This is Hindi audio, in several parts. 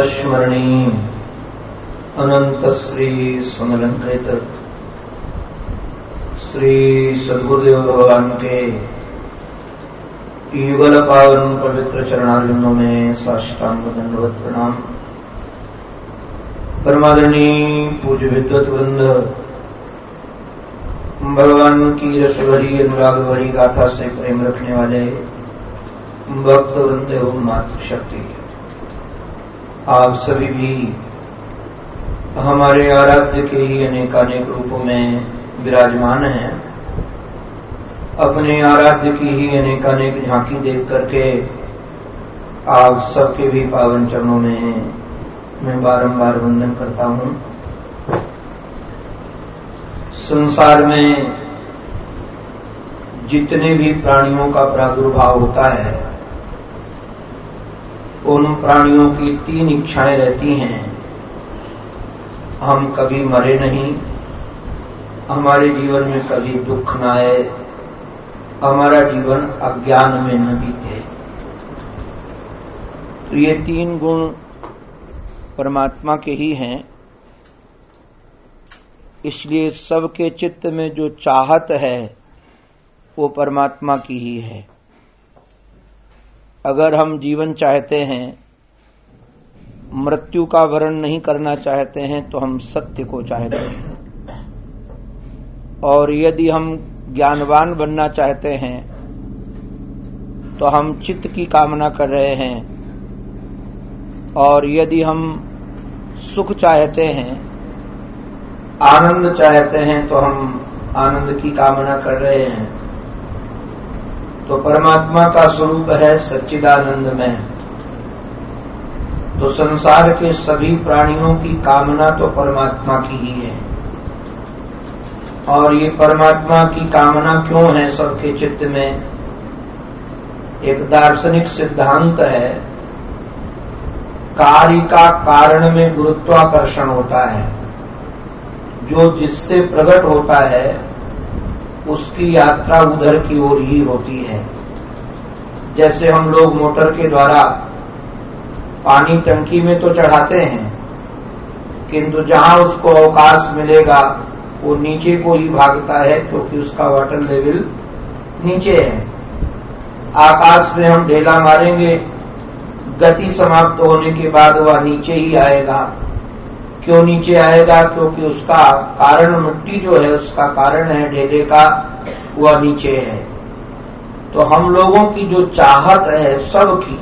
स्मरणीय अनंत श्री समलंकृत श्री सद्गुरुदेव भगवान के युगल पावन पवित्र चरणारविंदों में साष्टांग दंडवत प्रणाम। परमादरणीय पूज्य विद्वत वृंद, भगवान की रस भरी अनुराग भरी गाथा से प्रेम रखने वाले भक्त वृंद एवं मातृशक्ति, आप सभी भी हमारे आराध्य के ही अनेकानेक रूपों में विराजमान हैं। अपने आराध्य की ही अनेकानेक झांकी देख करके आप सबके भी पावन चरणों में मैं बारंबार वंदन करता हूं। संसार में जितने भी प्राणियों का प्रादुर्भाव होता है, उन प्राणियों की तीन इच्छाएं रहती हैं। हम कभी मरे नहीं, हमारे जीवन में कभी दुख न आए, हमारा जीवन अज्ञान में न बीते। तो ये तीन गुण परमात्मा के ही हैं। इसलिए सबके चित्त में जो चाहत है वो परमात्मा की ही है। अगर हम जीवन चाहते हैं, मृत्यु का वर्ण नहीं करना चाहते हैं, तो हम सत्य को चाहते हैं। और यदि हम ज्ञानवान बनना चाहते हैं तो हम चित्त की कामना कर रहे हैं। और यदि हम सुख चाहते हैं, आनंद चाहते हैं, तो हम आनंद की कामना कर रहे हैं। तो परमात्मा का स्वरूप है सच्चिदानंदमय। तो संसार के सभी प्राणियों की कामना तो परमात्मा की ही है। और ये परमात्मा की कामना क्यों है सबके चित्त में? एक दार्शनिक सिद्धांत है, कार्य का कारण में गुरुत्वाकर्षण होता है। जो जिससे प्रकट होता है उसकी यात्रा उधर की ओर ही होती है। जैसे हम लोग मोटर के द्वारा पानी टंकी में तो चढ़ाते हैं, किंतु जहां उसको अवकाश मिलेगा वो नीचे को ही भागता है, क्योंकि उसका वाटर लेवल नीचे है। आकाश में हम ढेला मारेंगे, गति समाप्त होने के बाद वह नीचे ही आएगा। क्यों नीचे आएगा? क्योंकि उसका कारण, मिट्टी जो है उसका कारण है ढेले का, वह नीचे है। तो हम लोगों की जो चाहत है सबकी,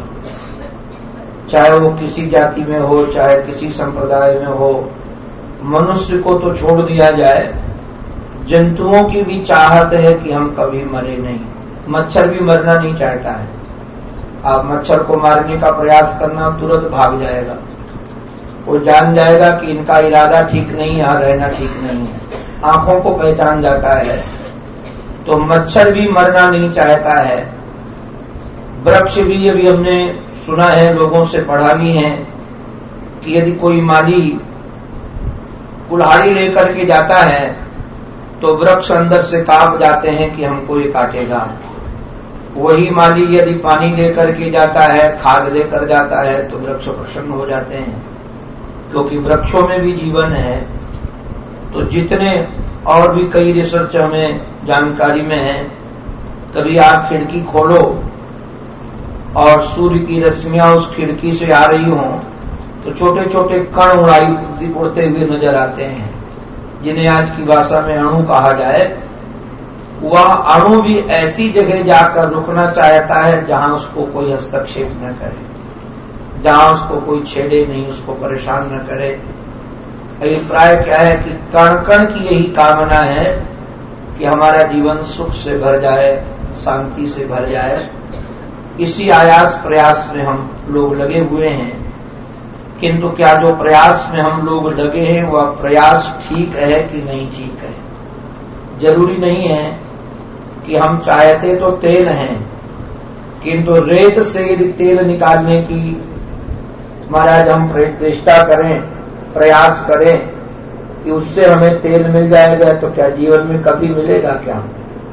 चाहे वो किसी जाति में हो, चाहे किसी संप्रदाय में हो, मनुष्य को तो छोड़ दिया जाए, जंतुओं की भी चाहत है कि हम कभी मरे नहीं। मच्छर भी मरना नहीं चाहता है। आप मच्छर को मारने का प्रयास करना, तुरंत भाग जाएगा। वो जान जाएगा कि इनका इरादा ठीक नहीं, यहां रहना ठीक नहीं है। आंखों को पहचान जाता है। तो मच्छर भी मरना नहीं चाहता है। वृक्ष भी, अभी हमने सुना है, लोगों से पढ़ा भी है कि यदि कोई माली कुल्हाड़ी लेकर के जाता है तो वृक्ष अंदर से कांप जाते हैं कि हमको ये काटेगा। वही माली यदि पानी लेकर के जाता है, खाद लेकर जाता है, तो वृक्ष प्रसन्न हो जाते हैं, क्योंकि वृक्षों में भी जीवन है। तो जितने और भी कई रिसर्च हमें जानकारी में है, कभी आप खिड़की खोलो और सूर्य की रश्मियां उस खिड़की से आ रही हों तो छोटे छोटे कण उड़ते हुए नजर आते हैं, जिन्हें आज की भाषा में अणु कहा जाए। वह अणु भी ऐसी जगह जाकर रुकना चाहता है जहां उसको कोई हस्तक्षेप न करे, जहां उसको कोई छेड़े नहीं, उसको परेशान न करे। अभिप्राय क्या है कि कण कण की यही कामना है कि हमारा जीवन सुख से भर जाए, शांति से भर जाए। इसी आयास प्रयास में हम लोग लगे हुए हैं। किंतु क्या जो प्रयास में हम लोग लगे हैं वह प्रयास ठीक है कि नहीं ठीक है? जरूरी नहीं है कि हम चाहते तो तेल हैं, किंतु रेत से यदि तेल निकालने की महाराज हम चेष्टा करें, प्रयास करें कि उससे हमें तेल मिल जाएगा, तो क्या जीवन में कभी मिलेगा क्या?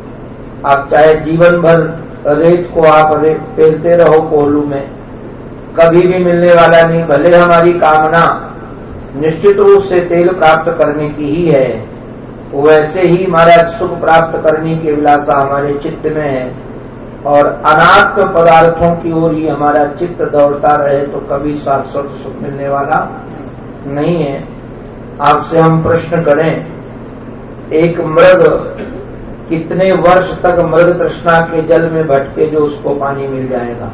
आप चाहे जीवन भर रेत को आप पेलते रहो कोहलू में, कभी भी मिलने वाला नहीं। भले हमारी कामना निश्चित रूप से तेल प्राप्त करने की ही है, वैसे ही हमारा सुख प्राप्त करने की अभिलाषा हमारे चित्त में है और अनात्म पदार्थों की ओर ही हमारा चित्त दौड़ता रहे तो कभी शाश्वत सुख मिलने वाला नहीं है। आपसे हम प्रश्न करें, एक मृग कितने वर्ष तक मृग तृष्णा के जल में भटके जो उसको पानी मिल जाएगा?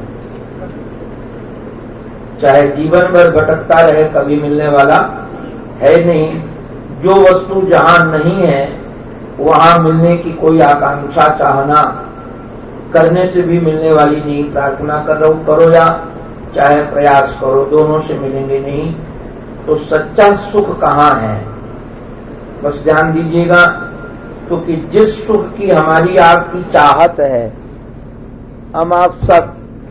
चाहे जीवन भर भटकता रहे कभी मिलने वाला है नहीं। जो वस्तु जहां नहीं है वहां मिलने की कोई आकांक्षा चाहना करने से भी मिलने वाली नहीं। प्रार्थना करो या चाहे प्रयास करो, दोनों से मिलेंगे नहीं। तो सच्चा सुख कहां है? बस ध्यान दीजिएगा, क्योंकि जिस सुख की हमारी आपकी चाहत है, हम आप सब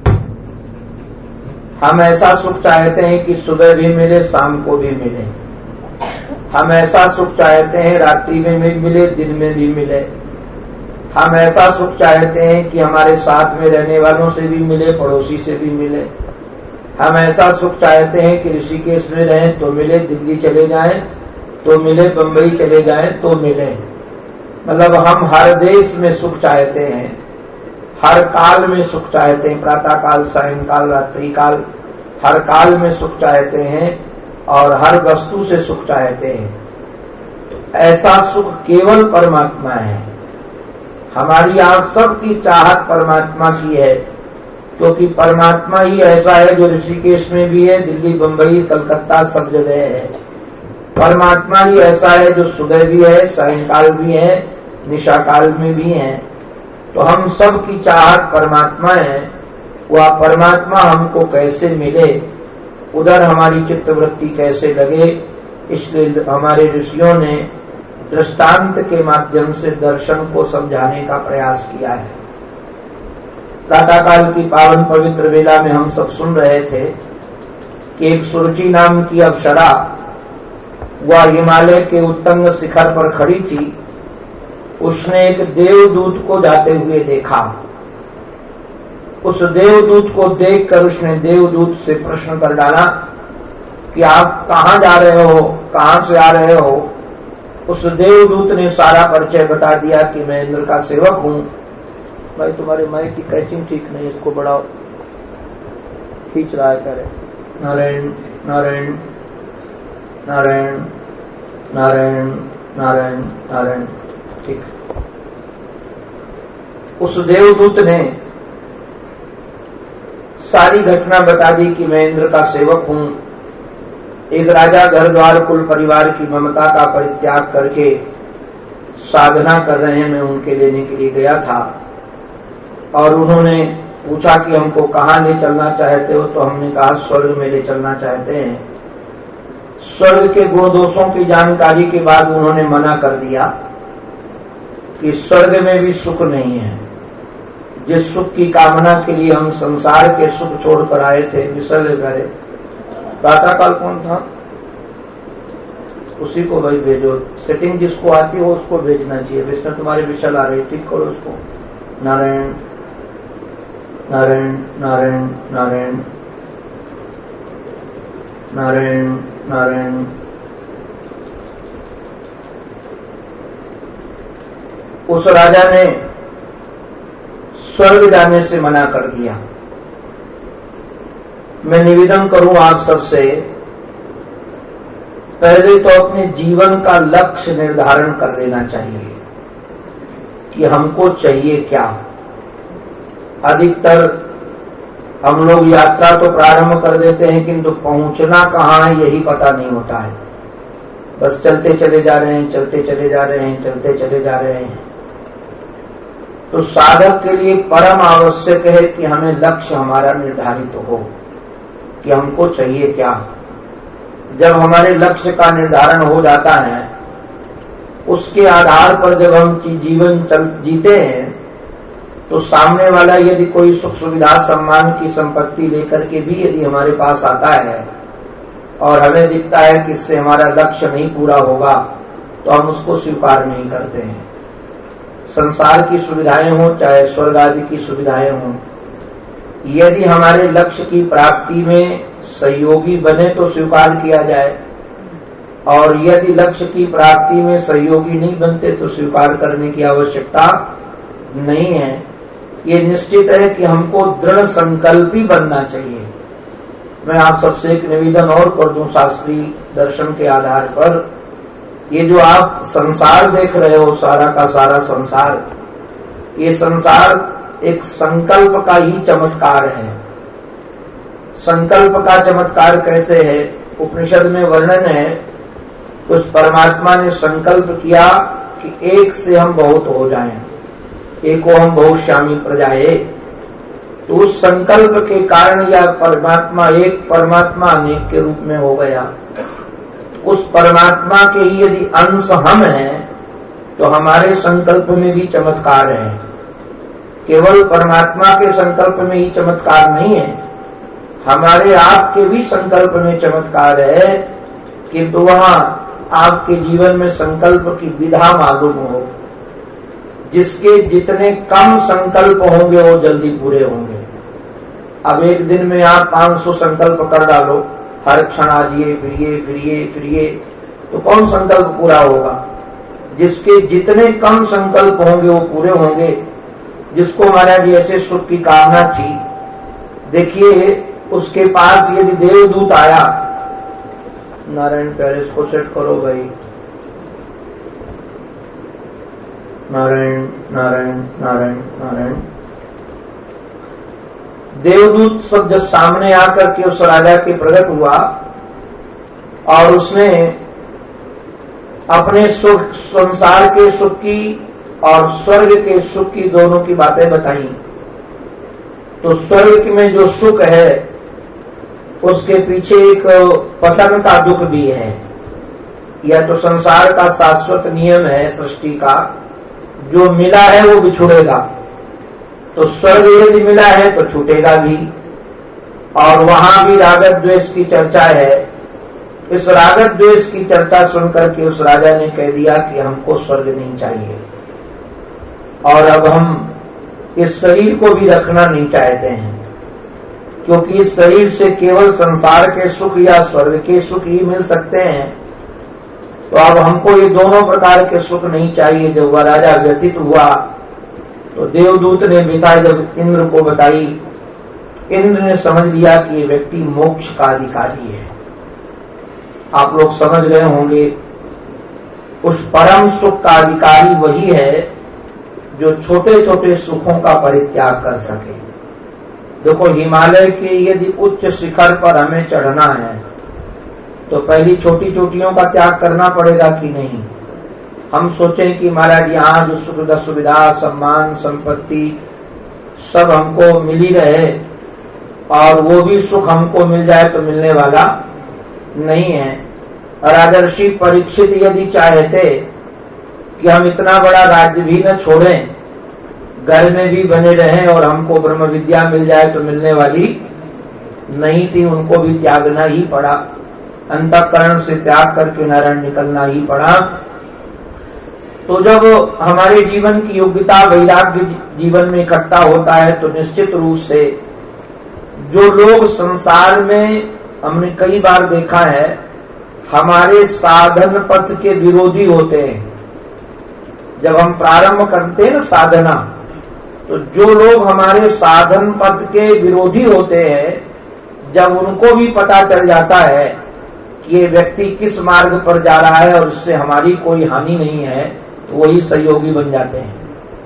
हम ऐसा सुख चाहते हैं कि सुबह भी मिले शाम को भी मिले। हम ऐसा सुख चाहते हैं रात्रि में भी मिले दिन में भी मिले। हम ऐसा सुख चाहते हैं कि हमारे साथ में रहने वालों से भी मिले, पड़ोसी से भी मिले। हम ऐसा सुख चाहते हैं कि ऋषिकेश में रहें तो मिले, दिल्ली चले जाएं तो मिले, बंबई चले जाएं तो मिले। मतलब हम हर देश में सुख चाहते हैं, हर काल में सुख चाहते हैं, प्रातः काल, सायंकाल, रात्रि काल, हर काल में सुख चाहते हैं और हर वस्तु से सुख चाहते हैं। ऐसा सुख केवल परमात्मा है। हमारी आप सबकी चाहत परमात्मा की है, क्योंकि परमात्मा ही ऐसा है जो ऋषिकेश में भी है, दिल्ली, बंबई, कलकत्ता सब जगह है। परमात्मा ही ऐसा है जो सुबह भी है, सायंकाल भी है, निशा काल में भी है। तो हम सब की चाहत परमात्मा है। वह परमात्मा हमको कैसे मिले, उधर हमारी चित्तवृत्ति कैसे लगे, इसलिए हमारे ऋषियों ने दृष्टांत के माध्यम से दर्शन को समझाने का प्रयास किया है। प्रातःकाल की पावन पवित्र वेला में हम सब सुन रहे थे कि एक सुरुचि नाम की अप्सरा वह हिमालय के उत्तुंग शिखर पर खड़ी थी। उसने एक देवदूत को जाते हुए देखा। उस देवदूत को देखकर उसने देवदूत से प्रश्न कर डाला कि आप कहां जा रहे हो, कहां से आ रहे हो? उस देवदूत ने सारा परिचय बता दिया कि मैं इंद्र का सेवक हूं। भाई तुम्हारे माइक की कैचिंग ठीक नहीं, इसको बढ़ाओ, खींच रहा है। करे नारायण नारायण नारायण नारायण नारायण नारायण। ठीक। उस देवदूत ने सारी घटना बता दी कि मैं इंद्र का सेवक हूं। एक राजा घर द्वार कुल परिवार की ममता का परित्याग करके साधना कर रहे हैं, मैं उनके लेने के लिए गया था। और उन्होंने पूछा कि हमको कहां ले चलना चाहते हो? तो हमने कहा स्वर्ग में ले चलना चाहते हैं। स्वर्ग के गुण दोषों की जानकारी के बाद उन्होंने मना कर दिया कि स्वर्ग में भी सुख नहीं है। जिस सुख की कामना के लिए हम संसार के सुख छोड़कर आए थे, विसर्ग करे। प्रातःकाल कौन था? उसी को भाई भेजो। सेटिंग जिसको आती हो उसको भेजना चाहिए। विष्णु तुम्हारे विशल आ रही, ठीक करो उसको। नारायण नारायण नारायण नारायण नारायण नारायण। उस राजा ने स्वर्ग जाने से मना कर दिया। मैं निवेदन करूं आप सबसे, पहले तो अपने जीवन का लक्ष्य निर्धारण कर लेना चाहिए कि हमको चाहिए क्या। अधिकतर हम लोग यात्रा तो प्रारंभ कर देते हैं, किंतु पहुंचना कहां है यही पता नहीं होता है। बस चलते चले जा रहे हैं, चलते चले जा रहे हैं, चलते चले जा रहे हैं। तो साधक के लिए परम आवश्यक है कि हमें लक्ष्य हमारा निर्धारित हो कि हमको चाहिए क्या। जब हमारे लक्ष्य का निर्धारण हो जाता है, उसके आधार पर जब हम जीवन जीते हैं, तो सामने वाला यदि कोई सुख सुविधा सम्मान की संपत्ति लेकर के भी यदि हमारे पास आता है और हमें दिखता है कि इससे हमारा लक्ष्य नहीं पूरा होगा, तो हम उसको स्वीकार नहीं करते हैं। संसार की सुविधाएं हों चाहे स्वर्ग आदि की सुविधाएं हों, यदि हमारे लक्ष्य की प्राप्ति में सहयोगी बने तो स्वीकार किया जाए, और यदि लक्ष्य की प्राप्ति में सहयोगी नहीं बनते तो स्वीकार करने की आवश्यकता नहीं है। ये निश्चित है कि हमको दृढ़ संकल्पी बनना चाहिए। मैं आप सबसे एक निवेदन और कर दूं, शास्त्रीय दर्शन के आधार पर, ये जो आप संसार देख रहे हो, सारा का सारा संसार, ये संसार एक संकल्प का ही चमत्कार है। संकल्प का चमत्कार कैसे है? उपनिषद में वर्णन है, उस परमात्मा ने संकल्प किया कि एक से हम बहुत हो जाएं, एको हम बहुश्यामी प्रजाए। तो उस संकल्प के कारण यह परमात्मा एक, परमात्मा अनेक के रूप में हो गया। उस परमात्मा के ही यदि अंश हम हैं तो हमारे संकल्प में भी चमत्कार है। केवल परमात्मा के संकल्प में ही चमत्कार नहीं है, हमारे आपके भी संकल्प में चमत्कार है, किंतु वहां आपके जीवन में संकल्प की विधा मालूम हो। जिसके जितने कम संकल्प होंगे वो जल्दी पूरे होंगे। अब एक दिन में आप 500 संकल्प कर डालो, हर क्षण आज ये फिर ये, तो कौन संकल्प पूरा होगा? जिसके जितने कम संकल्प होंगे वो पूरे होंगे। जिसको महाराज ऐसे सुख की कामना थी, देखिए उसके पास यदि देवदूत आया, नारायण पैलेस को सेट करो भाई, नारायण नारायण नारायण नारायण। देवदूत सब जब सामने आकर के उस राजा के प्रकट हुआ और उसने अपने सुख, संसार के सुख की और स्वर्ग के सुख की दोनों की बातें बताई, तो स्वर्ग में जो सुख है उसके पीछे एक पतन का दुख भी है। यह तो संसार का शाश्वत नियम है सृष्टि का, जो मिला है वो बिछुड़ेगा। तो स्वर्ग यदि मिला है तो छूटेगा भी, और वहां भी रागत द्वेष की चर्चा है। इस रागत द्वेष की चर्चा सुनकर के उस राजा ने कह दिया कि हमको स्वर्ग नहीं चाहिए, और अब हम इस शरीर को भी रखना नहीं चाहते हैं, क्योंकि इस शरीर से केवल संसार के सुख या स्वर्ग के सुख ही मिल सकते हैं। तो अब हमको ये दोनों प्रकार के सुख नहीं चाहिए। जब वह राजा व्यथित हुआ तो देवदूत ने विधा जब इंद्र को बताई, इंद्र ने समझ लिया कि ये व्यक्ति मोक्ष का अधिकारी है। आप लोग समझ गए होंगे, उस परम सुख का अधिकारी वही है जो छोटे छोटे सुखों का परित्याग कर सके। देखो, हिमालय के यदि उच्च शिखर पर हमें चढ़ना है तो पहली छोटी चोटियों का त्याग करना पड़ेगा कि नहीं? हम सोचें कि महाराज यहाँ जो सुख सुविधा, सम्मान, संपत्ति सब हमको मिली रहे और वो भी सुख हमको मिल जाए तो मिलने वाला नहीं है। राजर्षि परीक्षित यदि चाहते कि हम इतना बड़ा राज्य भी न छोड़ें, घर में भी बने रहें और हमको ब्रह्म विद्या मिल जाए तो मिलने वाली नहीं थी, उनको भी त्यागना ही पड़ा। अंतःकरण से त्याग करके नारायण निकलना ही पड़ा। तो जब हमारे जीवन की योग्यता, वैराग्य जीवन में इकट्ठा होता है तो निश्चित रूप से जो लोग संसार में, हमने कई बार देखा है, हमारे साधन पथ के विरोधी होते हैं। जब हम प्रारंभ करते हैं ना साधना, तो जो लोग हमारे साधन पथ के विरोधी होते हैं, जब उनको भी पता चल जाता है कि ये व्यक्ति किस मार्ग पर जा रहा है और इससे हमारी कोई हानि नहीं है, तो वही सहयोगी बन जाते हैं।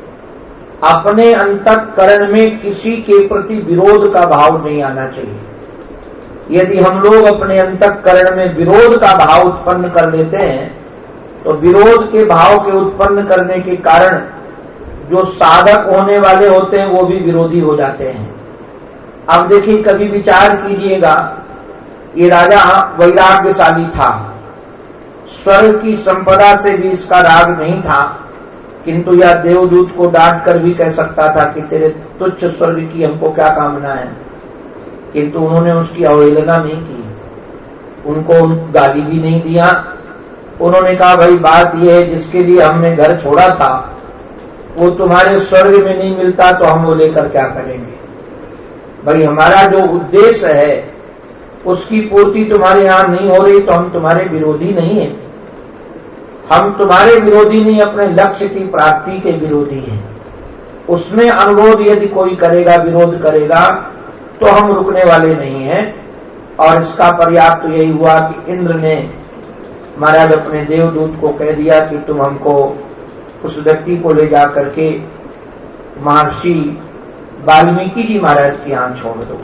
अपने अंतःकरण में किसी के प्रति विरोध का भाव नहीं आना चाहिए। यदि हम लोग अपने अंतःकरण में विरोध का भाव उत्पन्न कर लेते हैं तो विरोध के भाव के उत्पन्न करने के कारण जो साधक होने वाले होते हैं वो भी विरोधी हो जाते हैं। अब देखिए, कभी विचार कीजिएगा, ये राजा वैराग्यशाली था, स्वर्ग की संपदा से भी इसका राग नहीं था, किंतु यह देवदूत को डांट कर भी कह सकता था कि तेरे तुच्छ स्वर्ग की हमको क्या कामना है, किंतु उन्होंने उसकी अवहेलना नहीं की, उनको गाली भी नहीं दिया। उन्होंने कहा, भाई बात यह है, जिसके लिए हमने घर छोड़ा था वो तुम्हारे स्वर्ग में नहीं मिलता तो हम वो लेकर क्या करेंगे। भाई हमारा जो उद्देश्य है उसकी पूर्ति तुम्हारे यहां नहीं हो रही तो हम तुम्हारे विरोधी नहीं हैं। हम तुम्हारे विरोधी नहीं, अपने लक्ष्य की प्राप्ति के विरोधी हैं। उसमें अनुरोध यदि कोई करेगा, विरोध करेगा, तो हम रुकने वाले नहीं हैं। और इसका पर्याप्त तो यही हुआ कि इंद्र ने महाराज अपने देवदूत को कह दिया कि तुम हमको उस व्यक्ति को ले जा करके महर्षि वाल्मीकि जी महाराज के यहां छोड़ दो।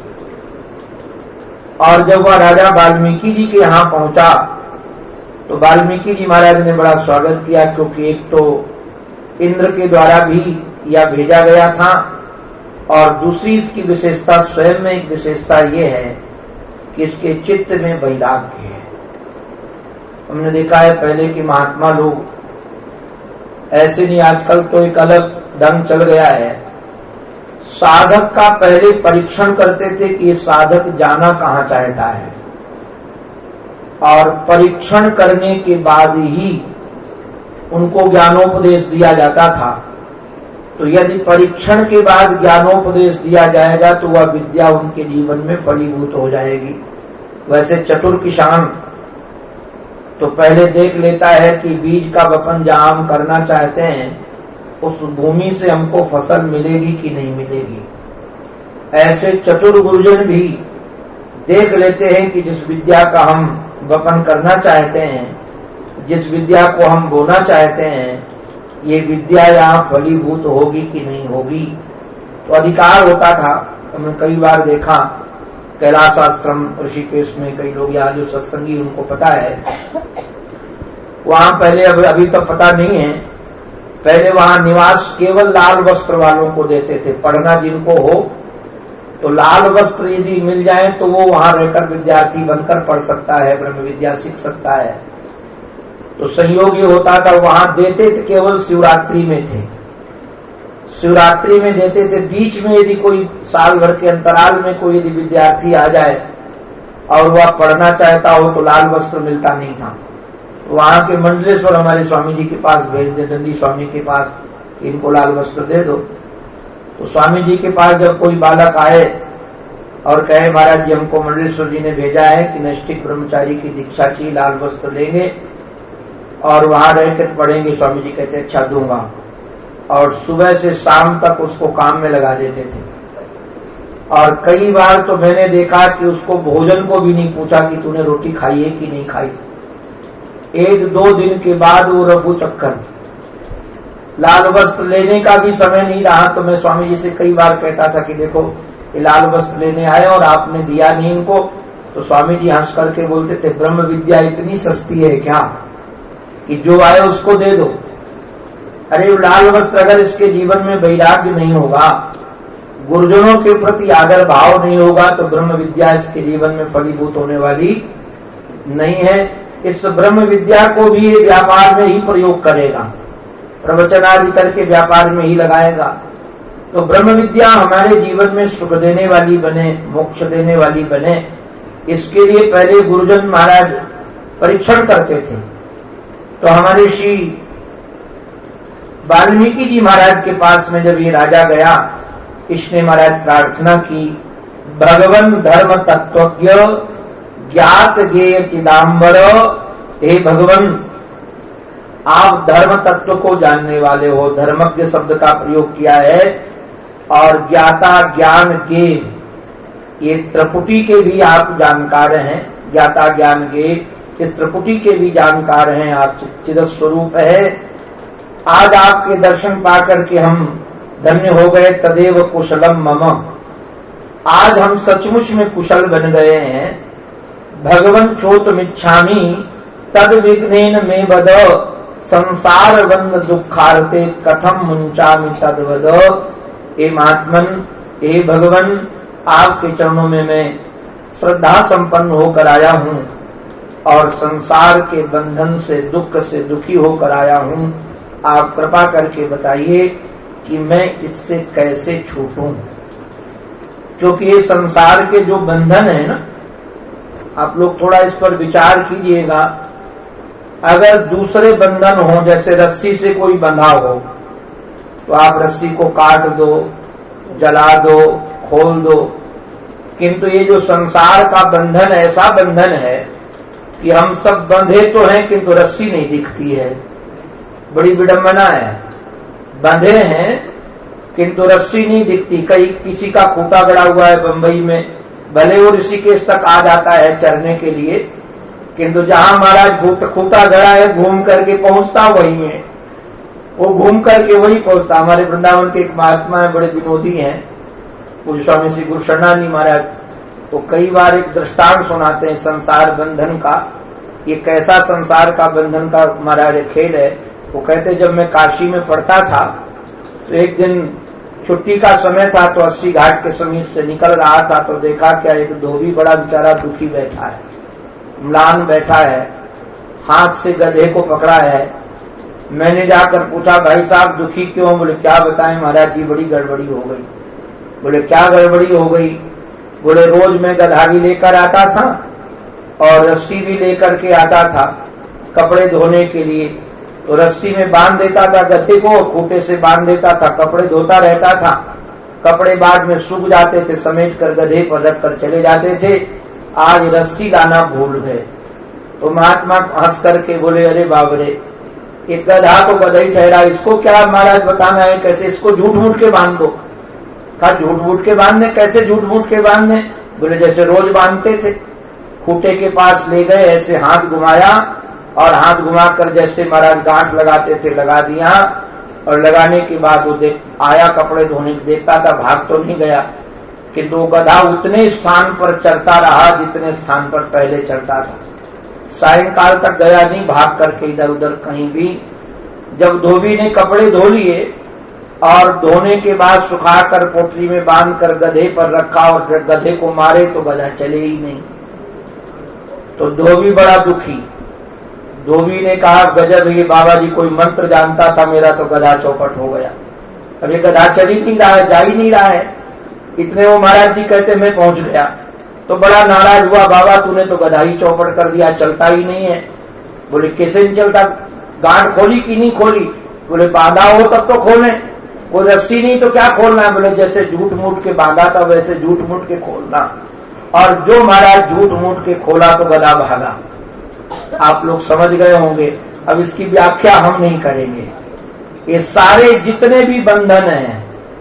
और जब वह राजा वाल्मीकि जी के यहां पहुंचा तो वाल्मीकि जी महाराज ने बड़ा स्वागत किया, क्योंकि एक तो इंद्र के द्वारा भी यह भेजा गया था और दूसरी इसकी विशेषता, स्वयं में एक विशेषता ये है कि इसके चित्त में वैराग्य है। हमने देखा है पहले के महात्मा लोग ऐसे नहीं, आजकल तो एक अलग ढंग चल गया है। साधक का पहले परीक्षण करते थे कि ये साधक जाना कहां चाहता है, और परीक्षण करने के बाद ही उनको ज्ञानोपदेश दिया जाता था। तो यदि परीक्षण के बाद ज्ञानोपदेश दिया जाएगा तो वह विद्या उनके जीवन में फलीभूत हो जाएगी। वैसे चतुर किसान तो पहले देख लेता है कि बीज का वपन जहां हम करना चाहते हैं उस भूमि से हमको फसल मिलेगी कि नहीं मिलेगी। ऐसे चतुर गुरुजन भी देख लेते हैं कि जिस विद्या का हम वपन करना चाहते हैं, जिस विद्या को हम बोना चाहते हैं, ये विद्या यहाँ फलीभूत होगी कि नहीं होगी। तो अधिकार होता था। हमने कई बार देखा कैलाश आश्रम ऋषिकेश में कई लोग, यहाँ जो सत्संगी उनको पता है, वहां पहले, अभी तो पता नहीं है, पहले वहां निवास केवल लाल वस्त्र वालों को देते थे। पढ़ना जिनको हो तो लाल वस्त्र यदि मिल जाए तो वो वहां रहकर विद्यार्थी बनकर पढ़ सकता है, ब्रह्म विद्या सीख सकता है। तो संयोग ये होता था वहां देते थे, केवल शिवरात्रि में थे, शिवरात्रि में देते थे। बीच में यदि कोई साल भर के अंतराल में कोई यदि विद्यार्थी आ जाए और वह पढ़ना चाहता हो तो लाल वस्त्र मिलता नहीं था। तो वहां के मंडलेश्वर हमारे स्वामी जी के पास भेज दे, दंडी स्वामी के पास, कि इनको लाल वस्त्र दे दो। तो स्वामी जी के पास जब कोई बालक आए और कहे महाराज जी हमको मंडलेश्वर जी ने भेजा है कि नैष्ठिक ब्रह्मचारी की दीक्षा चाहिए, लाल वस्त्र लेंगे और वहां रहकर पढ़ेंगे, स्वामी जी कहते अच्छा दूंगा। और सुबह से शाम तक उसको काम में लगा देते थे। और कई बार तो मैंने देखा कि उसको भोजन को भी नहीं पूछा कि तूने रोटी खाई है कि नहीं खाई। 1-2 दिन के बाद वो रफू चक्कर, लाल वस्त्र लेने का भी समय नहीं रहा। तो मैं स्वामी जी से कई बार कहता था कि देखो ये लाल वस्त्र लेने आए और आपने दिया नहीं इनको। तो स्वामी जी हंस करके बोलते थे ब्रह्म विद्या इतनी सस्ती है क्या कि जो आए उसको दे दो। अरे लाल वस्त्र, अगर इसके जीवन में वैराग्य नहीं होगा, गुरुजनों के प्रति आदर भाव नहीं होगा, तो ब्रह्म विद्या इसके जीवन में फलीभूत होने वाली नहीं है। इस ब्रह्म विद्या को भी ये व्यापार में ही प्रयोग करेगा, प्रवचन आदि करके व्यापार में ही लगाएगा। तो ब्रह्म विद्या हमारे जीवन में सुख देने वाली बने, मोक्ष देने वाली बने, इसके लिए पहले गुरुजन महाराज परीक्षण करते थे। तो हमारे श्री वाल्मीकि जी महाराज के पास में जब ये राजा गया, इसने महाराज प्रार्थना की, भगवन धर्म तत्वज्ञ ज्ञात गेय चिदाम्बर, हे भगवन आप धर्म तत्व को जानने वाले हो। धर्मज्ञ शब्द का प्रयोग किया है। और ज्ञाता ज्ञान के, ये त्रिपुटी के भी आप जानकार हैं। ज्ञाता ज्ञान के, इस त्रिपुटी के भी जानकार हैं आप, चिद स्वरूप है। आज आपके दर्शन पाकर के हम धन्य हो गए। तदेव कुशलम मम, आज हम सचमुच में कुशल बन गए हैं। भगवन चोतमिच्छामि तद विघ्नेन में बद, संसार बंध दुखार्ते कथम मुंचामि तदवद। हे महात्मन, हे भगवन, आपके चरणों में मैं श्रद्धा संपन्न होकर आया हूं और संसार के बंधन से, दुख से दुखी होकर आया हूं। आप कृपा करके बताइए कि मैं इससे कैसे छूटूं, क्योंकि ये संसार के जो बंधन है ना, आप लोग थोड़ा इस पर विचार कीजिएगा। अगर दूसरे बंधन हो, जैसे रस्सी से कोई बंधा हो, तो आप रस्सी को काट दो, जला दो, खोल दो, किंतु ये जो संसार का बंधन ऐसा बंधन है कि हम सब बंधे तो हैं किंतु रस्सी नहीं दिखती है। बड़ी विडंबना है, बंधे हैं किंतु रस्सी नहीं दिखती। कहीं किसी का खूंटा गड़ा हुआ है बंबई में, भले वो ऋषिकेश तक आ जाता है चरने के लिए, किंतु जहां महाराज खूंटा गड़ा है घूम करके पहुंचता वही है, वो घूम करके वही पहुंचता। हमारे वृंदावन के एक महात्मा है, बड़े विनोदी हैं, पूज्य स्वामी श्री गुरु शरणानंद महाराज, वो कई बार एक दृष्टांत सुनाते हैं संसार बंधन का। ये कैसा संसार का बंधन का महाराज खेल है। वो कहते जब मैं काशी में पढ़ता था तो एक दिन छुट्टी का समय था, तो 80 घाट के समीप से निकल रहा था तो देखा क्या एक धोबी बड़ा बेचारा दुखी बैठा है, म्लान बैठा है, हाथ से गधे को पकड़ा है। मैंने जाकर पूछा भाई साहब दुखी क्यों? बोले क्या बताएं महाराज जी, बड़ी गड़बड़ी हो गई। बोले क्या गड़बड़ी हो गई? बोले रोज मैं गधा भी लेकर आता था और रस्सी भी लेकर के आता था कपड़े धोने के लिए, तो रस्सी में बांध देता था गधे को, खूंटे से बांध देता था, कपड़े धोता रहता था, कपड़े बाद में सूख जाते थे, समेट कर गधे पर रख कर चले जाते थे। आज रस्सी लाना भूल गए। तो महात्मा हंस करके बोले अरे बाबरे, एक गधा तो गधा ही ठहरा, इसको क्या महाराज बताना है, कैसे इसको झूठ मूठ के बांध दो। कहा झूठ मूठ के बांधने? कैसे झूठ मूठ के बांधने? बोले जैसे रोज बांधते थे। खूंटे के पास ले गए, ऐसे हाथ घुमाया और हाथ घुमाकर जैसे महाराज गांठ लगाते थे लगा दिया, और लगाने के बाद वो आया कपड़े धोने, देखता था भाग तो नहीं गया, किंतु वो गधा उतने स्थान पर चढ़ता रहा जितने स्थान पर पहले चढ़ता था। सायंकाल तक गया नहीं भाग करके इधर उधर कहीं भी। जब धोबी ने कपड़े धो लिए और धोने के बाद सुखाकर पोटली में बांध कर गधे पर रखा और गधे को मारे तो गधा चले ही नहीं। तो धोबी बड़ा दुखी। धोबी ने कहा गजब, ये बाबा जी कोई मंत्र जानता था, मेरा तो गधा चौपट हो गया। अब ये गधा चल ही नहीं रहा है, जा ही नहीं रहा है। इतने वो महाराज जी कहते मैं पहुंच गया। तो बड़ा नाराज हुआ, बाबा तूने तो गधा ही चौपट कर दिया, चलता ही नहीं है। बोले कैसे नहीं चलता? गांठ खोली कि नहीं खोली? बोले बांधा हो तब तो खोले, कोई रस्सी नहीं तो क्या खोलना है? बोले जैसे झूठ मूठ के बांधा था वैसे झूठ मूठ के खोलना। और जो महाराज झूठ मूठ के खोला तो गधा भागा। आप लोग समझ गए होंगे, अब इसकी व्याख्या हम नहीं करेंगे। ये सारे जितने भी बंधन हैं,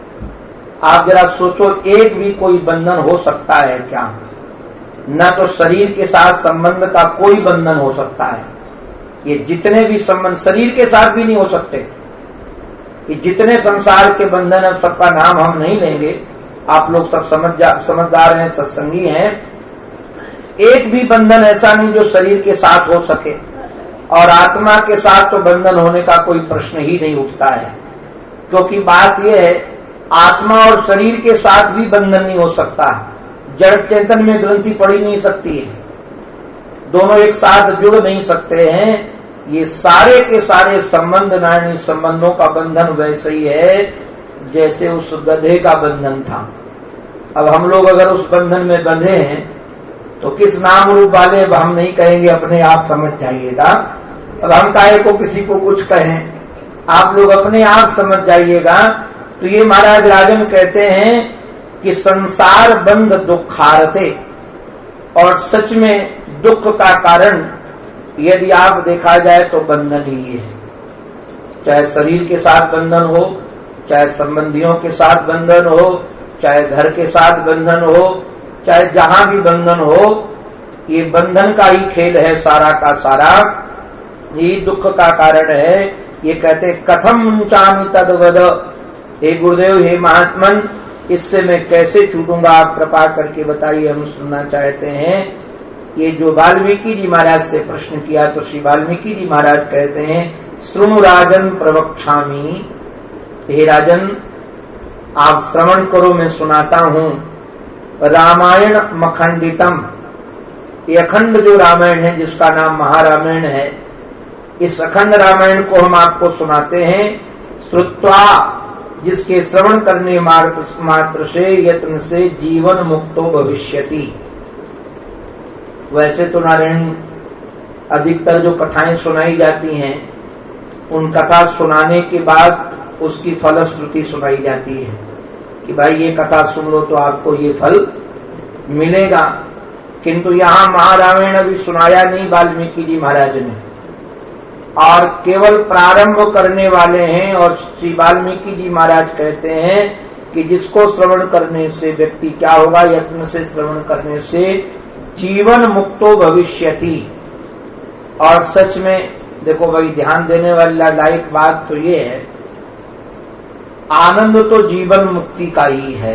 आप जरा सोचो एक भी कोई बंधन हो सकता है क्या? न तो शरीर के साथ संबंध का कोई बंधन हो सकता है। ये जितने भी संबंध शरीर के साथ भी नहीं हो सकते। ये जितने संसार के बंधन है सबका नाम हम नहीं लेंगे, आप लोग सब समझदार हैं, सत्संगी हैं। एक भी बंधन ऐसा नहीं जो शरीर के साथ हो सके, और आत्मा के साथ तो बंधन होने का कोई प्रश्न ही नहीं उठता है। क्योंकि बात यह है आत्मा और शरीर के साथ भी बंधन नहीं हो सकता। जड़ चेतन में ग्रंथि पड़ी नहीं सकती है, दोनों एक साथ जुड़ नहीं सकते हैं। ये सारे के सारे संबंध नानी संबंधों का बंधन वैसे ही है जैसे उस गधे का बंधन था। अब हम लोग अगर उस बंधन में बंधे हैं तो किस नाम रूप वाले, अब हम नहीं कहेंगे, अपने आप समझ जाइएगा। अब हम काहे को किसी को कुछ कहें, आप लोग अपने आप समझ जाइएगा। तो ये महाराज राजन कहते हैं कि संसार बंध दुखारते, और सच में दुख का कारण यदि आप देखा जाए तो बंधन ही है। चाहे शरीर के साथ बंधन हो, चाहे संबंधियों के साथ बंधन हो, चाहे घर के साथ बंधन हो, चाहे जहां भी बंधन हो, ये बंधन का ही खेल है सारा का सारा, ये दुख का कारण है। ये कहते कथम मुंचामि तद्वद, हे गुरुदेव हे महात्मन इससे मैं कैसे छूटूंगा, आप कृपा करके बताइए, हम सुनना चाहते हैं। ये जो वाल्मीकि जी महाराज से प्रश्न किया तो श्री वाल्मीकि जी महाराज कहते हैं श्रृणु राजन प्रवक्ष्यामि, हे राजन आप श्रवण करो मैं सुनाता हूं। रामायण मखंडितम, ये अखंड जो रामायण है जिसका नाम महारामायण है, इस अखंड रामायण को हम आपको सुनाते हैं। श्रुत्वा, जिसके श्रवण करने मात्र से यत्न से जीवन मुक्तो भविष्यति। वैसे तो नारायण अधिकतर जो कथाएं सुनाई जाती हैं उन कथा सुनाने के बाद उसकी फलश्रुति सुनाई जाती है कि भाई ये कथा सुन लो तो आपको ये फल मिलेगा। किंतु यहां महारामायण अभी सुनाया नहीं वाल्मीकि जी महाराज ने, और केवल प्रारंभ करने वाले हैं। और श्री वाल्मीकि जी महाराज कहते हैं कि जिसको श्रवण करने से व्यक्ति क्या होगा, यत्न से श्रवण करने से जीवन मुक्तो भविष्यति। और सच में देखो भाई, ध्यान देने वाला लायक बात तो ये है, आनंद तो जीवन मुक्ति का ही है।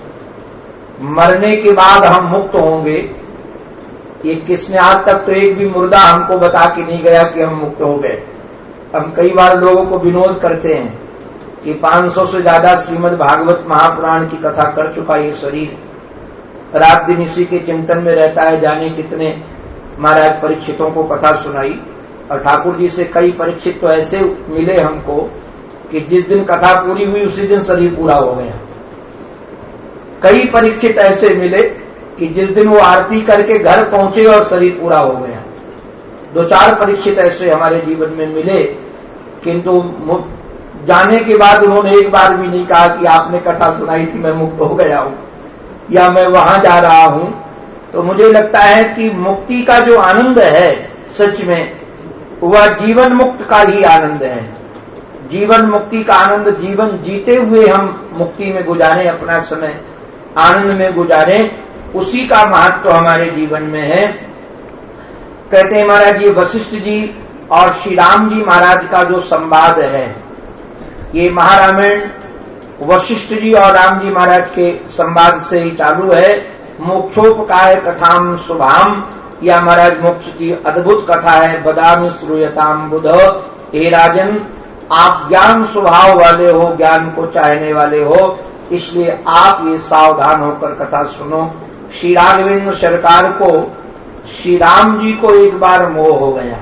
मरने के बाद हम मुक्त होंगे, ये किसने आज तक तो एक भी मुर्दा हमको बता के नहीं गया कि हम मुक्त हो गए। हम कई बार लोगों को विनोद करते हैं कि 500 से ज्यादा श्रीमद् भागवत महापुराण की कथा कर चुका ये शरीर, रात दिन इसी के चिंतन में रहता है। जाने कितने महाराज परीक्षितों को कथा सुनाई, और ठाकुर जी से कई परीक्षित तो ऐसे मिले हमको कि जिस दिन कथा पूरी हुई उसी दिन शरीर पूरा हो गया। कई परीक्षित ऐसे मिले कि जिस दिन वो आरती करके घर पहुंचे और शरीर पूरा हो गया। 2-4 परीक्षित ऐसे हमारे जीवन में मिले, किंतु जाने के बाद उन्होंने एक बार भी नहीं कहा कि आपने कथा सुनाई थी मैं मुक्त हो गया हूं या मैं वहां जा रहा हूं। तो मुझे लगता है कि मुक्ति का जो आनंद है सच में वह जीवन मुक्त का ही आनंद है। जीवन मुक्ति का आनंद, जीवन जीते हुए हम मुक्ति में गुजारें, अपना समय आनंद में गुजारें, उसी का महत्व हमारे जीवन में है। कहते हैं महाराज ये वशिष्ठ जी और श्री राम जी महाराज का जो संवाद है, ये महारामायण वशिष्ठ जी और राम जी महाराज के संवाद से ही चालू है। मोक्षोपकाय कथाम शुभाम, या महाराज मोक्ष की अद्भुत कथा है। बदामि श्रूयताम बुध, हे राजन आप ज्ञान स्वभाव वाले हो, ज्ञान को चाहने वाले हो, इसलिए आप ये सावधान होकर कथा सुनो। श्री राघवेंद्र सरकार को श्री राम जी को एक बार मोह हो गया,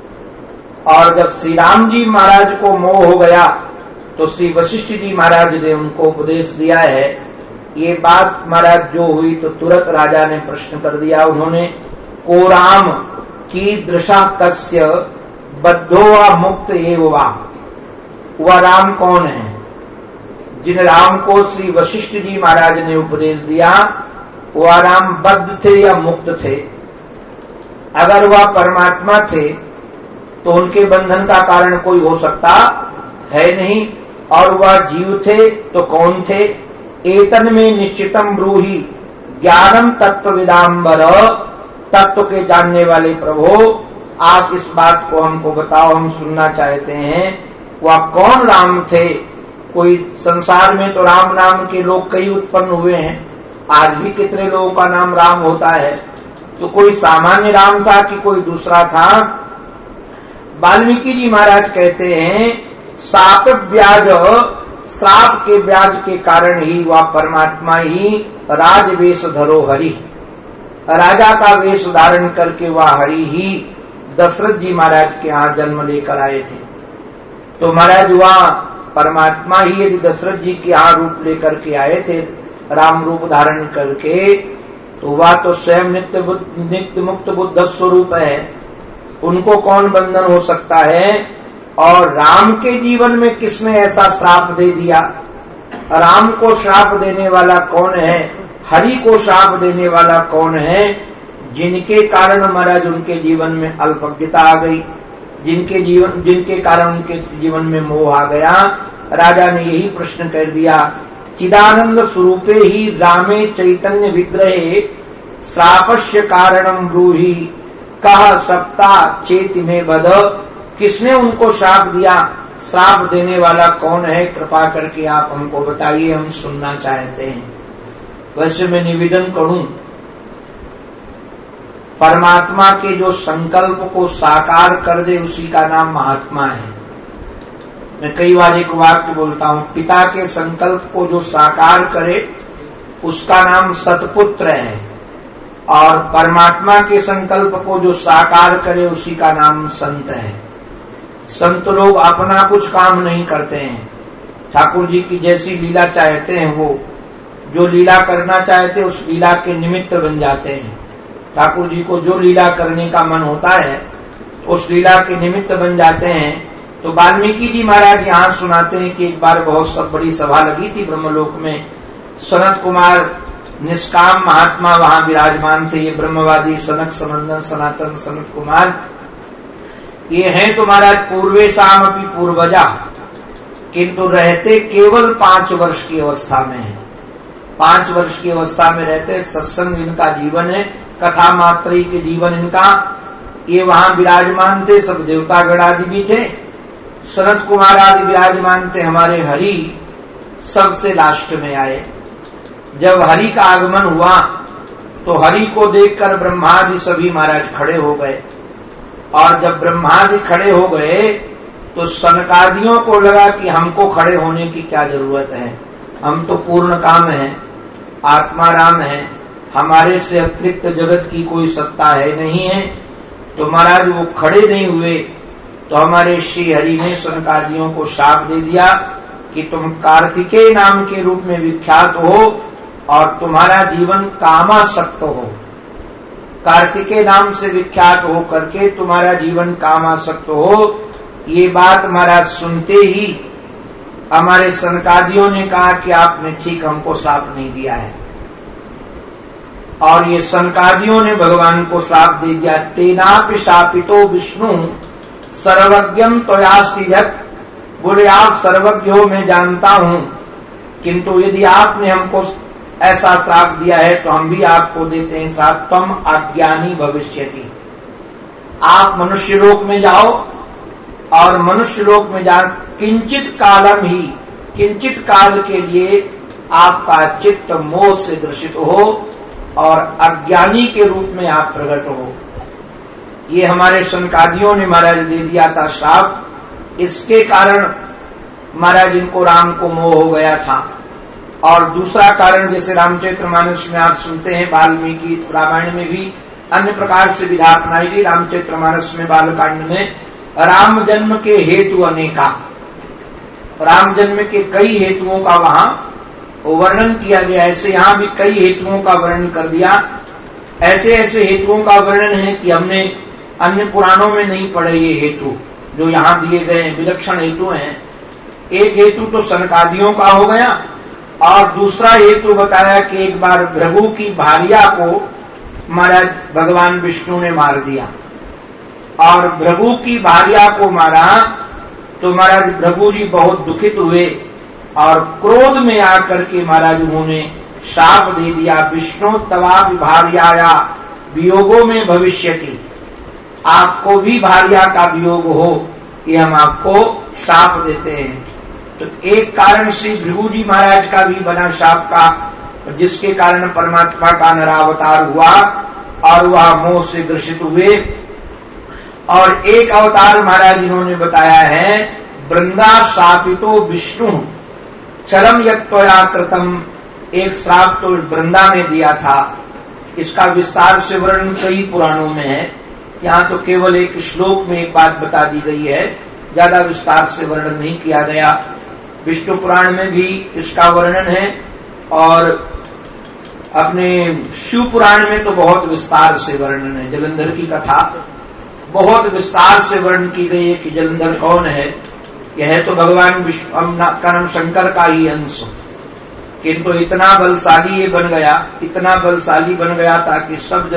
और जब श्री राम जी महाराज को मोह हो गया तो श्री वशिष्ठ जी महाराज ने उनको उपदेश दिया है। ये बात महाराज जो हुई तो तुरंत राजा ने प्रश्न कर दिया। उन्होंने को राम की दृशा कस्य बद्धो व मुक्त एवं, वह राम कौन है जिन राम को श्री वशिष्ठ जी महाराज ने उपदेश दिया, वह राम बद्ध थे या मुक्त थे? अगर वह परमात्मा थे तो उनके बंधन का कारण कोई हो सकता है नहीं, और वह जीव थे तो कौन थे? एतन में निश्चितम ब्रूहि ज्ञानम तत्वविदाम्बर, तत्व के जानने वाले प्रभु आप इस बात को हमको बताओ, हम सुनना चाहते हैं। वह कौन राम थे? कोई संसार में तो राम नाम के लोग कई उत्पन्न हुए हैं, आज भी कितने लोगों का नाम राम होता है, तो कोई सामान्य राम था कि कोई दूसरा था? वाल्मीकि जी महाराज कहते हैं शाप ब्याज, श्राप के ब्याज के कारण ही वह परमात्मा ही राजवेश धरो हरि, राजा का वेश धारण करके वह हरि ही दशरथ जी महाराज के यहाँ जन्म लेकर आए थे। तो महाराज वह परमात्मा ही यदि दशरथ जी के यहाँ रूप लेकर के आए थे, राम रूप धारण करके, तो वह तो स्वयं नित्य मुक्त बुद्ध स्वरूप है, उनको कौन बंधन हो सकता है? और राम के जीवन में किसने ऐसा श्राप दे दिया? राम को श्राप देने वाला कौन है? हरि को श्राप देने वाला कौन है? जिनके कारण महाराज उनके जीवन में अल्पज्ञता आ गई, जिनके कारण उनके जीवन में मोह आ गया। राजा ने यही प्रश्न कर दिया, चिदानंद स्वरूपे ही रामे चैतन्य विग्रहे श्रापस्य कारणम ब्रूहि कह सकता चेति में बद, किसने उनको श्राप दिया? श्राप देने वाला कौन है? कृपा करके आप हमको बताइए, हम सुनना चाहते हैं। वैसे मैं निवेदन करूं, परमात्मा के जो संकल्प को साकार कर दे उसी का नाम महात्मा है। मैं कई बार एक वाक्य बोलता हूं, पिता के संकल्प को जो साकार करे उसका नाम सतपुत्र है, और परमात्मा के संकल्प को जो साकार करे उसी का नाम संत है। संत लोग अपना कुछ काम नहीं करते हैं, ठाकुर जी की जैसी लीला चाहते हैं वो जो लीला करना चाहते उस लीला के निमित्त बन जाते हैं। ठाकुर जी को जो लीला करने का मन होता है उस लीला के निमित्त बन जाते हैं। तो वाल्मीकि जी महाराज यहाँ सुनाते हैं कि एक बार बहुत बड़ी सभा लगी थी ब्रह्मलोक में। सनत कुमार निष्काम महात्मा वहां विराजमान थे। ये ब्रह्मवादी सनक सनंदन सनातन सनत कुमार, ये हैं तो महाराज पूर्वेशाम अपनी पूर्वजा, किंतु रहते केवल 5 वर्ष की अवस्था में है। 5 वर्ष की अवस्था में रहते, सत्संग इनका जीवन है, कथा मात्री के जीवन इनका। ये वहां विराजमान थे, सब देवतागण आदि भी थे, सनत कुमार आदि विराजमान थे। हमारे हरि सबसे लास्ट में आए। जब हरि का आगमन हुआ तो हरि को देखकर ब्रह्मादि सभी महाराज खड़े हो गए, और जब ब्रह्मादि खड़े हो गए तो सनकादियों को लगा कि हमको खड़े होने की क्या जरूरत है, हम तो पूर्ण काम हैं, आत्मा राम है, हमारे से अतिरिक्त जगत की कोई सत्ता है नहीं है। तो महाराज वो खड़े नहीं हुए तो हमारे श्री हरि ने सनकादियों को शाप दे दिया कि तुम कार्तिकेय नाम के रूप में विख्यात हो और तुम्हारा जीवन कामासक्त हो। कार्तिकेय नाम से विख्यात हो करके तुम्हारा जीवन कामासक्त हो। ये बात महाराज सुनते ही हमारे सनकादियों ने कहा कि आपने ठीक हमको श्राप नहीं दिया है। और ये सनकादियों ने भगवान को श्राप दे दिया, तेनापि शापितो विष्णु सर्वज्ञम त्वयास्तिजत। बोले आप सर्वज्ञ हो, मैं जानता हूं, किंतु यदि आपने हमको ऐसा श्राप दिया है तो हम भी आपको देते हैं श्राप, तम अज्ञानी भविष्यति। आप मनुष्य लोक में जाओ और मनुष्य लोक में जा किंचित कालम ही, किंचित काल के लिए आपका चित्त मोह से ग्रसित हो और अज्ञानी के रूप में आप प्रकट हो। ये हमारे सनकादियों ने महाराज दे दिया था श्राप। इसके कारण महाराज इनको राम को मोह हो गया था। और दूसरा कारण, जैसे रामचरितमानस में आप सुनते हैं, वाल्मीकि रामायण में भी अन्य प्रकार से विधा अपनाई गई। रामचरितमानस में बालकांड में राम जन्म के हेतु अनेका, राम जन्म के कई हेतुओं का वहां वर्णन किया गया। ऐसे यहां भी कई हेतुओं का वर्णन कर दिया। ऐसे ऐसे हेतुओं का वर्णन है कि हमने अन्य पुराणों में नहीं पढ़े ये हेतु जो यहां दिए गए हैं, विलक्षण हेतु हैं। एक हेतु तो सनकादियों का हो गया, और दूसरा हेतु बताया कि एक बार भृगु की भार्या को महाराज भगवान विष्णु ने मार दिया, और भृगु की भार्या को मारा तो महाराज भृगु जी बहुत दुखित हुए और क्रोध में आकर के महाराज उन्होंने शाप दे दिया, विष्णु तवा भार्याया वियोगों में भविष्यति। आपको भी भार्या का वियोग हो, ये हम आपको शाप देते हैं। तो एक कारण श्री भृगु जी महाराज का भी बना शाप का, जिसके कारण परमात्मा का नरावतार हुआ और वह मोह से ग्रसित हुए। और एक अवतार महाराज इन्होंने बताया है, वृंदा शापितो विष्णु चरम यत्त्वया कृतम। एक श्राप तो वृंदा ने दिया था, इसका विस्तार से वर्णन कई पुराणों में है। यहाँ तो केवल एक श्लोक में एक बात बता दी गई है, ज्यादा विस्तार से वर्णन नहीं किया गया। विष्णु पुराण में भी इसका वर्णन है, और अपने शिव पुराण में तो बहुत विस्तार से वर्णन है। जलंधर की कथा बहुत विस्तार से वर्णन की गई है कि जलंधर कौन है। यह तो भगवान विष्णु का नाम शंकर का ही अंश, किंतु इतना बलशाली ये बन गया, इतना बलशाली बन गया था कि सब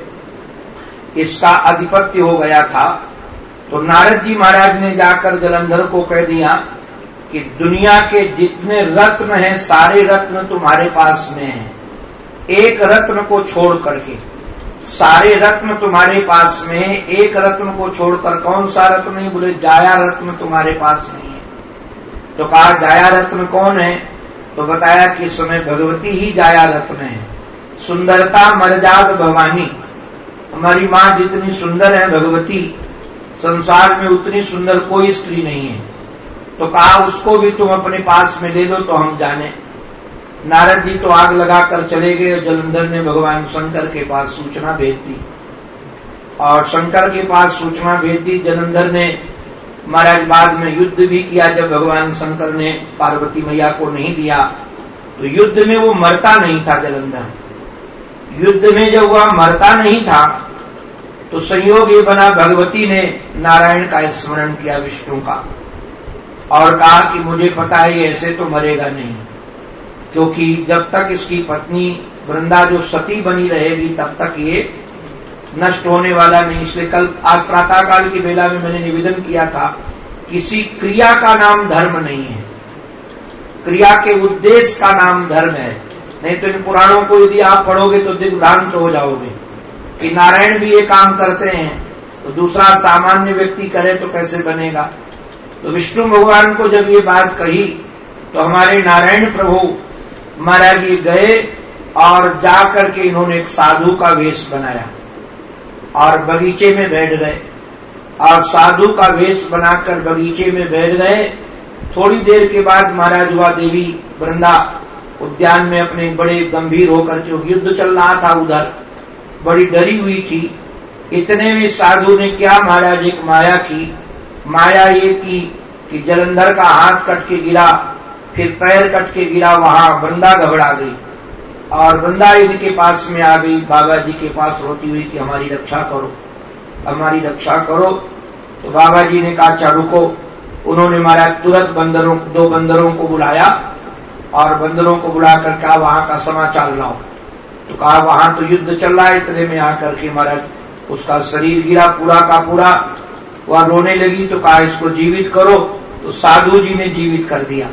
जगह इसका आधिपत्य हो गया था। तो नारद जी महाराज ने जाकर जलंधर को कह दिया कि दुनिया के जितने रत्न हैं सारे रत्न तुम्हारे पास में हैं, एक रत्न को छोड़ करके सारे रत्न तुम्हारे पास में है, एक रत्न को छोड़कर। कौन सा रत्न है? बोले जाया रत्न तुम्हारे पास नहीं है। तो कहा जाया रत्न कौन है? तो बताया कि इस समय भगवती ही जाया रत्न है। सुंदरता मर्याद भवानी, हमारी माँ जितनी सुंदर है भगवती, संसार में उतनी सुंदर कोई स्त्री नहीं है। तो कहा उसको भी तुम अपने पास में ले लो तो हम जाने। नारद जी तो आग लगाकर चले गए, और जलंधर ने भगवान शंकर के पास सूचना भेज दी, और शंकर के पास सूचना भेज दी। जलंधर ने महाराज बाद में युद्ध भी किया। जब भगवान शंकर ने पार्वती मैया को नहीं दिया तो युद्ध में वो मरता नहीं था। जलंधर युद्ध में जब वह मरता नहीं था तो संयोग ये बना, भगवती ने नारायण का स्मरण किया, विष्णु का, और कहा कि मुझे पता है ऐसे तो मरेगा नहीं। क्योंकि जब तक इसकी पत्नी वृंदा जो सती बनी रहेगी तब तक ये नष्ट होने वाला नहीं। इसलिए कल आज प्रातः काल की बेला में मैंने निवेदन किया था, किसी क्रिया का नाम धर्म नहीं है, क्रिया के उद्देश्य का नाम धर्म है। नहीं तो इन पुराणों को यदि आप पढ़ोगे तो दिग्भ्रांत हो जाओगे कि नारायण भी ये काम करते हैं तो दूसरा सामान्य व्यक्ति करे तो कैसे बनेगा। तो विष्णु भगवान को जब ये बात कही तो हमारे नारायण प्रभु महाराज ये गए और जाकर के इन्होंने एक साधु का वेश बनाया और बगीचे में बैठ गए और साधु का वेश बनाकर बगीचे में बैठ गए। थोड़ी देर के बाद महाराज वह देवी वृंदा उद्यान में अपने बड़े गंभीर होकर के युद्ध चल रहा था, उधर बड़ी डरी हुई थी। इतने में साधु ने क्या महाराज एक माया की, माया ये की कि जलंधर का हाथ कट के गिरा, फिर पैर कट के गिरा, वहां वृंदा घबरा गई और वृंदा इनके पास में आ गई, बाबा जी के पास रोती हुई कि हमारी रक्षा करो, हमारी रक्षा करो। तो बाबा जी ने कहा अच्छा रुको। उन्होंने महाराज तुरंत दो बंदरों को बुलाया और बंदरों को बुलाकर कहा वहां का समाचार लाओ। तो कहा वहां तो युद्ध चल रहा है। इतने में आकर के महाराज उसका शरीर गिरा पूरा का पूरा, वह रोने लगी। तो कहा इसको जीवित करो। तो साधु जी ने जीवित कर दिया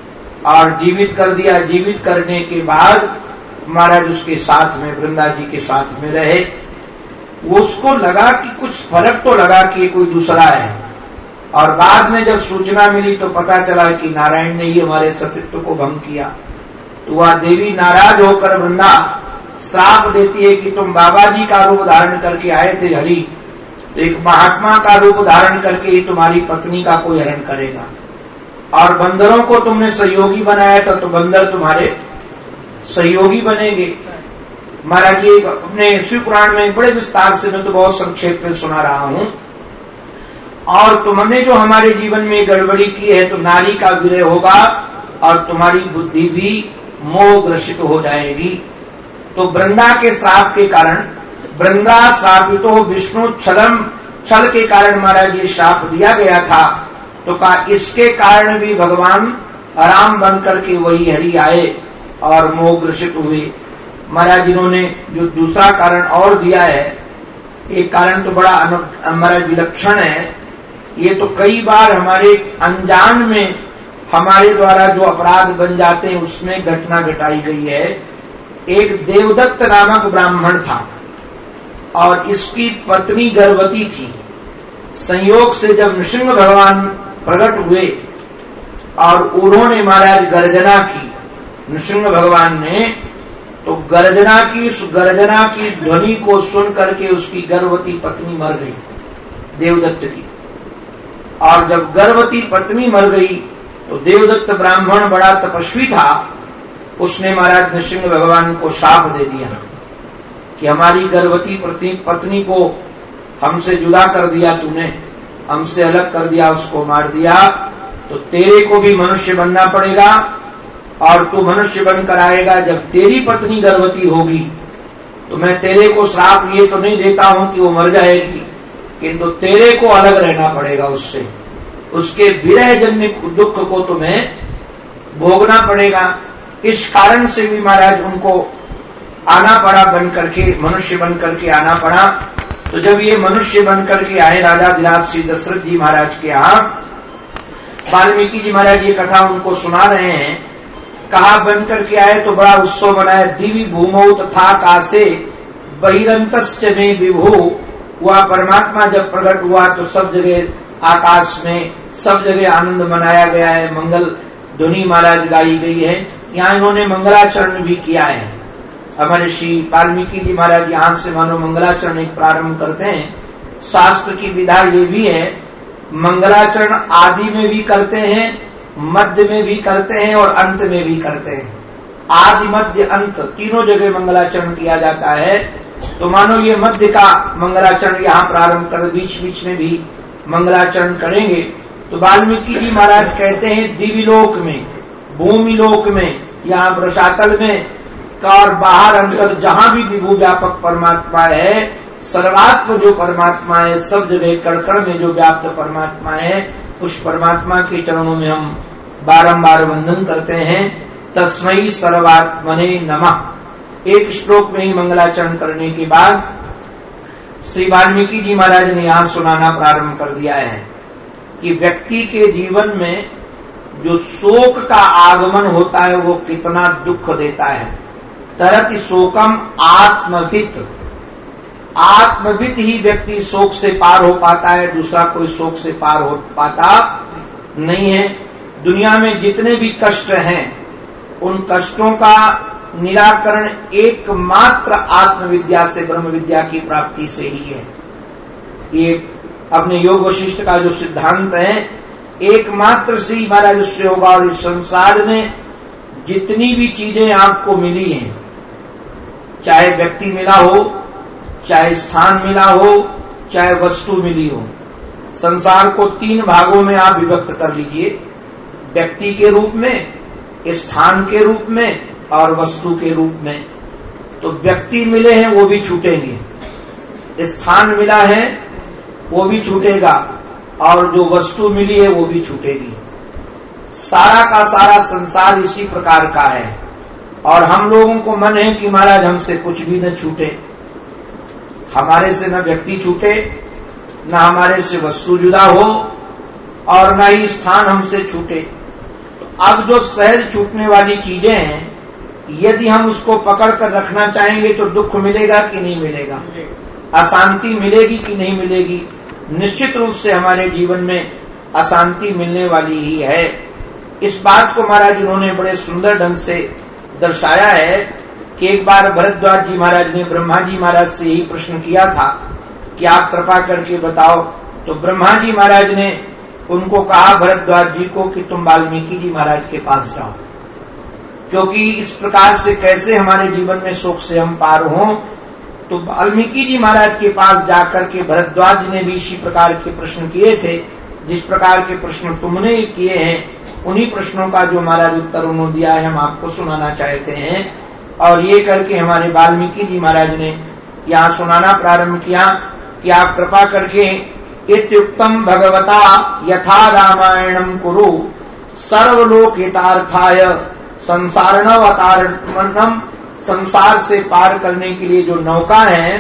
और जीवित कर दिया। जीवित करने के बाद महाराज उसके साथ में वृंदा जी के साथ में रहे। उसको लगा कि कुछ फर्क तो लगा कि कोई दूसरा है, और बाद में जब सूचना मिली तो पता चला कि नारायण ने ही हमारे सतीत्व को भंग किया। तो वह देवी नाराज होकर वृंदा श्राप देती है कि तुम बाबा जी का रूप धारण करके आए थे हरि, तो एक महात्मा का रूप धारण करके ही तुम्हारी पत्नी का कोई हरण करेगा, और बंदरों को तुमने सहयोगी बनाया था तो बंदर तुम्हारे सहयोगी बनेंगे। महाराज जी अपने शिव पुराण में बड़े विस्तार से, मैं तो बहुत संक्षेप में सुना रहा हूं। और तुमने जो हमारे जीवन में गड़बड़ी की है तो नारी का विरह होगा और तुम्हारी बुद्धि भी मोहग्रसित हो जाएगी। तो वृंदा के श्राप के कारण, वृंदा श्रापितो विष्णु छल के कारण महाराज ये श्राप दिया गया था। तो कहा इसके कारण भी भगवान राम बन करके वही हरि आए और मोहग्रसित हुए। महाराज इन्होंने जो दूसरा कारण और दिया है, एक कारण तो बड़ा महाराज विलक्षण है। ये तो कई बार हमारे अनजान में हमारे द्वारा जो अपराध बन जाते हैं उसमें घटना घटाई गई है। एक देवदत्त नामक ब्राह्मण था और इसकी पत्नी गर्भवती थी। संयोग से जब नृसिंह भगवान प्रकट हुए और उन्होंने महाराज गर्जना की, नृसिंह भगवान ने तो गर्जना की, उस गर्जना की ध्वनि को सुन करके उसकी गर्भवती पत्नी मर गई देवदत्त की। और जब गर्भवती पत्नी मर गई तो देवदत्त ब्राह्मण बड़ा तपस्वी था, उसने महाराज नृसिंह भगवान को शाप दे दिया कि हमारी गर्भवती पत्नी को हमसे जुदा कर दिया तूने, हमसे अलग कर दिया, उसको मार दिया, तो तेरे को भी मनुष्य बनना पड़ेगा और तू मनुष्य बनकर आएगा। जब तेरी पत्नी गर्भवती होगी तो मैं तेरे को श्राप ये तो नहीं देता हूं कि वो मर जाएगी, किंतु तेरे को अलग रहना पड़ेगा उससे, उसके विरह जन्य दुख को तुम्हें भोगना पड़ेगा। इस कारण से भी महाराज उनको आना पड़ा, बन करके मनुष्य बन करके आना पड़ा। तो जब ये मनुष्य बन करके आए राजाधिराज श्री दशरथ जी महाराज के यहाँ, वाल्मीकि जी महाराज ये कथा उनको सुना रहे हैं। कहा बन करके आए तो बड़ा उत्सव मनाया। दिवि भूमौ तथा कासे बहिरंतश्च में विभु। हुआ परमात्मा जब प्रकट हुआ तो सब जगह आकाश में सब जगह आनंद मनाया गया है, मंगल ध्वनि महाराज गाई गई है। यहाँ इन्होंने मंगलाचरण भी किया है। हमारे श्री वाल्मीकि जी महाराज यहाँ से मानो मंगलाचरण एक प्रारंभ करते हैं। शास्त्र की विधा ये भी है, मंगलाचरण आदि में भी करते हैं, मध्य में भी करते हैं और अंत में भी करते हैं। आदि मध्य अंत तीनों जगह मंगलाचरण किया जाता है। तो मानो ये मध्य का मंगलाचरण यहाँ प्रारंभ कर, बीच बीच में भी मंगलाचरण करेंगे। तो वाल्मीकि जी महाराज कहते हैं दिव्यलोक में, भूमिलोक में, यहाँ वृषातल में और बाहर अंतर जहां भी विभू व्यापक परमात्मा है, सर्वात्म जो परमात्मा है, सब जगह कण में जो व्याप्त परमात्मा है, उस परमात्मा के चरणों में हम बारंबार वंदन करते हैं। तस्मै सर्वात्मने नमः। एक श्लोक में ही मंगलाचरण करने के बाद श्री वाल्मीकि जी महाराज ने यहां सुनाना प्रारंभ कर दिया है कि व्यक्ति के जीवन में जो शोक का आगमन होता है वो कितना दुख देता है। तरति शोकम आत्मभित, आत्मभित ही व्यक्ति शोक से पार हो पाता है, दूसरा कोई शोक से पार हो पाता नहीं है। दुनिया में जितने भी कष्ट हैं उन कष्टों का निराकरण एकमात्र आत्मविद्या से, ब्रह्म विद्या की प्राप्ति से ही है। ये अपने योग वशिष्ठ का जो सिद्धांत है एकमात्र श्री महाराज से होगा। और इस संसार में जितनी भी चीजें आपको मिली हैं, चाहे व्यक्ति मिला हो, चाहे स्थान मिला हो, चाहे वस्तु मिली हो, संसार को 3 भागों में आप विभक्त कर लीजिए, व्यक्ति के रूप में, स्थान के रूप में और वस्तु के रूप में। तो व्यक्ति मिले हैं वो भी छूटेंगे, स्थान मिला है वो भी छूटेगा और जो वस्तु मिली है वो भी छूटेगी। सारा का सारा संसार इसी प्रकार का है और हम लोगों को मन है कि महाराज हमसे कुछ भी न छूटे, हमारे से न व्यक्ति छूटे, न हमारे से वस्तु जुदा हो और न ही स्थान हमसे छूटे। तो अब जो सहज छूटने वाली चीजें हैं यदि हम उसको पकड़ कर रखना चाहेंगे तो दुख मिलेगा कि नहीं मिलेगा, अशांति मिलेगी कि नहीं मिलेगी। निश्चित रूप से हमारे जीवन में अशांति मिलने वाली ही है। इस बात को महाराज उन्होंने बड़े सुंदर ढंग से दर्शाया है कि एक बार भरद्वाज जी महाराज ने ब्रह्मा जी महाराज से यही प्रश्न किया था कि आप कृपा करके बताओ। तो ब्रह्मा जी महाराज ने उनको कहा भरद्वाज जी को कि तुम वाल्मीकि जी महाराज के पास जाओ, क्योंकि इस प्रकार से कैसे हमारे जीवन में शोक से हम पार हों। तो वाल्मीकि जी महाराज के पास जाकर के भरद्वाज ने भी इसी प्रकार के प्रश्न किए थे, जिस प्रकार के प्रश्न तुमने किए हैं उन्हीं प्रश्नों का जो महाराज उत्तर उन्होंने दिया है हम आपको सुनाना चाहते हैं। और ये करके हमारे वाल्मीकि जी महाराज ने यहाँ सुनाना प्रारंभ किया कि आप कृपा करके इत्युक्तम भगवता यथा रामायणम कुरु सर्वलोक हितार्थाय संसारणवतारणम, संसार से पार करने के लिए जो नौका है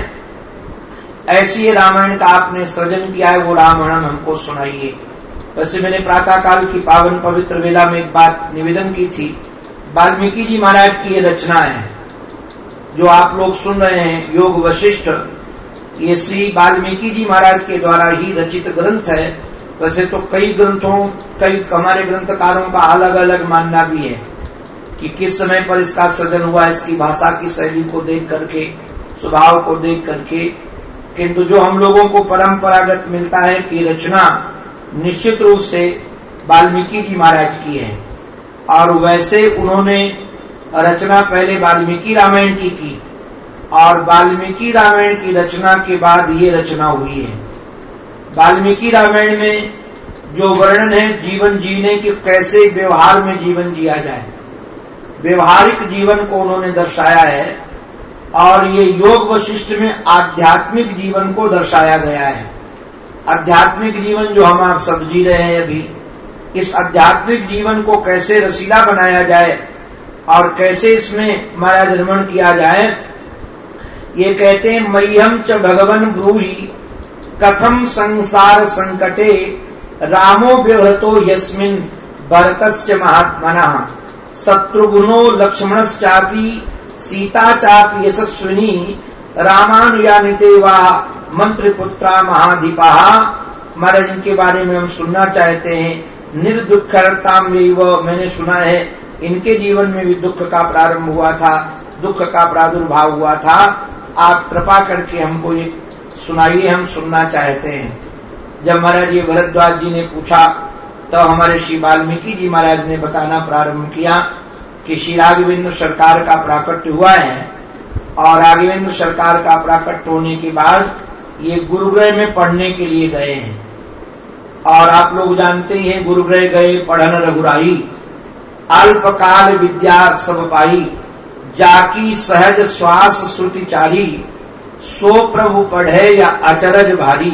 ऐसी रामायण का आपने सृजन किया है, वो रामायण हमको सुनाइए। वैसे मैंने प्रातः काल की पावन पवित्र वेला में एक बात निवेदन की थी, वाल्मीकि जी महाराज की ये रचना है जो आप लोग सुन रहे हैं योग वशिष्ठ, ये श्री वाल्मीकि जी महाराज के द्वारा ही रचित ग्रंथ है। वैसे तो कई हमारे ग्रंथकारों का अलग अलग मानना भी है कि किस समय पर इसका सृजन हुआ, इसकी भाषा की शैली को देख करके, स्वभाव को देख करके, किंतु जो हम लोगों को परंपरागत मिलता है कि रचना निश्चित रूप से वाल्मीकि जी महाराज की है। और वैसे उन्होंने रचना पहले वाल्मीकि रामायण की और वाल्मीकि रामायण की रचना के बाद ये रचना हुई है। वाल्मीकि रामायण में जो वर्णन है जीवन जीने के, कैसे व्यवहार में जीवन जिया जाए, व्यवहारिक जीवन को उन्होंने दर्शाया है। और ये योग वशिष्ठ में आध्यात्मिक जीवन को दर्शाया गया है। आध्यात्मिक जीवन जो हम आप सब जी रहे हैं अभी, इस आध्यात्मिक जीवन को कैसे रसीला बनाया जाए और कैसे इसमें महाराज रमण किया जाए, ये कहते हैं मह्यम च भगवन ब्रूहि कथम संसार संकटे रामो व्यवहतो यस्मिन् भरतश्च महात्मनः शत्रुघ्नो लक्ष्मणश्चापि सीता चापि यशस्विनी रामानुयानिते वा मंत्रिपुत्रा महाधिपाः। महाराज इनके बारे में हम सुनना चाहते हैं। निर्दुःखरताम मैंने सुना है इनके जीवन में भी दुख का प्रारंभ हुआ था, दुख का प्रादुर्भाव हुआ था। आप कृपा करके हमको ये सुनाइए, हम सुनना चाहते हैं। जब महाराज ये भरद्वाज जी ने पूछा तो हमारे श्री वाल्मीकि जी महाराज ने बताना प्रारंभ किया कि श्री राघवेंद्र सरकार का प्राकट्य हुआ है और राघवेंद्र सरकार का प्राकट्य होने के बाद ये गुरुगृह में पढ़ने के लिए गए हैं। और आप लोग जानते ही हैं गुरुगृह गए पढ़न रघुराई, अल्पकाल विद्या सब पाई, जाकी सहज श्वास श्रुति चारी, सो प्रभु पढ़े या अचरज भारी।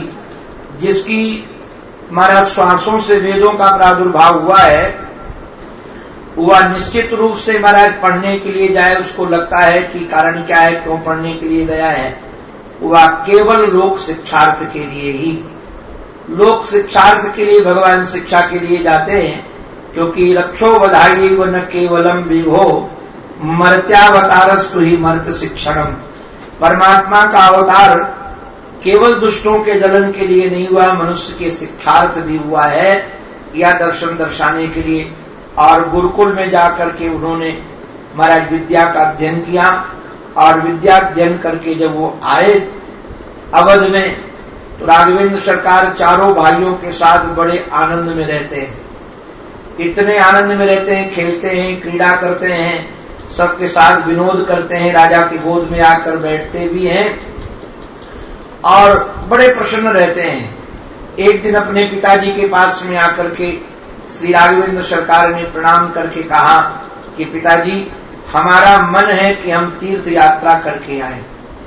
जिसकी हमारा श्वासों से वेदों का प्रादुर्भाव हुआ है वह निश्चित रूप से महाराज पढ़ने के लिए जाए, उसको लगता है कि कारण क्या है, क्यों पढ़ने के लिए गया है, वह केवल लोक शिक्षार्थ के लिए ही, लोक शिक्षार्थ के लिए भगवान शिक्षा के लिए जाते हैं। क्योंकि रक्षो बधाई व न केवलम विभो मर्त्यावतारस्तु ही मर्त शिक्षणम। परमात्मा का अवतार केवल दुष्टों के दलन के लिए नहीं हुआ, मनुष्य के शिक्षार्थ भी हुआ है, या दर्शन दर्शाने के लिए। और गुरुकुल में जाकर के उन्होंने महाराज विद्या का अध्ययन किया, और विद्या अध्ययन करके जब वो आए अवध में, तो राघवेंद्र सरकार चारों भाइयों के साथ बड़े आनंद में रहते हैं। इतने आनंद में रहते हैं, खेलते हैं, क्रीड़ा करते हैं, सबके साथ विनोद करते हैं, राजा की गोद में आकर बैठते भी हैं और बड़े प्रसन्न रहते हैं। एक दिन अपने पिताजी के पास में आकर के श्री राघवेंद्र सरकार ने प्रणाम करके कहा कि पिताजी, हमारा मन है कि हम तीर्थ यात्रा करके आए।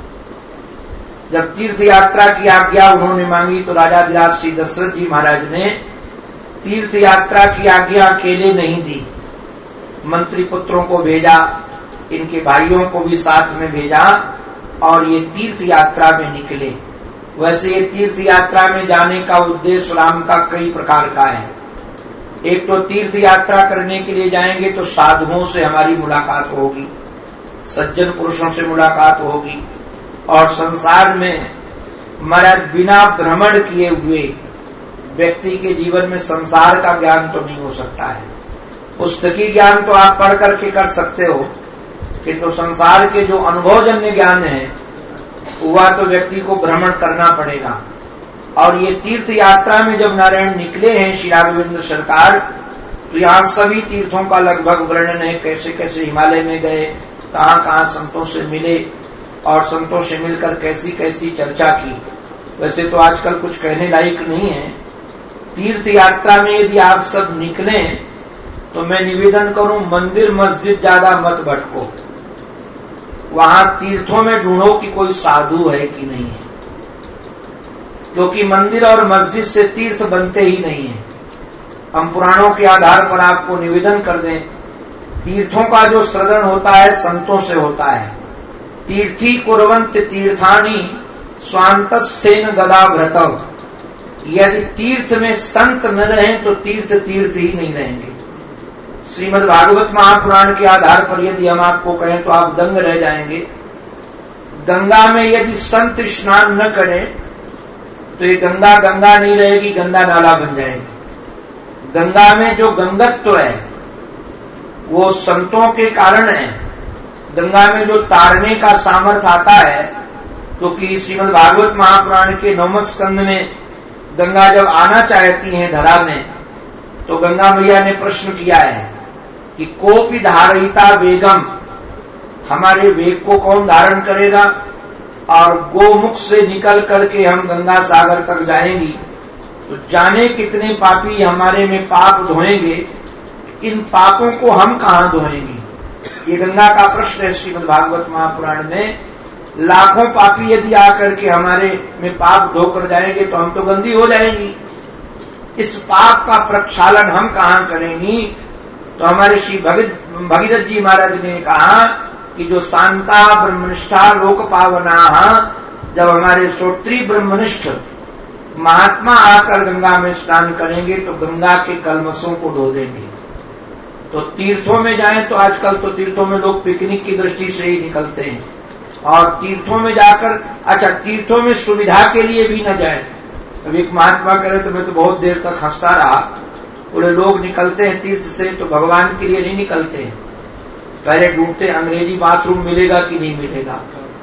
जब तीर्थ यात्रा की आज्ञा उन्होंने मांगी तो राजाधिराज श्री दशरथ जी महाराज ने तीर्थ यात्रा की आज्ञा अकेले नहीं दी, मंत्री पुत्रों को भेजा, इनके भाइयों को भी साथ में भेजा और ये तीर्थ यात्रा में निकले। वैसे ये तीर्थ यात्रा में जाने का उद्देश्य राम का कई प्रकार का है। एक तो तीर्थ यात्रा करने के लिए जाएंगे तो साधुओं से हमारी मुलाकात होगी, सज्जन पुरुषों से मुलाकात होगी, और संसार में हमारा बिना भ्रमण किए हुए व्यक्ति के जीवन में संसार का ज्ञान तो नहीं हो सकता है। पुस्तकी ज्ञान तो आप पढ़ करके कर सकते हो, किंतु संसार के जो अनुभवजन्य ज्ञान है वह तो व्यक्ति को भ्रमण करना पड़ेगा। और ये तीर्थ यात्रा में जब नारायण निकले हैं श्री राघवेंद्र सरकार, तो यहाँ सभी तीर्थों का लगभग वर्णन है, कैसे कैसे हिमालय में गए, कहाँ कहाँ संतों से मिले और संतों से मिलकर कैसी कैसी चर्चा की। वैसे तो आजकल कुछ कहने लायक नहीं है। तीर्थ यात्रा में यदि आप सब निकले तो मैं निवेदन करूं, मंदिर मस्जिद ज्यादा मत भटको, वहां तीर्थों में ढूंढो कि कोई साधु है कि नहीं है, क्योंकि मंदिर और मस्जिद से तीर्थ बनते ही नहीं है। हम पुराणों के आधार पर आपको निवेदन कर दें, तीर्थों का जो सृजन होता है संतों से होता है। तीर्थी कुर्वन्त तीर्थानि स्वांतस्थेन गदाभृतम्। यदि तीर्थ में संत न रहें तो तीर्थ तीर्थ ही नहीं रहेंगे। श्रीमद् भागवत महापुराण के आधार पर यदि हम आपको कहें तो आप दंग रह जाएंगे। गंगा में यदि संत स्नान न करें तो ये गंगा गंगा नहीं रहेगी, गंगा नाला बन जाएगी। गंगा में जो गंगत्व है वो संतों के कारण है। गंगा में जो तारने का सामर्थ्य आता है, क्योंकि श्रीमद् भागवत महापुराण के 9वें स्कंद में गंगा जब आना चाहती है धरा में, तो गंगा मैया ने प्रश्न किया है कि कोपि धारयिता वेगम, हमारे वेग को कौन धारण करेगा, और गोमुख से निकल करके हम गंगा सागर तक जाएंगी तो जाने कितने पापी हमारे में पाप धोएंगे, इन पापों को हम कहां धोएंगे। ये गंगा का प्रश्न है श्रीमद् भागवत महापुराण में। लाखों पापी यदि आकर के हमारे में पाप धोकर जाएंगे तो हम तो गंदी हो जाएंगी। इस पाप का प्रक्षालन हम कहां करेंगी। तो हमारे श्री भगीरथ जी महाराज ने कहा कि जो शांता ब्रह्मनिष्ठा लोक पावना, जब हमारे श्रोत्री ब्रह्मनिष्ठ महात्मा आकर गंगा में स्नान करेंगे तो गंगा के कलमशों को धो देंगे। तो तीर्थों में जाएं तो आजकल तो तीर्थों में लोग पिकनिक की दृष्टि से ही निकलते हैं, और तीर्थों में जाकर, अच्छा तीर्थों में सुविधा के लिए भी न जाए। अब एक महात्मा कह रहे तो मैं तो बहुत देर तक हंसता रहा, पूरे लोग निकलते हैं तीर्थ से तो भगवान के लिए नहीं निकलते हैं, पहले ढूंढते अंग्रेजी बाथरूम मिलेगा कि नहीं मिलेगा।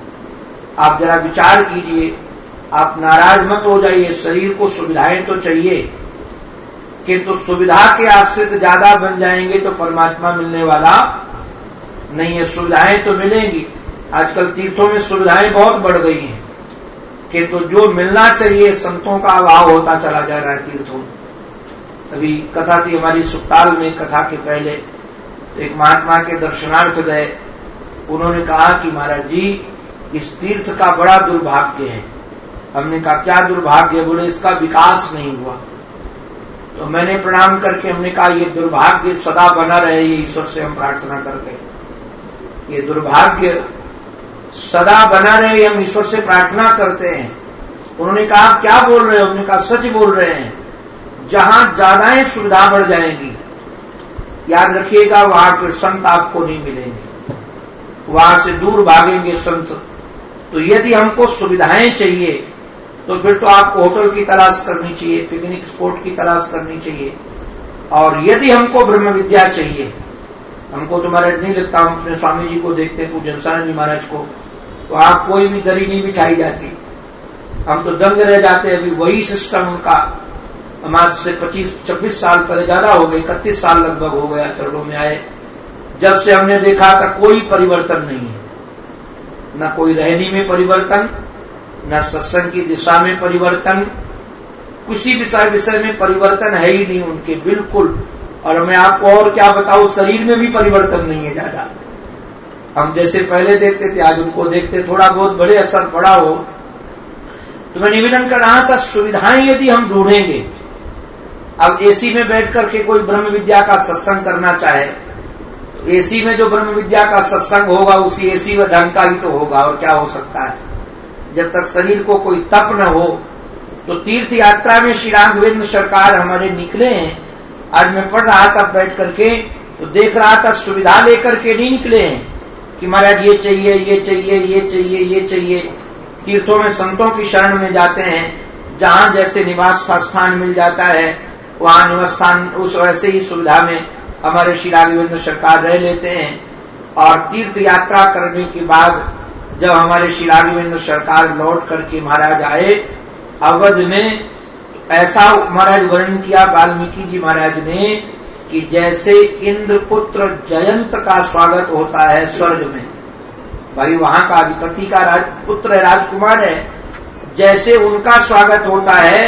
आप जरा विचार कीजिए, आप नाराज मत हो जाइए, शरीर को सुविधाएं तो चाहिए, किंतु सुविधा के आश्रित ज्यादा बन जाएंगे तो परमात्मा मिलने वाला नहीं है। सुविधाएं तो मिलेंगी, आजकल तीर्थों में सुविधाएं बहुत बढ़ गई हैं, किंतु जो मिलना चाहिए संतों का अभाव होता चला जा रहा है तीर्थों में। अभी कथा थी हमारी सुखताल में, कथा के पहले तो एक महात्मा के दर्शनार्थ गए, उन्होंने कहा कि महाराज जी इस तीर्थ का बड़ा दुर्भाग्य है। हमने कहा क्या दुर्भाग्य? बोले इसका विकास नहीं हुआ। तो मैंने प्रणाम करके हमने कहा ये दुर्भाग्य सदा बना रहे, ये ईश्वर से हम प्रार्थना करते हैं, ये दुर्भाग्य सदा बना रहे, हम ईश्वर से प्रार्थना करते हैं। उन्होंने कहा क्या बोल रहे हो? हमने कहा सच बोल रहे हैं, जहां ज्यादा सुविधा बढ़ जाएगी याद रखिएगा वहां फिर संत आपको नहीं मिलेंगे, वहां से दूर भागेंगे संत। तो यदि हमको सुविधाएं चाहिए तो फिर तो आपको होटल की तलाश करनी चाहिए, पिकनिक स्पॉट की तलाश करनी चाहिए। और यदि हमको ब्रह्म विद्या चाहिए, हमको तो महाराज नहीं लगता, हम अपने स्वामी जी को देखते हैं, पूज्य हंसानंद जी महाराज को, तो आप कोई भी दरी नहीं बिछाई जाती, हम तो दंग रह जाते। अभी वही सिस्टम उनका हम आज से 25-26 साल पहले, ज्यादा हो गए, 31 साल लगभग हो गया चरणों में आए, जब से हमने देखा था कोई परिवर्तन नहीं है, न कोई रहनी में परिवर्तन, न सत्संग की दिशा में परिवर्तन, किसी विषय में परिवर्तन है ही नहीं उनके बिल्कुल। और मैं आपको और क्या बताऊं, शरीर में भी परिवर्तन नहीं है ज्यादा। हम जैसे पहले देखते थे आज उनको देखते थोड़ा बहुत बड़े असर पड़ा हो। तो मैं निवेदन कर रहा था, सुविधाएं यदि हम ढूंढेंगे, अब एसी में बैठ करके कोई ब्रह्म विद्या का सत्संग करना चाहे, तो एसी में जो ब्रह्म विद्या का सत्संग होगा उसी एसी व ढंग का ही तो होगा, और क्या हो सकता है। जब तक शरीर को कोई तप न हो, तो तीर्थ यात्रा में श्री राघवेंद्र सरकार हमारे निकले हैं। आज मैं पढ़ रहा था बैठ करके, तो देख रहा था सुविधा लेकर के नहीं निकले हैं कि महाराज ये चाहिए, ये चाहिए, ये चाहिए, ये चाहिए। तीर्थों में संतों की शरण में जाते हैं, जहां जैसे निवास का स्थान मिल जाता है वहां निवास स्थान, उस वैसे ही सुविधा में हमारे श्री राघवेंद्र सरकार रह लेते हैं। और तीर्थ यात्रा करने के बाद जब हमारे श्री राघवेंद्र सरकार लौट करके महाराज आए अवध में, ऐसा महाराज वर्णन किया वाल्मीकि जी महाराज ने कि जैसे इंद्रपुत्र जयंत का स्वागत होता है स्वर्ग में, भाई वहां का अधिपति का पुत्र है, राजकुमार है, जैसे उनका स्वागत होता है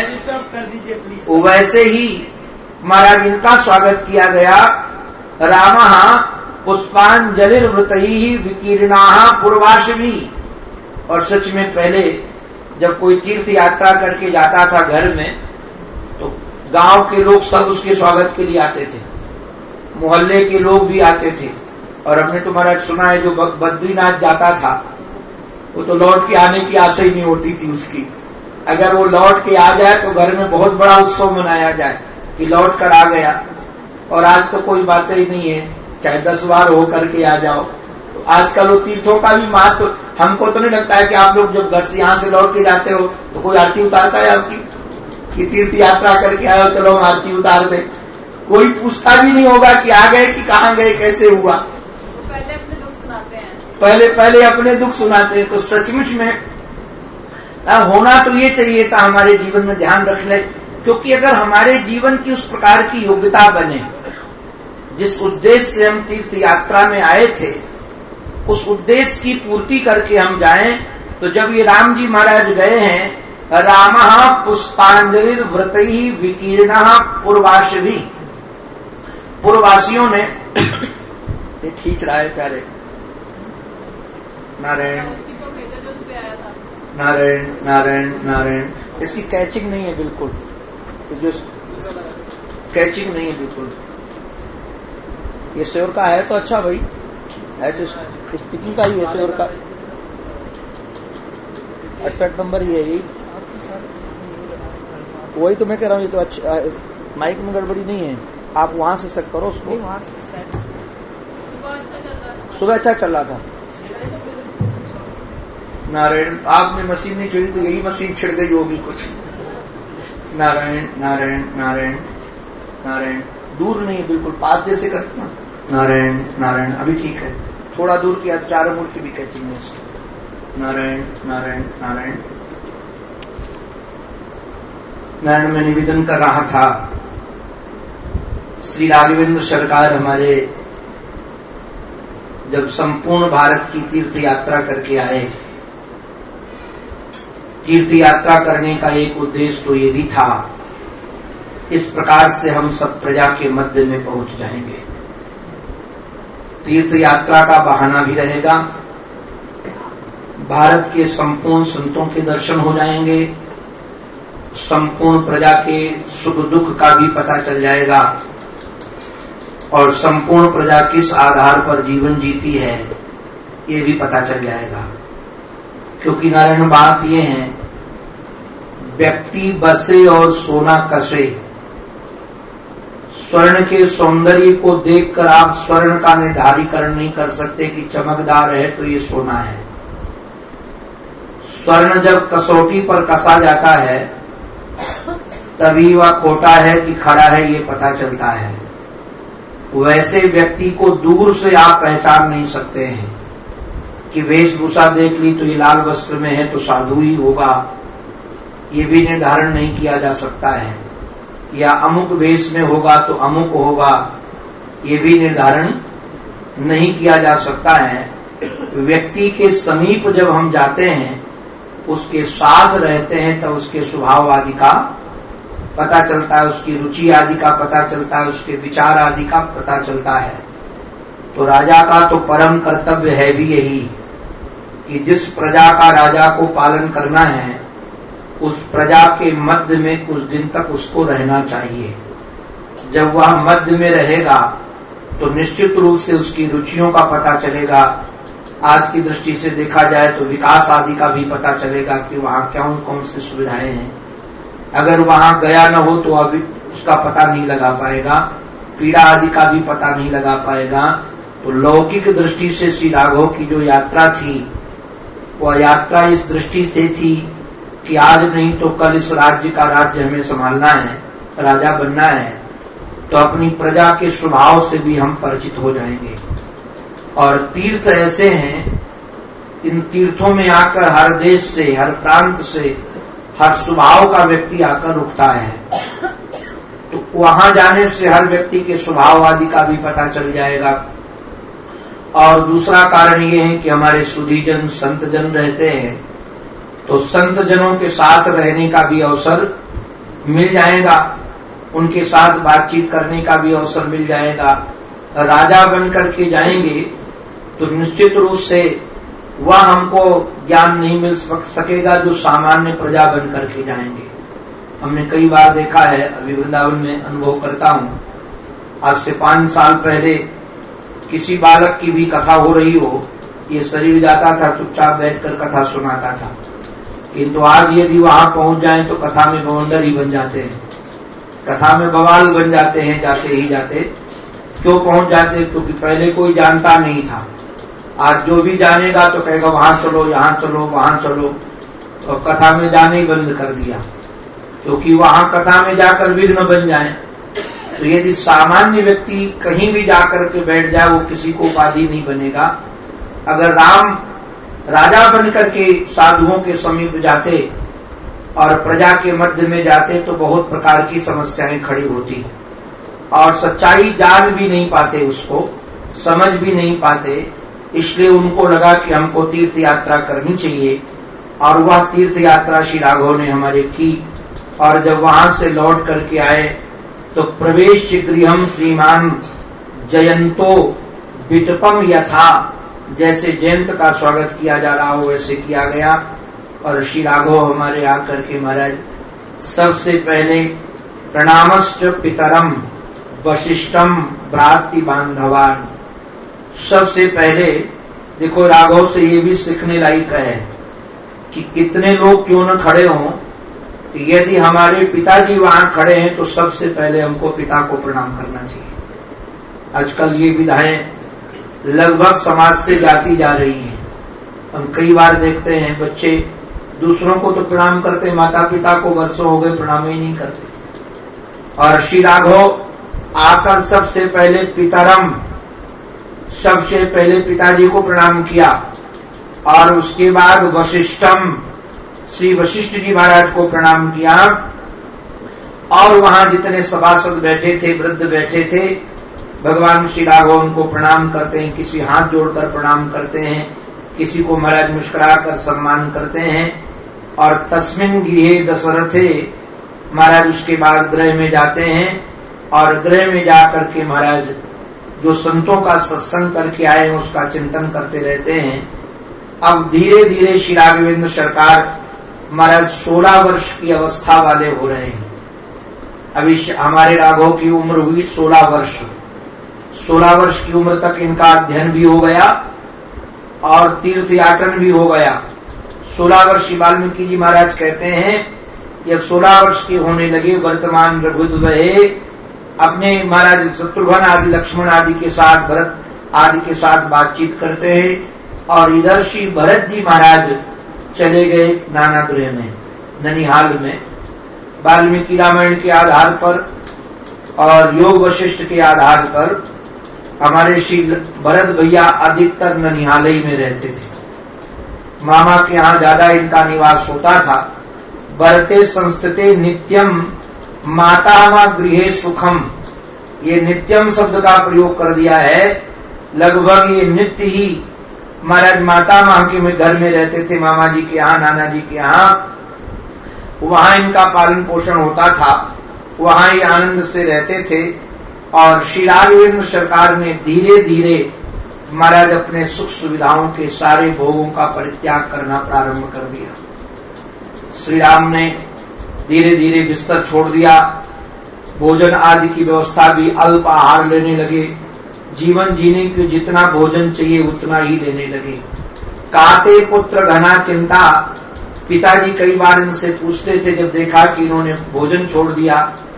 वैसे ही महाराज इनका स्वागत किया गया। रामः पुष्पांजलिर्वृतैः विकीर्णाः पूर्वाशवी। और सच में पहले जब कोई तीर्थ यात्रा करके जाता था घर में, तो गांव के लोग सब उसके स्वागत के लिए आते थे, मोहल्ले के लोग भी आते थे। और हमने तो महाराज सुना है जो बद्रीनाथ जाता था वो तो लौट के आने की आशा ही नहीं होती थी उसकी। अगर वो लौट के आ जाए तो घर में बहुत बड़ा उत्सव मनाया जाए कि लौट कर आ गया। और आज तो कोई बात ही नहीं है, चाहे 10 बार हो करके आ जाओ। तो आजकल वो तीर्थों का भी महत्व, हमको तो नहीं लगता है कि आप लोग जब घर से यहां से लौट के जाते हो तो कोई आरती उतारता है आपकी कि तीर्थ यात्रा करके आए हो, चलो हम आरती उतार दे। कोई पूछता भी नहीं होगा कि आ गए कि कहां गए, कैसे हुआ। पहले अपने दुख सुनाते हैं, पहले अपने दुख सुनाते हैं। तो सचमुच में होना तो ये चाहिए था हमारे जीवन में, ध्यान रख ले, क्योंकि अगर हमारे जीवन की उस प्रकार की योग्यता बने जिस उद्देश्य से हम तीर्थ यात्रा में आए थे, उस उद्देश्य की पूर्ति करके हम जाएं, तो जब ये राम जी महाराज गए हैं, रामः पुष्पांजलिर्वृतैः विकीर्णाः पूर्वाशवी, पूर्ववासियों ने ये खींच रहा है प्यारे नारायण नारायण नारायण नारायण। इसकी कैचिंग नहीं है बिल्कुल, जो कैचिंग नहीं है बिल्कुल। ये श्योर का है तो अच्छा भाई है, तो स्पीकिंग का ही है श्योर का। 68 नंबर ही है यही, वही तो मैं कह रहा हूँ। ये तो अच्छा माइक में गड़बड़ी नहीं है, आप वहां से सेट करो उसको। सुबह अच्छा चल रहा था नारायण, आपने मशीन नहीं छिड़ी तो यही मशीन छिड़ गई होगी कुछ। नारायण नारायण नारायण नारायण, दूर नहीं बिल्कुल पास जैसे करते ना, नारायण नारायण। अभी ठीक है, थोड़ा दूर किया चारों मूर्ति भी कहती है इसको। नारायण नारायण नारायण नारायण। में निवेदन कर रहा था, श्री राघवेंद्र सरकार हमारे जब संपूर्ण भारत की तीर्थ यात्रा करके आए, तीर्थ यात्रा करने का एक उद्देश्य तो ये भी था, इस प्रकार से हम सब प्रजा के मध्य में पहुंच जाएंगे। तीर्थ यात्रा का बहाना भी रहेगा, भारत के संपूर्ण संतों के दर्शन हो जाएंगे, संपूर्ण प्रजा के सुख दुख का भी पता चल जाएगा और संपूर्ण प्रजा किस आधार पर जीवन जीती है ये भी पता चल जाएगा। क्योंकि नारायण बात ये है, व्यक्ति बसे और सोना कसे। स्वर्ण के सौंदर्य को देखकर आप स्वर्ण का निर्धारीकरण नहीं कर सकते कि चमकदार है तो ये सोना है। स्वर्ण जब कसौटी पर कसा जाता है तभी वह खोटा है कि खरा है ये पता चलता है। वैसे व्यक्ति को दूर से आप पहचान नहीं सकते हैं कि वेशभूषा देख ली तो ये लाल वस्त्र में है तो साधु ही होगा, ये भी निर्धारण नहीं किया जा सकता है। या अमुक वेश में होगा तो अमुक होगा, ये भी निर्धारण नहीं किया जा सकता है। व्यक्ति के समीप जब हम जाते हैं, उसके साथ रहते हैं तब उसके स्वभाव आदि का पता चलता है, उसकी रुचि आदि का पता चलता है, उसके विचार आदि का पता चलता है। तो राजा का तो परम कर्तव्य है भी यही कि जिस प्रजा का राजा को पालन करना है उस प्रजा के मध्य में कुछ दिन तक उसको रहना चाहिए। जब वह मध्य में रहेगा तो निश्चित रूप से उसकी रुचियों का पता चलेगा। आज की दृष्टि से देखा जाए तो विकास आदि का भी पता चलेगा कि वहां कौन कौन सी सुविधाएं हैं। अगर वहां गया न हो तो अभी उसका पता नहीं लगा पाएगा, पीड़ा आदि का भी पता नहीं लगा पाएगा। तो लौकिक दृष्टि से श्री राघव की जो यात्रा थी वह यात्रा इस दृष्टि से थी कि आज नहीं तो कल इस राज्य का राज्य हमें संभालना है, राजा बनना है, तो अपनी प्रजा के स्वभाव से भी हम परिचित हो जाएंगे। और तीर्थ ऐसे हैं, इन तीर्थों में आकर हर देश से, हर प्रांत से, हर स्वभाव का व्यक्ति आकर रुकता है। तो वहां जाने से हर व्यक्ति के स्वभाव आदि का भी पता चल जाएगा। और दूसरा कारण ये है कि हमारे सुधीजन संत जन रहते हैं तो संत जनों के साथ रहने का भी अवसर मिल जाएगा, उनके साथ बातचीत करने का भी अवसर मिल जाएगा। राजा बन करके जाएंगे तो निश्चित रूप से वह हमको ज्ञान नहीं मिल सकेगा जो सामान्य प्रजा बन करके जाएंगे। हमने कई बार देखा है, अभी वृंदावन में अनुभव करता हूं, आज से 5 साल पहले किसी बालक की भी कथा हो रही हो, ये शरीर जाता था, चुपचाप बैठकर कथा सुनाता था। किंतु आज यदि वहां पहुंच जाए तो कथा में बवंडर ही बन जाते हैं, कथा में बवाल बन जाते हैं जाते ही जाते। क्यों पहुंच जाते? क्योंकि पहले कोई जानता नहीं था। आज जो भी जानेगा तो कहेगा वहां चलो, यहां चलो, वहां चलो, और कथा में जाने ही बंद कर दिया, क्योंकि वहां कथा में जाकर विघ्न बन जाए। तो यदि सामान्य व्यक्ति कहीं भी जाकर के बैठ जाए वो किसी को उपाधि नहीं बनेगा। अगर राम राजा बनकर के साधुओं के समीप जाते और प्रजा के मध्य में जाते तो बहुत प्रकार की समस्याएं खड़ी होती और सच्चाई जान भी नहीं पाते, उसको समझ भी नहीं पाते। इसलिए उनको लगा कि हमको तीर्थ यात्रा करनी चाहिए और वह तीर्थ यात्रा श्री राघव ने हमारे की। और जब वहां से लौट करके आए तो प्रवेश गृहम श्रीमान जयंतो विटपम यथा, जैसे जयंत का स्वागत किया जा रहा हो वैसे किया गया। और श्री राघव हमारे आकर के महाराज सबसे पहले प्रणामश्च पितरम वशिष्ठम भ्राति बांधवान, सबसे पहले देखो राघव से ये भी सीखने लायक है कि कितने लोग क्यों न खड़े हों, यदि हमारे पिताजी वहां खड़े हैं तो सबसे पहले हमको पिता को प्रणाम करना चाहिए। आजकल ये विधाएं लगभग समाज से जाती जा रही हैं। हम कई बार देखते हैं बच्चे दूसरों को तो प्रणाम करते, माता पिता को वर्षों हो गए प्रणाम ही नहीं करते। और श्री राघव आकर सबसे पहले पितरम, सबसे पहले पिताजी को प्रणाम किया और उसके बाद वशिष्ठम, श्री वशिष्ठ जी महाराज को प्रणाम किया। और वहां जितने सभासद बैठे थे, वृद्ध बैठे थे, भगवान श्री राघव उनको प्रणाम करते हैं, किसी हाथ जोड़कर प्रणाम करते हैं, किसी को महाराज मुस्कुराकर सम्मान करते हैं। और तस्मिन गृहे दशरथे, महाराज उसके बाद गृह में जाते हैं और गृह में जाकर के महाराज जो संतों का सत्संग करके आए हैं उसका चिंतन करते रहते हैं। अब धीरे धीरे श्री राघवेंद्र सरकार महाराज 16 वर्ष की अवस्था वाले हो रहे हैं। अभी हमारे राघव की उम्र हुई 16 वर्ष। 16 वर्ष की उम्र तक इनका अध्ययन भी हो गया और तीर्थ याटन भी हो गया। 16 वर्षीय वाल्मीकि जी महाराज कहते हैं, जब 16 वर्ष के होने लगे, वर्तमान रघुद्वये अपने महाराज शत्रुघ्न आदि, लक्ष्मण आदि के साथ, भरत आदि के साथ बातचीत करते हैं और इधर श्री भरत जी महाराज चले गए नानागृह में, ननिहाल में। वाल्मीकि रामायण के आधार पर और योग वशिष्ठ के आधार पर हमारे श्री भरत भैया अधिकतर ननिहाल ही में रहते थे। मामा के यहाँ ज्यादा इनका निवास होता था। भरते संस्थिते नित्यम मातामा गृहे सुखम, ये नित्यम शब्द का प्रयोग कर दिया है। लगभग ये नित्य ही महाराज माता माँ के घर में रहते थे, मामा जी के यहाँ, नाना जी के यहाँ। वहां इनका पालन पोषण होता था, वहां ही आनंद से रहते थे। और श्री राघवेंद्र सरकार ने धीरे धीरे महाराज अपने सुख सुविधाओं के सारे भोगों का परित्याग करना प्रारंभ कर दिया। श्री राम ने धीरे धीरे बिस्तर छोड़ दिया, भोजन आदि की व्यवस्था भी अल्प आहार लेने लगे, जीवन जीने के जितना भोजन चाहिए उतना ही लेने लगे। काते पुत्र घना चिंता, पिताजी कई बार इनसे पूछते थे, जब देखा कि इन्होंने भोजन छोड़ दिया,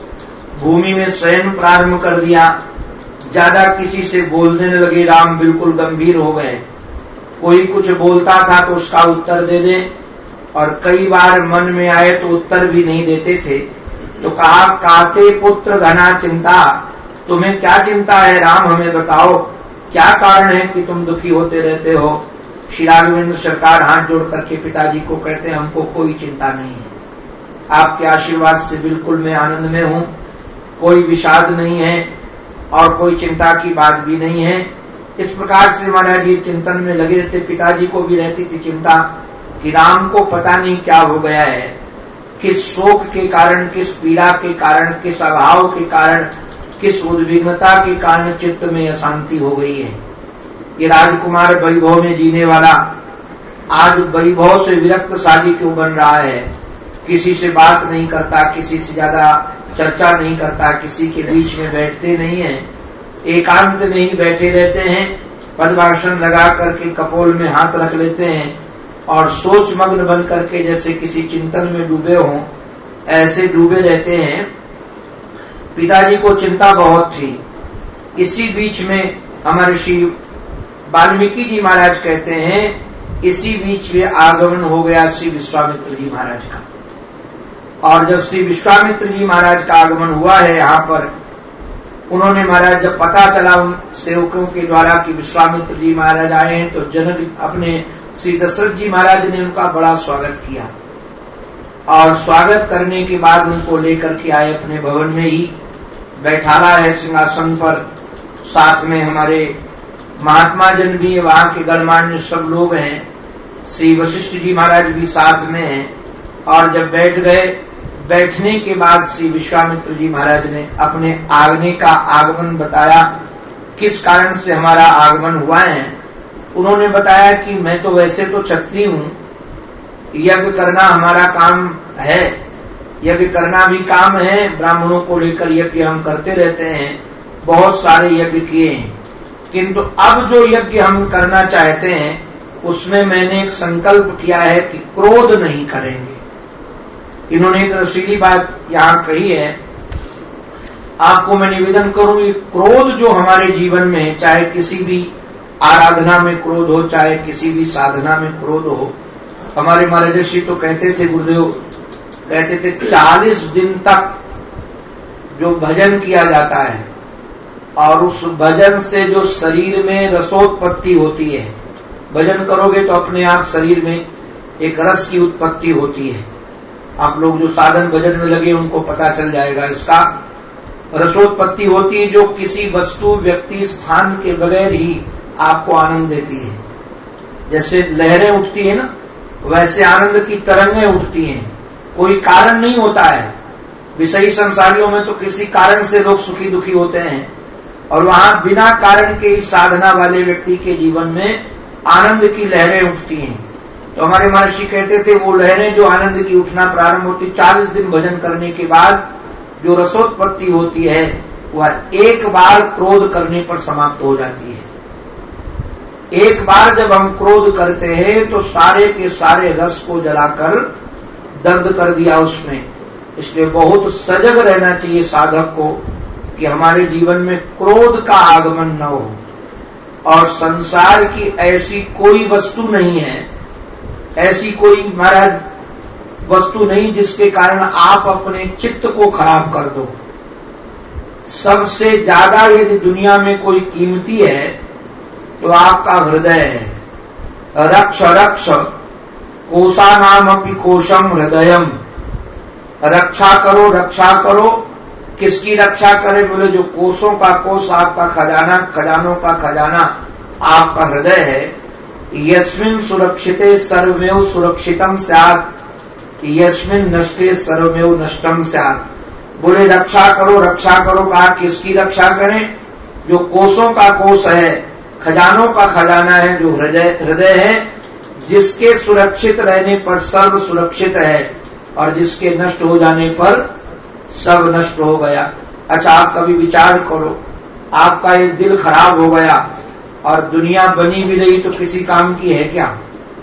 भूमि में शयन प्रारंभ कर दिया, ज्यादा किसी से बोलने लगे, राम बिल्कुल गंभीर हो गए। कोई कुछ बोलता था तो उसका उत्तर दे दें, और कई बार मन में आए तो उत्तर भी नहीं देते थे। तो कहा, काते पुत्र घना चिंता, तुम्हें क्या चिंता है राम, हमें बताओ क्या कारण है कि तुम दुखी होते रहते हो। श्री राघवेंद्र सरकार हाथ जोड़ करके पिताजी को कहते हैं, हमको कोई चिंता नहीं है, आपके आशीर्वाद से बिल्कुल मैं आनंद में हूं, कोई विषाद नहीं है और कोई चिंता की बात भी नहीं है। इस प्रकार से महाराज ये चिंतन में लगे रहते। पिताजी को भी रहती थी चिंता कि राम को पता नहीं क्या हो गया है, किस शोक के कारण, किस पीड़ा के कारण, किस अभाव के कारण, किस उद्विग्नता के कारण चित्त में अशांति हो गई है। ये राजकुमार वैभव में जीने वाला आज वैभव से विरक्तशाली क्यों बन रहा है, किसी से बात नहीं करता, किसी से ज्यादा चर्चा नहीं करता, किसी के बीच में बैठते नहीं है, एकांत में ही बैठे रहते हैं, पद्मासन लगा करके कपोल में हाथ रख लेते हैं और सोच मग्न बन करके जैसे किसी चिंतन में डूबे हों, ऐसे डूबे रहते हैं। पिताजी को चिंता बहुत थी। इसी बीच में हमारे श्री वाल्मीकि जी महाराज कहते हैं, इसी बीच में आगमन हो गया श्री विश्वामित्र जी महाराज का। और जब श्री विश्वामित्र जी महाराज का आगमन हुआ है यहाँ पर, उन्होंने महाराज जब पता चला उन सेवकों के द्वारा कि विश्वामित्र जी महाराज आए हैं, तो जनक अपने श्री दशरथ जी महाराज ने उनका बड़ा स्वागत किया। और स्वागत करने के बाद उनको लेकर के आए अपने भवन में ही, बैठाला है सिंहासन पर, साथ में हमारे महात्मा जन भी, वहां के गणमान्य सब लोग हैं, श्री वशिष्ठ जी महाराज भी साथ में हैं। और जब बैठ गए, बैठने के बाद श्री विश्वामित्र जी महाराज ने अपने आने का आगमन बताया, किस कारण से हमारा आगमन हुआ है। उन्होंने बताया कि मैं तो वैसे तो क्षत्रिय हूं, यज्ञ करना हमारा काम है, यज्ञ करना भी काम है, ब्राह्मणों को लेकर यज्ञ हम करते रहते हैं, बहुत सारे यज्ञ किए हैं, किंतु अब जो यज्ञ हम करना चाहते हैं उसमें मैंने एक संकल्प किया है कि क्रोध नहीं करेंगे। इन्होंने एक रसीली बात यहाँ कही है, आपको मैं निवेदन करूं, ये क्रोध जो हमारे जीवन में, चाहे किसी भी आराधना में क्रोध हो, चाहे किसी भी साधना में क्रोध हो, हमारे महाराज ऋषि तो कहते थे, गुरुदेव कहते थे, 40 दिन तक जो भजन किया जाता है और उस भजन से जो शरीर में रसोत्पत्ति होती है, भजन करोगे तो अपने आप शरीर में एक रस की उत्पत्ति होती है। आप लोग जो साधन भजन में लगे उनको पता चल जाएगा, इसका रसोत्पत्ति होती है जो किसी वस्तु, व्यक्ति, स्थान के बगैर ही आपको आनंद देती है। जैसे लहरें उठती है ना, वैसे आनंद की तरंगें उठती हैं, कोई कारण नहीं होता है। विषयी संसारियों में तो किसी कारण से लोग सुखी दुखी होते हैं, और वहां बिना कारण के साधना वाले व्यक्ति के जीवन में आनंद की लहरें उठती हैं। तो हमारे महर्षि कहते थे वो लहरें जो आनंद की उठना प्रारंभ होती, 40 दिन भजन करने के बाद जो रसोत्पत्ति होती है वह एक बार क्रोध करने पर समाप्त हो जाती है। एक बार जब हम क्रोध करते हैं तो सारे के सारे रस को जलाकर दग्ध कर दिया उसने। इसलिए बहुत सजग रहना चाहिए साधक को कि हमारे जीवन में क्रोध का आगमन न हो। और संसार की ऐसी कोई वस्तु नहीं है, ऐसी कोई महाराज वस्तु नहीं जिसके कारण आप अपने चित्त को खराब कर दो। सबसे ज्यादा यदि दुनिया में कोई कीमती है तो आपका हृदय है। रक्ष रक्ष कोशानामपि कोशम हृदयम। रक्षा करो, रक्षा करो। किसकी रक्षा करे? बोले जो कोसों का कोस आपका खजाना, खजानों का खजाना आपका हृदय है। यस्मिन् सुरक्षिते सर्वमेव सुरक्षितम स्यात्, यस्मिन् नष्टे सर्वमेव नष्टम स्यात्। बोले रक्षा करो, रक्षा करो। कहा किसकी रक्षा करें? जो कोसों का कोस है, खजानों का खजाना है, जो हृदय है, जिसके सुरक्षित रहने पर सर्व सुरक्षित है और जिसके नष्ट हो जाने पर सब नष्ट हो गया। अच्छा, आप कभी विचार करो, आपका ये दिल खराब हो गया और दुनिया बनी भी रही तो किसी काम की है क्या?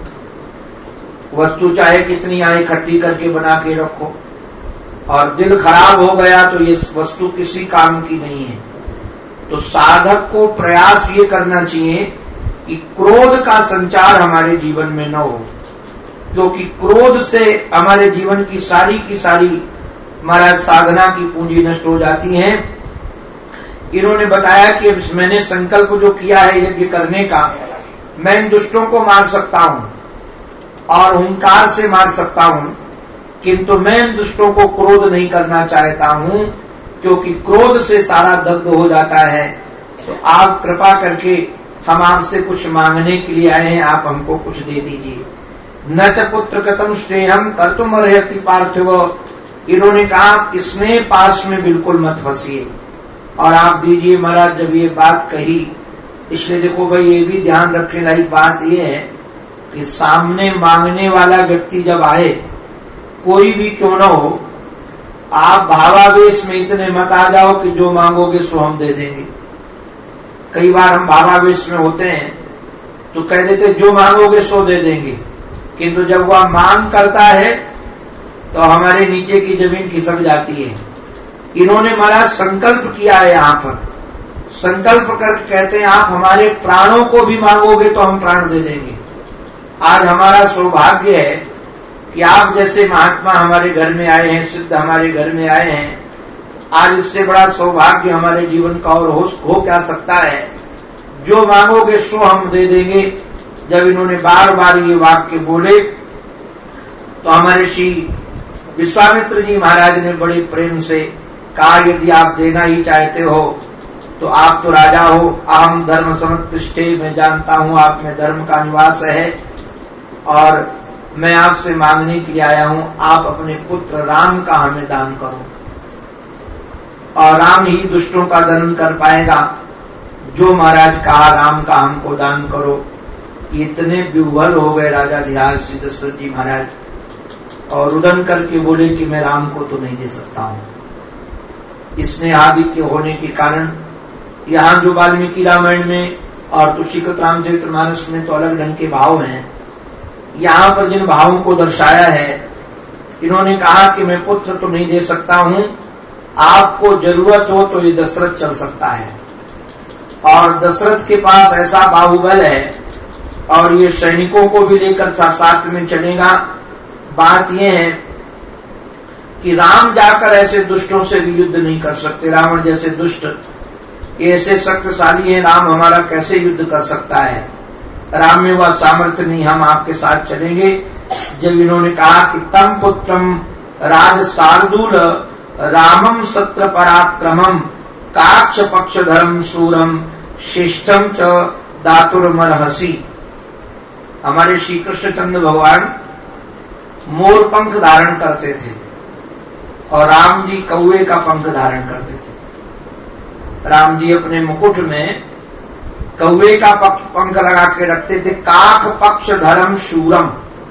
वस्तु चाहे कितनी आए इकट्ठी करके बना के रखो, और दिल खराब हो गया तो ये वस्तु किसी काम की नहीं है। तो साधक को प्रयास ये करना चाहिए कि क्रोध का संचार हमारे जीवन में न हो, क्योंकि क्रोध से हमारे जीवन की सारी महाराज साधना की पूंजी नष्ट हो जाती है। इन्होंने बताया कि मैंने संकल्प जो किया है यज्ञ करने का, मैं इन दुष्टों को मार सकता हूं और हुंकार से मार सकता हूं, किंतु मैं इन दुष्टों को क्रोध नहीं करना चाहता हूं, क्योंकि क्रोध से सारा दग्ध हो जाता है। तो आप कृपा करके हम आपसे कुछ मांगने के लिए आए हैं, आप हमको कुछ दे दीजिए। न च पुत्र कतम श्रेयम कर्तुम अर्हति पार्थिव। इन्होंने कहा इसमें पास में बिल्कुल मत फंसिए और आप दीजिए। महाराज जब ये बात कही, इसलिए देखो भाई ये भी ध्यान रखने लायक बात ये है कि सामने मांगने वाला व्यक्ति जब आए, कोई भी क्यों न हो, आप भावावेश में इतने मत आ जाओ कि जो मांगोगे सो हम दे देंगे। कई बार हम भावावेश में होते हैं तो कह देते जो मांगोगे सो दे देंगे, किंतु जब वह मांग करता है तो हमारे नीचे की जमीन खिसक जाती है। इन्होंने महाराज संकल्प किया है, यहां पर संकल्प करके कहते हैं आप हमारे प्राणों को भी मांगोगे तो हम प्राण दे देंगे। आज हमारा सौभाग्य है कि आप जैसे महात्मा हमारे घर में आए हैं, सिद्ध हमारे घर में आए हैं। आज इससे बड़ा सौभाग्य हमारे जीवन का और हो क्या सकता है? जो मांगोगे सो हम दे देंगे। जब इन्होंने बार बार ये वाक्य बोले तो हमारे श्री विश्वामित्र जी महाराज ने बड़े प्रेम से कहा यदि आप देना ही चाहते हो तो आप तो राजा हो, अहम धर्म समुत्तिष्ठे, मैं जानता हूं आप में धर्म का निवास है और मैं आपसे मांगने के लिए आया हूं, आप अपने पुत्र राम का हमें दान करो और राम ही दुष्टों का दंड कर पाएगा। जो महाराज कहा राम का हमको दान करो। इतने विह्वल हो गए राजा धीराज श्री दशरथ जी महाराज और रुदन करके बोले कि मैं राम को तो नहीं दे सकता हूं। इसने आदित्य होने के कारण यहां जो वाल्मीकि रामायण में और तुलसीकृत रामचरितमानस में तो अलग ढंग के भाव हैं, यहां पर जिन भावों को दर्शाया है, इन्होंने कहा कि मैं पुत्र तो नहीं दे सकता हूं, आपको जरूरत हो तो ये दशरथ चल सकता है। और दशरथ के पास ऐसा बाहुबल है और ये सैनिकों को भी लेकर साथ में चलेगा। बात यह है कि राम जाकर ऐसे दुष्टों से भी युद्ध नहीं कर सकते। रावण जैसे दुष्ट ये ऐसे शक्तिशाली हैं, राम हमारा कैसे युद्ध कर सकता है? राम में वह सामर्थ्य नहीं, हम आपके साथ चलेंगे। जब इन्होंने कहा कि तम पुत्रम राज शार्दूल रामम सत्र पराक्रमम काक्ष पक्ष धर्म सूरम शिष्टम च दातुर्मर्हसी। हमारे श्री कृष्णचंद्र भगवान मोर पंख धारण करते थे और राम जी कौवे का पंख धारण करते थे। राम जी अपने मुकुट में कौवे का पंख लगा के रखते थे। काक पक्ष धर्म शूरम,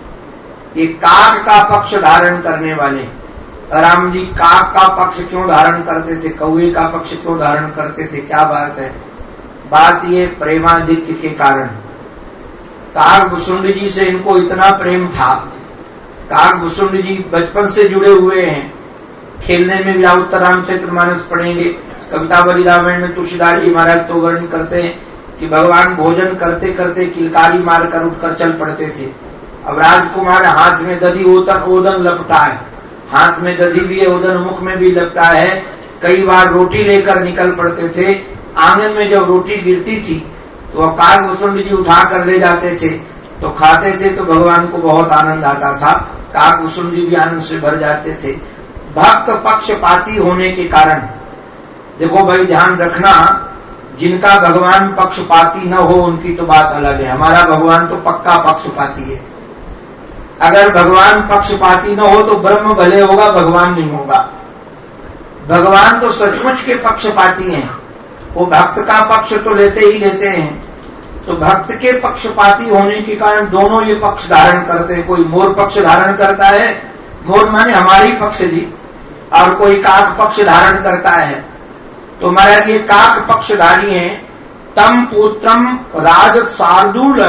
ये काक का पक्ष धारण करने वाले राम जी काक का पक्ष क्यों धारण करते थे, कौवे का पक्ष क्यों धारण करते थे, क्या बात है? बात ये प्रेमाधिक्य के कारण। काकभुसुंड जी से इनको इतना प्रेम था। काकभुसुंड जी बचपन से जुड़े हुए हैं, खेलने में भी उत्तर रामचरितमानस पढ़ेंगे, कवितावली रामायण में तुलसीदास जी महाराज तो वर्णन करते हैं कि भगवान भोजन करते करते किलकारी मारकर उठकर चल पड़ते थे। अब राजकुमार हाथ में दधी ओदन लपटा है, हाथ में दधी भी है, ओदन मुख में भी लपटा है। कई बार रोटी लेकर निकल पड़ते थे। आंगन में जब रोटी गिरती थी तो काकभुसुंड जी उठा कर ले जाते थे, तो खाते थे, तो भगवान को बहुत आनंद आता था। काकभुसुंड जी भी आनंद से भर जाते थे। भक्त पक्षपाती होने के कारण, देखो भाई ध्यान रखना, जिनका भगवान पक्षपाती न हो उनकी तो बात अलग है। हमारा भगवान तो पक्का पक्षपाती है। अगर भगवान पक्षपाती न हो तो ब्रह्म भले होगा, भगवान नहीं होगा। भगवान तो सचमुच के पक्षपाती हैं, वो भक्त का पक्ष तो लेते ही लेते हैं। तो भक्त के पक्षपाती होने के कारण दोनों ये पक्ष धारण करते हैं। कोई मोर पक्ष धारण करता है, मोर माने हमारी पक्ष जी, और कोई काक पक्ष धारण करता है। तो महाराज ये काक पक्षधारी हैं। तम पुत्रम राज शार्दूल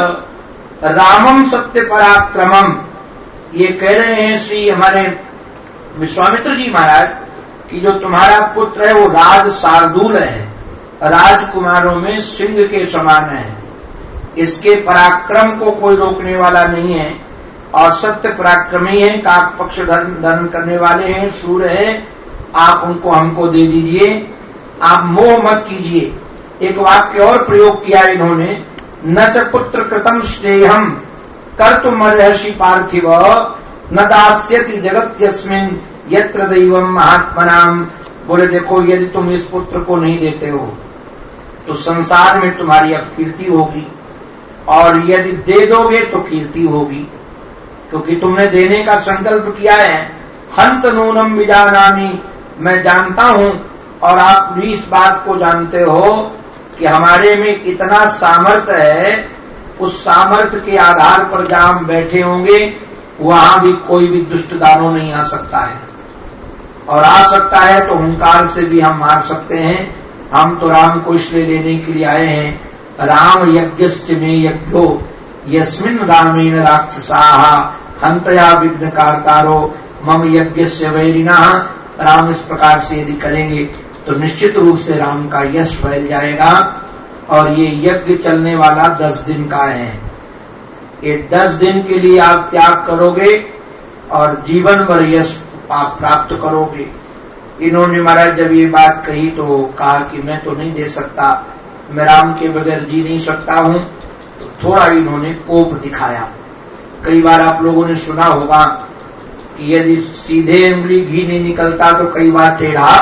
रामम सत्य पराक्रमम, ये कह रहे हैं श्री हमारे विश्वामित्र जी महाराज कि जो तुम्हारा पुत्र है वो राज शार्दूल है, राजकुमारों में सिंह के समान है। इसके पराक्रम को कोई रोकने वाला नहीं है, और सत्य पराक्रमी है, काक पक्ष धारण करने वाले हैं, शूर है। आप उनको हमको दे दीजिए, आप मोह मत कीजिए। एक वाक्य और प्रयोग किया इन्होंने, न च पुत्र कृतम श्रेयम कर्तुम अर्हसि पार्थिव न दास्यति जगत यस्मिन यत्र दैवम महात्मनाम। बोले देखो, यदि तुम इस पुत्र को नहीं देते हो तो संसार में तुम्हारी अपकीर्ति होगी, और यदि दे दोगे तो कीर्ति होगी, क्योंकि तुमने देने का संकल्प किया है। हंत नूनम विजानामि, मैं जानता हूं और आप भी इस बात को जानते हो कि हमारे में कितना सामर्थ्य है। उस सामर्थ्य के आधार पर जहां हम बैठे होंगे वहां भी कोई भी दुष्ट दानव नहीं आ सकता है, और आ सकता है तो हुंकार से भी हम मार सकते हैं। हम तो राम को इसलिए लेने के लिए आए हैं। राम यज्ञश्च में यज्ञो यस्मिन रामेण राक्षसाः हंतया विघ्न कारतारो मम यज्ञस्य वैरिणः। राम इस प्रकार से यदि करेंगे तो निश्चित रूप से राम का यश फैल जाएगा। और ये यज्ञ चलने वाला 10 दिन का है। ये 10 दिन के लिए आप त्याग करोगे और जीवन भर यश आप प्राप्त करोगे। इन्होंने महाराज जब ये बात कही तो कहा कि मैं तो नहीं दे सकता, मैं राम के बगैर जी नहीं सकता हूं। तो थोड़ा इन्होंने कोप दिखाया। कई बार आप लोगों ने सुना होगा कि यदि सीधे उंगली घी नहीं निकलता तो कई बार टेढ़ा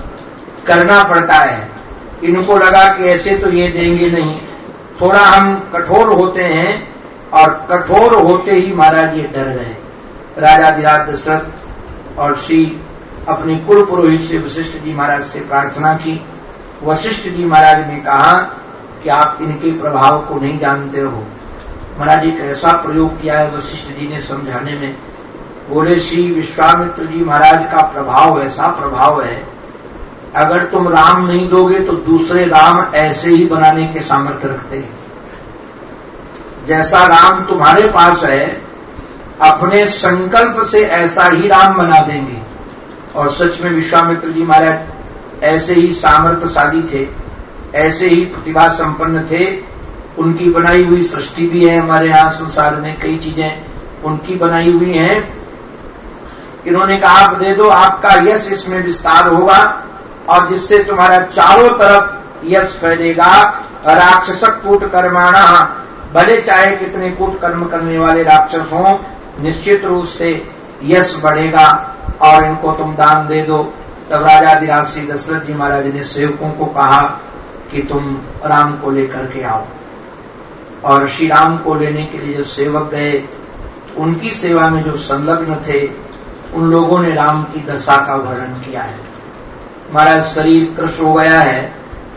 करना पड़ता है। इनको लगा कि ऐसे तो ये देंगे नहीं, थोड़ा हम कठोर होते हैं, और कठोर होते ही महाराज ये डर गए। राजाधिराज दशरथ और श्री अपने कुल पुरोहित से वशिष्ठ जी महाराज से प्रार्थना की। वशिष्ठ जी महाराज ने कहा कि आप इनके प्रभाव को नहीं जानते हो। महाराज एक ऐसा प्रयोग किया है वशिष्ठ जी ने समझाने में। बोले श्री विश्वामित्र जी महाराज का प्रभाव ऐसा प्रभाव है, अगर तुम राम नहीं दोगे तो दूसरे राम ऐसे ही बनाने के सामर्थ्य रखते हैं। जैसा राम तुम्हारे पास है, अपने संकल्प से ऐसा ही राम बना देंगे। और सच में विश्वामित्र जी महाराज ऐसे ही सामर्थ्यशाली थे, ऐसे ही प्रतिभा संपन्न थे। उनकी बनाई हुई सृष्टि भी है हमारे यहाँ संसार में, कई चीजें उनकी बनाई हुई हैं। इन्होंने कहा आप दे दो, आपका यश इसमें विस्तार होगा और जिससे तुम्हारा चारों तरफ यश फैलेगा। राक्षस कूट कर्माणा, भले चाहे कितने कूट कर्म करने वाले राक्षस हों, निश्चित रूप से यश बढ़ेगा और इनको तुम दान दे दो। तब राजाधिराज श्री दशरथ जी महाराज ने सेवकों को कहा कि तुम राम को लेकर के आओ। और श्री राम को लेने के लिए जो सेवक गए, उनकी सेवा में जो संलग्न थे, उन लोगों ने राम की दशा का वर्णन किया है। महाराज शरीर कृश हो गया है,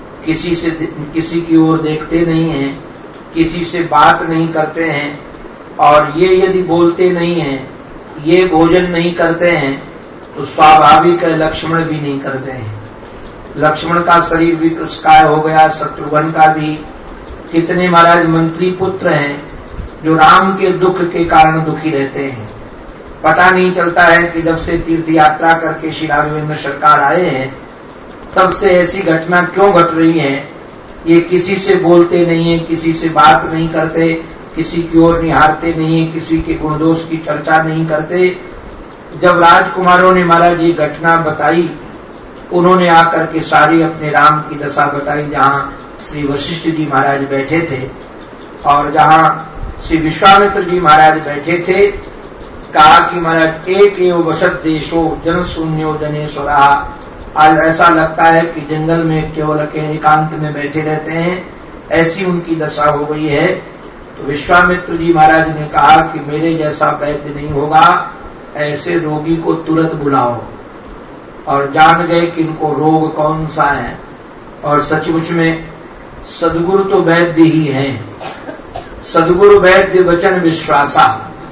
किसी की ओर देखते नहीं हैं, किसी से बात नहीं करते हैं, और ये यदि बोलते नहीं हैं, ये भोजन नहीं करते हैं, तो स्वाभाविक है लक्ष्मण भी नहीं करते हैं। लक्ष्मण का शरीर भी कृशकाय हो गया, शत्रुघ्न का भी। कितने महाराज मंत्री पुत्र हैं जो राम के दुख के कारण दुखी रहते हैं। पता नहीं चलता है कि जब से तीर्थ यात्रा करके श्री राघवेंद्र सरकार आए हैं तब से ऐसी घटना क्यों घट रही है। ये किसी से बोलते नहीं है, किसी से बात नहीं करते, किसी की ओर निहारते नहीं है, किसी के गुण दोष की चर्चा नहीं करते। जब राजकुमारों ने महाराज ये घटना बताई, उन्होंने आकर के सारी अपने राम की दशा बताई। जहां श्री वशिष्ठ जी महाराज बैठे थे और जहां श्री विश्वामित्र जी महाराज बैठे थे, कहा कि महाराज एक एव वसत देशो जन शून्यो जनेश्वरा। आज ऐसा लगता है कि जंगल में केवल एकांत में बैठे रहते हैं, ऐसी उनकी दशा हो गई है। तो विश्वामित्र जी महाराज ने कहा कि मेरे जैसा वैद्य नहीं होगा, ऐसे रोगी को तुरंत बुलाओ। और जान गए कि इनको रोग कौन सा है। और सचमुच में सद्गुरु तो वैद्य ही है। सद्गुरु वैद्य वचन विश्वासा।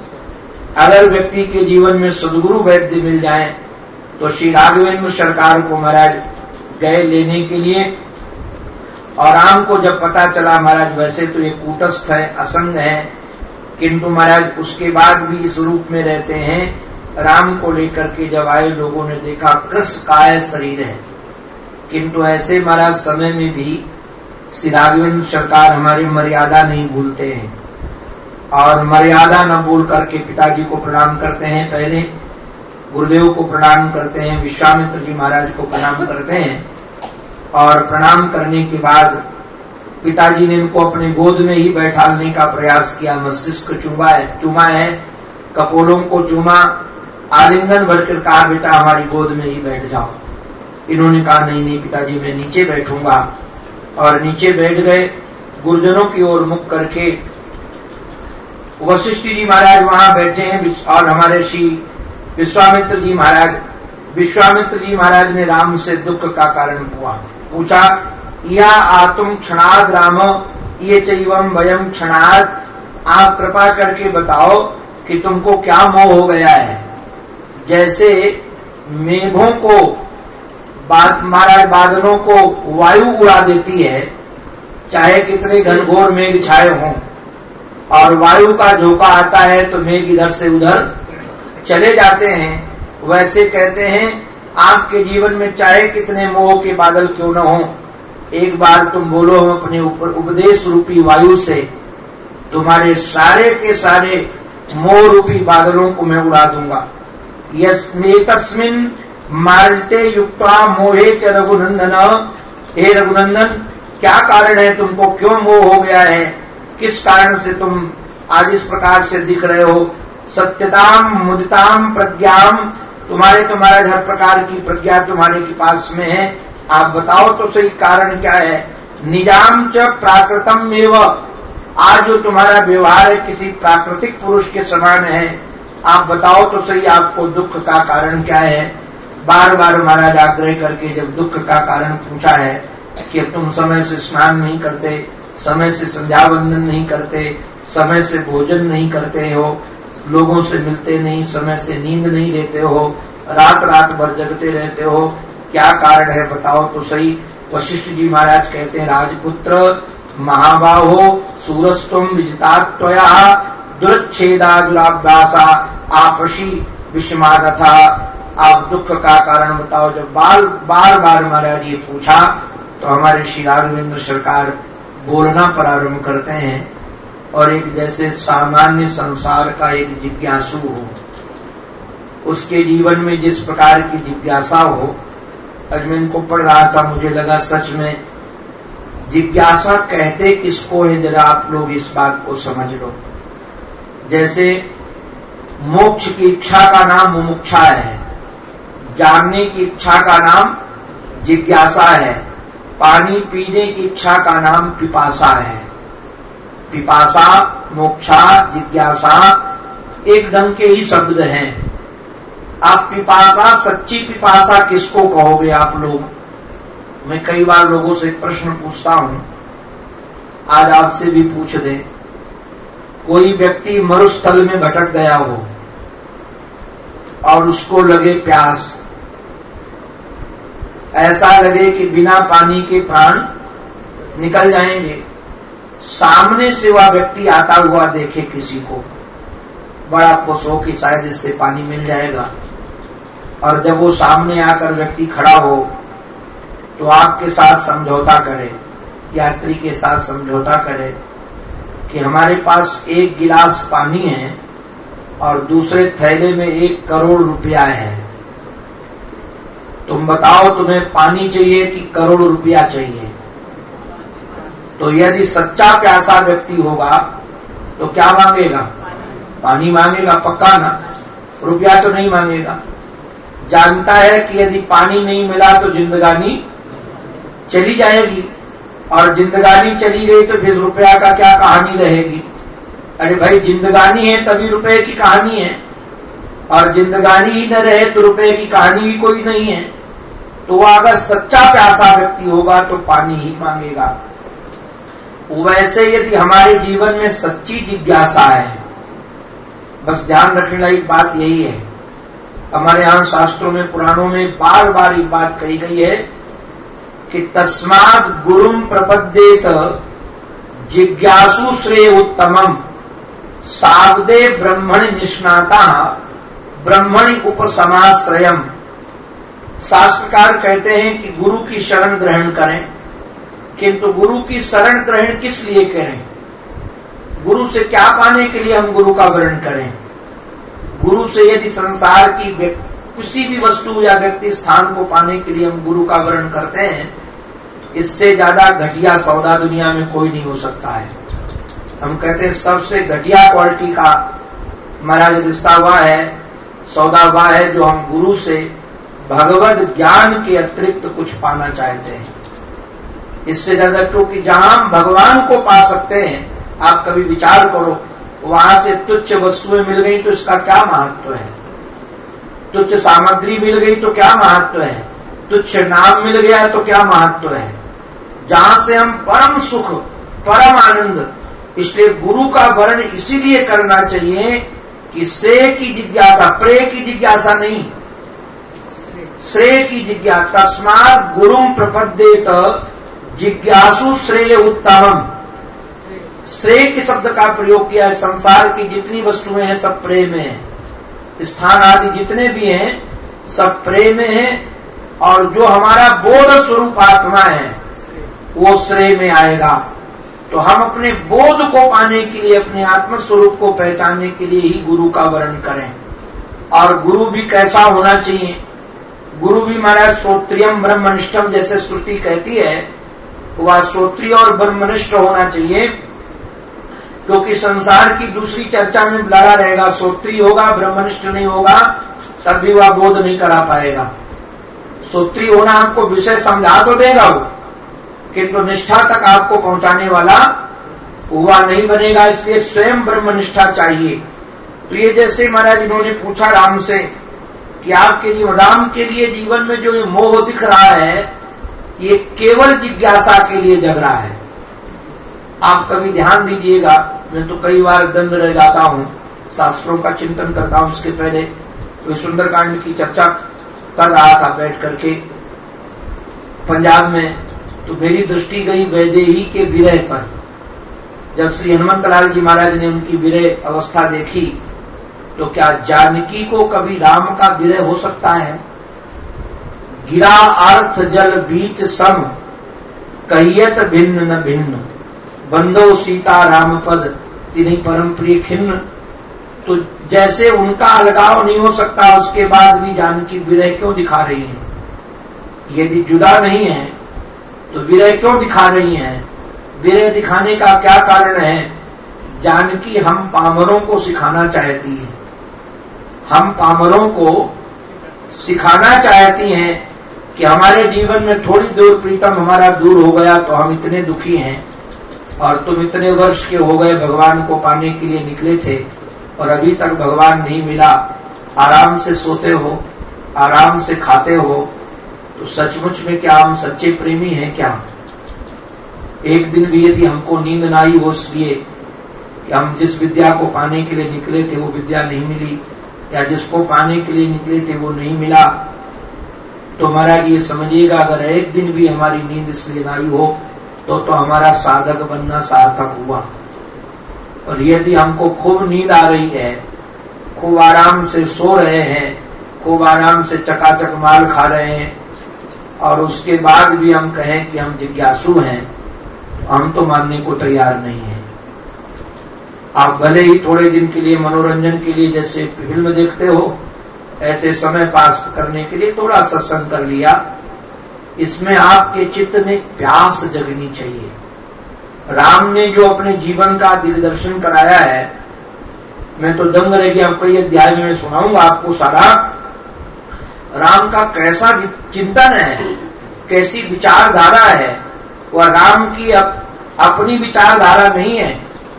अगर व्यक्ति के जीवन में सद्गुरु वैद्य मिल जाए तो श्री राघवेंद्र सरकार को महाराज गए लेने के लिए। और राम को जब पता चला, महाराज वैसे तो ये कूटस्थ है, असंग है, किंतु महाराज उसके बाद भी इस रूप में रहते हैं। राम को लेकर के जब आए, लोगों ने देखा कृशकाय शरीर है, किंतु ऐसे महाराज समय में भी श्री राघवेंद्र सरकार हमारी मर्यादा नहीं भूलते हैं। और मर्यादा न भूल करके पिताजी को प्रणाम करते हैं, पहले गुरुदेव को प्रणाम करते हैं, विश्वामित्र जी महाराज को प्रणाम करते हैं। और प्रणाम करने के बाद पिताजी ने इनको अपने गोद में ही बैठाने का प्रयास किया। मस्तिष्क चूमा है, कपोलों को चूमा, आलिंगन भरकर कहा बेटा हमारी गोद में ही बैठ जाओ। इन्होंने कहा नहीं पिताजी मैं नीचे बैठूंगा। और नीचे बैठ गए, गुरुजनों की ओर मुख करके। वशिष्ठ जी महाराज वहां बैठे हैं और हमारे श्री विश्वामित्र जी महाराज ने राम से दुख का कारण पूछा। या आतुम क्षणाद राम ये चैवम वयम क्षणाद। आप कृपा करके बताओ कि तुमको क्या मोह हो गया है। जैसे मेघों को महाराज बादलों को वायु उड़ा देती है, चाहे कितने घनघोर मेघ छाए हों, और वायु का झोंका आता है तो मेघ इधर से उधर चले जाते हैं। वैसे कहते हैं आपके जीवन में चाहे कितने मोह के बादल क्यों न हो, एक बार तुम बोलो हम अपने ऊपर उपदेश रूपी वायु से तुम्हारे सारे के सारे मोह रूपी बादलों को मैं उड़ा दूंगा। यस्मेतस्मिन् मार्जते युक्ता मोहे च रघुनंदन। हे रघुनंदन, क्या कारण है, तुमको क्यों मोह हो गया है, किस कारण से तुम आज इस प्रकार से दिख रहे हो। सत्यताम मुदिताम प्रज्ञाम, तुम्हारा हर प्रकार की प्रज्ञा तुम्हारे के पास में है, आप बताओ तो सही कारण क्या है। निजाम च प्राकृतम एव, आज जो तुम्हारा व्यवहार है किसी प्राकृतिक पुरुष के समान है, आप बताओ तो सही आपको दुख का कारण क्या है। बार बार महाराज आग्रह करके जब दुख का कारण पूछा है कि तुम समय से स्नान नहीं करते, समय से संध्या वंदन नहीं करते, समय से भोजन नहीं करते हो, लोगों से मिलते नहीं, समय से नींद नहीं लेते हो, रात रात भर जगते रहते हो, क्या कारण है बताओ तो सही। वशिष्ठ जी महाराज कहते हैं राजपुत्र महाबाहो सूरस्तुम विजितात्वया दुरच्छेदा दुराभ्यासा आपसी विषमारथा। आप दुख का कारण बताओ। जब बार बार महाराज ये पूछा तो हमारे श्री राघवेंद्र सरकार बोलना प्रारंभ करते हैं और एक जैसे सामान्य संसार का एक जिज्ञासु हो, उसके जीवन में जिस प्रकार की जिज्ञासा हो। आज मैं इनको पढ़ रहा था, मुझे लगा सच में जिज्ञासा कहते किसको है, जरा आप लोग इस बात को समझ लो। जैसे मोक्ष की इच्छा का नाम मुमुक्षा है, जानने की इच्छा का नाम जिज्ञासा है, पानी पीने की इच्छा का नाम पिपासा है। पिपासा, मोक्षा, जिज्ञासा एक ढंग के ही शब्द हैं। आप पिपासा, सच्ची पिपासा किसको कहोगे आप लोग? मैं कई बार लोगों से प्रश्न पूछता हूं, आज आपसे भी पूछ दे। कोई व्यक्ति मरुस्थल में भटक गया हो और उसको लगे प्यास, ऐसा लगे कि बिना पानी के प्राण निकल जाएंगे, सामने से वह व्यक्ति आता हुआ देखे किसी को, बड़ा खुश हो कि शायद इससे पानी मिल जाएगा। और जब वो सामने आकर व्यक्ति खड़ा हो तो आपके साथ समझौता करे, यात्री के साथ समझौता करे कि हमारे पास 1 गिलास पानी है और दूसरे थैले में 1 करोड़ रुपया है, तुम बताओ तुम्हें पानी चाहिए कि करोड़ रुपया चाहिए। तो यदि सच्चा प्यासा व्यक्ति होगा तो क्या मांगेगा? पानी मांगेगा, पक्का ना, रुपया तो नहीं मांगेगा। जानता है कि यदि पानी नहीं मिला तो जिंदगानी चली जाएगी, और जिंदगानी चली गई तो फिर रुपया का क्या कहानी रहेगी। अरे भाई, जिंदगानी है तभी रुपए की कहानी है, और जिंदगानी ही न रहे तो रुपए की कहानी भी कोई नहीं है। तो वह अगर सच्चा प्यासा व्यक्ति होगा तो पानी ही मांगेगा। वैसे यदि हमारे जीवन में सच्ची जिज्ञासा है, बस ध्यान रखने लायक बात यही है, हमारे यहां शास्त्रों में, पुराणों में बार बार एक बात कही गई है कि तस्मात् गुरुम प्रपद्येत जिज्ञासु श्रेय उत्तमम सावदे ब्रह्मणि निष्णाता ब्रह्मणि उपसमाश्रयम। शास्त्रकार कहते हैं कि गुरु की शरण ग्रहण करें, किंतु गुरु की शरण ग्रहण किस लिए करें? गुरु से क्या पाने के लिए हम गुरु का वर्ण करें? गुरु से यदि संसार की किसी भी वस्तु या व्यक्ति स्थान को पाने के लिए हम गुरु का वर्ण करते हैं, इससे ज्यादा घटिया सौदा दुनिया में कोई नहीं हो सकता है। हम कहते हैं सबसे घटिया क्वालिटी का महाराज रिश्ता हुआ है, सौदा हुआ है, जो हम गुरु से भगवत ज्ञान के अतिरिक्त कुछ पाना चाहते हैं। इससे ज्यादा, क्योंकि जहां हम भगवान को पा सकते हैं, आप कभी विचार करो, वहां से तुच्छ वस्तुएं मिल गई तो इसका क्या महत्व है? तुच्छ सामग्री मिल गई तो क्या महत्व है? तुच्छ नाम मिल गया तो क्या महत्व है? जहां से हम परम सुख, परम आनंद, इसलिए गुरु का वर्ण इसीलिए करना चाहिए कि श्रेय की जिज्ञासा, प्रेय की जिज्ञासा नहीं, श्रेय की जिज्ञासा। तस्मात् गुरुम प्रपद्येत जिज्ञासु श्रेय उत्तमम। श्रेय के शब्द का प्रयोग किया है। संसार की जितनी वस्तुएं हैं सब प्रेय में है, स्थान आदि जितने भी हैं सब प्रेय में है, और जो हमारा बोध स्वरूप आत्मा है वो श्रेय में आएगा। तो हम अपने बोध को पाने के लिए, अपने आत्म स्वरूप को पहचानने के लिए ही गुरु का वर्ण करें। और गुरु भी कैसा होना चाहिए? गुरु भी महाराज श्रोत्रियम ब्रह्मनिष्ठम, जैसे श्रुति कहती है, वह श्रोत्रिय और ब्रह्मनिष्ठ होना चाहिए। क्योंकि संसार की दूसरी चर्चा में लगा रहेगा, श्रोत्रिय होगा, ब्रह्मनिष्ठ नहीं होगा, तब भी वह बोध नहीं करा पाएगा। श्रोत्रिय होना आपको विषय समझा तो देगा वो, किंतु निष्ठा तक आपको पहुंचाने वाला हुआ नहीं बनेगा। इसलिए स्वयं ब्रह्मनिष्ठा चाहिए। तो ये जैसे महाराज इन्होंने पूछा राम से कि आपके लिए, राम के लिए जीवन में जो ये मोह दिख रहा है, ये केवल जिज्ञासा के लिए जग रहा है। आप कभी ध्यान दीजिएगा, मैं तो कई बार दंड रह जाता हूं, शास्त्रों का चिंतन करता हूं। इसके पहले तो सुंदरकांड की चर्चा कर रहा था बैठ करके पंजाब में, तो मेरी दृष्टि गई वैदेही के विरह पर। जब श्री हनुमंतलाल जी महाराज ने उनकी विरह अवस्था देखी, तो क्या जानकी को कभी राम का विरह हो सकता है? गिरा अर्थ जल बीच सम कहियत भिन्न न भिन्न, बंदो सीता राम पद तिन्हीं परम प्रिय खिन्न। तो जैसे उनका अलगाव नहीं हो सकता, उसके बाद भी जानकी विरह क्यों दिखा रही है? यदि जुदा नहीं है तो विरह क्यों दिखा रही है? विरह दिखाने का क्या कारण है? जानकी हम पामरों को सिखाना चाहती है, हम पामरों को सिखाना चाहती हैं कि हमारे जीवन में थोड़ी दूर प्रीतम हमारा दूर हो गया तो हम इतने दुखी हैं, और तुम इतने वर्ष के हो गए भगवान को पाने के लिए निकले थे और अभी तक भगवान नहीं मिला, आराम से सोते हो, आराम से खाते हो, तो सचमुच में क्या हम सच्चे प्रेमी हैं क्या? एक दिन भी यदि हमको नींद ना आई हो इसलिए कि हम जिस विद्या को पाने के लिए निकले थे वो विद्या नहीं मिली, या जिसको पाने के लिए निकले थे वो नहीं मिला, तो महाराज ये समझिएगा अगर एक दिन भी हमारी नींद इसलिए न आई हो तो हमारा साधक बनना सार्थक हुआ। और यदि हमको खूब नींद आ रही है, खूब आराम से सो रहे हैं, खूब आराम से चकाचक माल खा रहे हैं, और उसके बाद भी हम कहें कि हम जिज्ञासु हैं, हम तो मानने को तैयार नहीं है। आप भले ही थोड़े दिन के लिए मनोरंजन के लिए जैसे फिल्म देखते हो, ऐसे समय पास करने के लिए थोड़ा सत्संग कर लिया, इसमें आपके चित्त में प्यास जगनी चाहिए। राम ने जो अपने जीवन का दिग्दर्शन कराया है, मैं तो दंग रह गया, कई अध्याय में सुनाऊंगा आपको सारा। राम का कैसा चिंतन है, कैसी विचारधारा है, वह राम की अपनी विचारधारा नहीं है,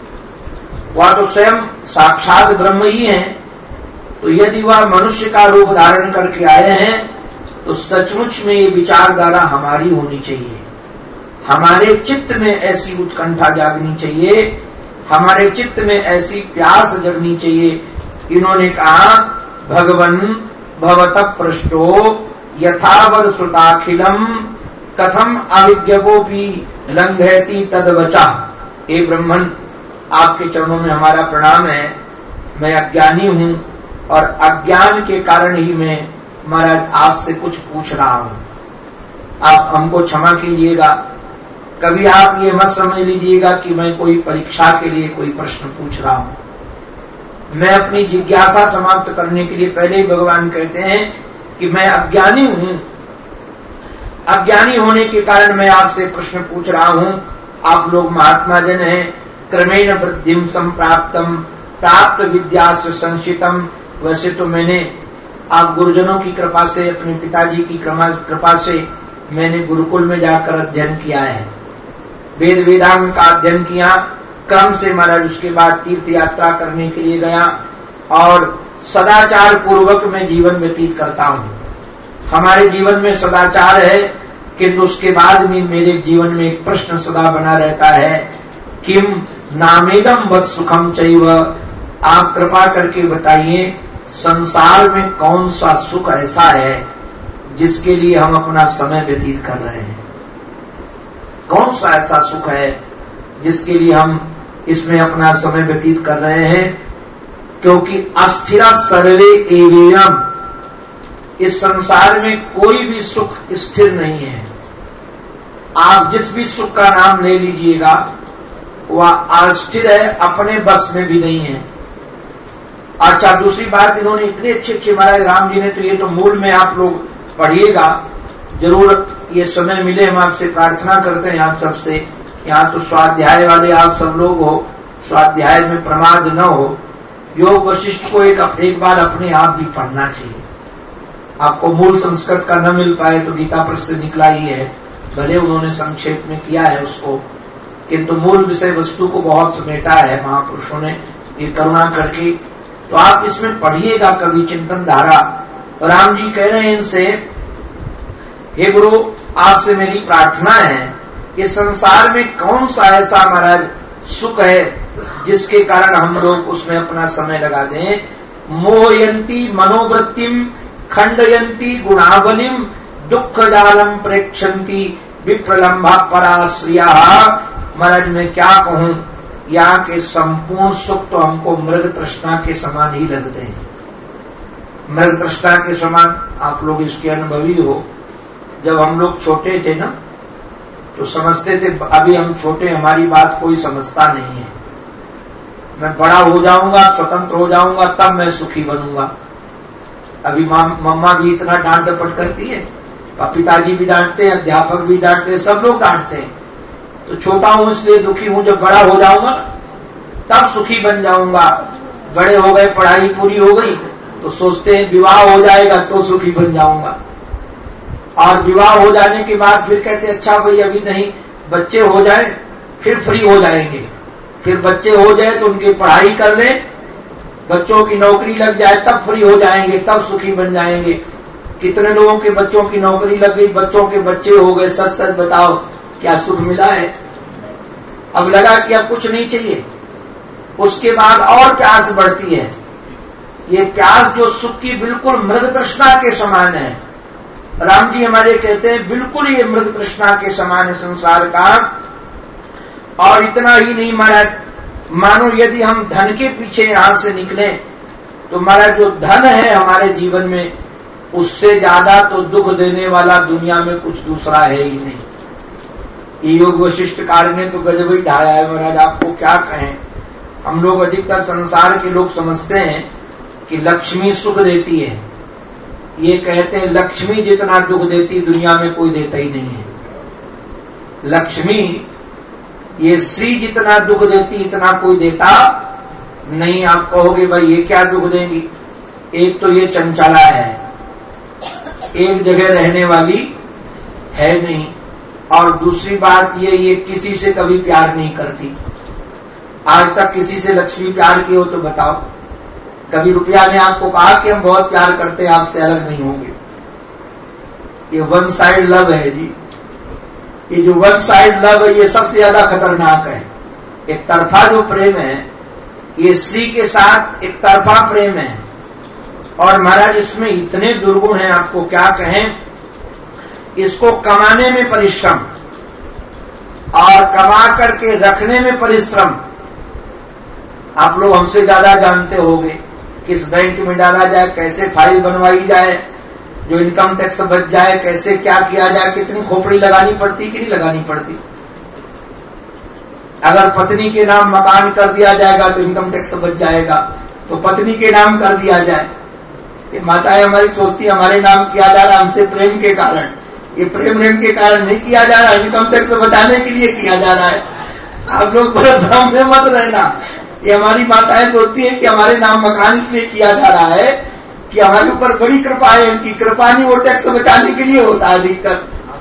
वह तो स्वयं साक्षात ब्रह्म ही है। तो यदि वह मनुष्य का रूप धारण करके आए हैं तो सचमुच में ये विचारधारा हमारी होनी चाहिए। हमारे चित्त में ऐसी उत्कंठा जागनी चाहिए, हमारे चित्त में ऐसी प्यास जगनी चाहिए। इन्होंने कहा, भगवन भवतः पृष्ठो यथावद श्रुताखिलम कथम अविज्ञोपि लंघयति तदवचा। हे ब्रह्मन, आपके चरणों में हमारा प्रणाम है। मैं अज्ञानी हूं और अज्ञान के कारण ही मैं महाराज आपसे कुछ पूछ रहा हूं, आप हमको क्षमा कीजिएगा। कभी आप ये मत समझ लीजिएगा कि मैं कोई परीक्षा के लिए कोई प्रश्न पूछ रहा हूं। मैं अपनी जिज्ञासा समाप्त करने के लिए पहले ही भगवान कहते हैं कि मैं अज्ञानी हूं, अज्ञानी होने के कारण मैं आपसे प्रश्न पूछ रहा हूं। आप लोग महात्मा जन हैं, क्रमेण वृद्धिम संप्राप्तम प्राप्त विद्यास्य संचितम। वैसे तो मैंने आप गुरुजनों की कृपा से, अपने पिताजी की कृपा से मैंने गुरुकुल में जाकर अध्ययन किया है, वेद वेदांग का अध्ययन किया क्रम से महाराज। उसके बाद तीर्थ यात्रा करने के लिए गया और सदाचार पूर्वक मैं जीवन व्यतीत करता हूं। हमारे जीवन में सदाचार है, किंतु उसके बाद भी मेरे जीवन में एक प्रश्न सदा बना रहता है, किम नामेदम वत् सुखम चैव। आप कृपा करके बताइए, संसार में कौन सा सुख ऐसा है जिसके लिए हम अपना समय व्यतीत कर रहे हैं? कौन सा ऐसा सुख है जिसके लिए हम इसमें अपना समय व्यतीत कर रहे हैं? क्योंकि अस्थिरा सर्वे एवेयम, इस संसार में कोई भी सुख स्थिर नहीं है। आप जिस भी सुख का नाम ले लीजिएगा वह अस्थिर है, अपने बस में भी नहीं है। अच्छा, दूसरी बात, इन्होंने इतने अच्छे महाराज राम जी ने, तो ये तो मूल में आप लोग पढ़िएगा जरूर, ये समय मिले हम आपसे प्रार्थना करते हैं आप सबसे। यहाँ तो स्वाध्याय वाले आप सब लोग हो, स्वाध्याय में प्रमाद न हो। योग वशिष्ठ को एक बार अपने आप भी पढ़ना चाहिए। आपको मूल संस्कृत का न मिल पाए तो गीता पर से निकला ही है, भले उन्होंने संक्षेप में किया है उसको, किंतु मूल विषय वस्तु को बहुत समेटा है महापुरुषों ने ये करुणा करके। तो आप इसमें पढ़िएगा कभी चिंतन धारा। राम जी कह रहे हैं इनसे, हे गुरु, आपसे मेरी प्रार्थना है कि संसार में कौन सा ऐसा महाराज सुख है जिसके कारण हम लोग उसमें अपना समय लगा दें। मोहयंती मनोवृत्तिम खंडयंती गुणावलिम दुख जालम प्रेक्षंती विप्रलंबा पराश्रिया। महाराज मैं क्या कहूं, यहाँ के संपूर्ण सुख तो हमको मृग तृष्णा के समान ही लगते हैं। मृग तृष्णा के समान, आप लोग इसके अनुभवी हो। जब हम लोग छोटे थे ना तो समझते थे, अभी हम छोटे, हमारी बात कोई समझता नहीं है। मैं बड़ा हो जाऊंगा, स्वतंत्र हो जाऊंगा, तब मैं सुखी बनूंगा। अभी मम्मा भी इतना डांट डपट करती है, पिताजी भी डांटते हैं, अध्यापक भी डांटते हैं, सब लोग डांटते हैं। तो छोटा हूं इसलिए दुखी हूं, जब बड़ा हो जाऊंगा तब सुखी बन जाऊंगा। बड़े हो गए, पढ़ाई पूरी हो गई तो सोचते हैं विवाह हो जाएगा तो सुखी बन जाऊंगा, और विवाह हो जाने के बाद फिर कहते अच्छा भाई अभी नहीं, बच्चे हो जाए फिर फ्री हो जाएंगे। फिर बच्चे हो जाए तो उनकी पढ़ाई कर ले, बच्चों की नौकरी लग जाए तब फ्री हो जाएंगे, तब सुखी बन जाएंगे। कितने लोगों के बच्चों की नौकरी लग गई, बच्चों के बच्चे हो गए, सच सच बताओ क्या सुख मिला है? अब लगा कि अब कुछ नहीं चाहिए, उसके बाद और प्यास बढ़ती है। ये प्यास जो सुख की बिल्कुल मृग तृष्णा के समान है। राम जी हमारे कहते हैं बिल्कुल ये मृग तृष्णा के समान है संसार का। और इतना ही नहीं महाराज, मानो यदि हम धन के पीछे यहां से निकले तो महाराज जो धन है हमारे जीवन में, उससे ज्यादा तो दुख देने वाला दुनिया में कुछ दूसरा है ही नहीं। ये योग वशिष्ठ कार्य ने तो गजब ही ढाया है महाराज, आपको क्या कहें। हम लोग अधिकतर संसार के लोग समझते हैं कि लक्ष्मी सुख देती है। ये कहते हैं लक्ष्मी जितना दुख देती दुनिया में कोई देता ही नहीं है। लक्ष्मी ये श्री जितना दुख देती इतना कोई देता नहीं। आप कहोगे भाई ये क्या दुख देंगी, एक तो ये चंचला है, एक जगह रहने वाली है नहीं, और दूसरी बात ये किसी से कभी प्यार नहीं करती। आज तक किसी से लक्ष्मी प्यार की हो तो बताओ। कभी रुपया ने आपको कहा कि हम बहुत प्यार करते हैं, आपसे अलग नहीं होंगे। ये वन साइड लव है जी। ये जो वन साइड लव है ये सबसे ज्यादा खतरनाक है। एक तरफा जो प्रेम है ये स्त्री के साथ एक तरफा प्रेम है। और महाराज इसमें इतने दुर्गुण हैं, आपको क्या कहें। इसको कमाने में परिश्रम और कमा करके रखने में परिश्रम। आप लोग हमसे ज्यादा जानते होंगे किस बैंक में डाला जाए, कैसे फाइल बनवाई जाए, जो इनकम टैक्स बच जाए, कैसे क्या किया जाए, कितनी खोपड़ी लगानी पड़ती कि नहीं लगानी पड़ती। अगर पत्नी के नाम मकान कर दिया जाएगा तो इनकम टैक्स बच जाएगा, तो पत्नी के नाम कर दिया जाए। ये माताएं हमारी सोचती हमारे नाम किया जा रहा हमसे प्रेम के कारण। ये प्रेम के कारण नहीं किया जा रहा, इनकम टैक्स बचाने के लिए किया जा रहा है। आप लोग बड़े भ्रम में मत रहना। ये हमारी माताएं सोचती है कि हमारे नाम मकान इसलिए किया जा रहा है कि हमारे ऊपर बड़ी कृपा है, इनकी कृपा नहीं वो टैक्स बचाने के लिए होता है अधिकतर।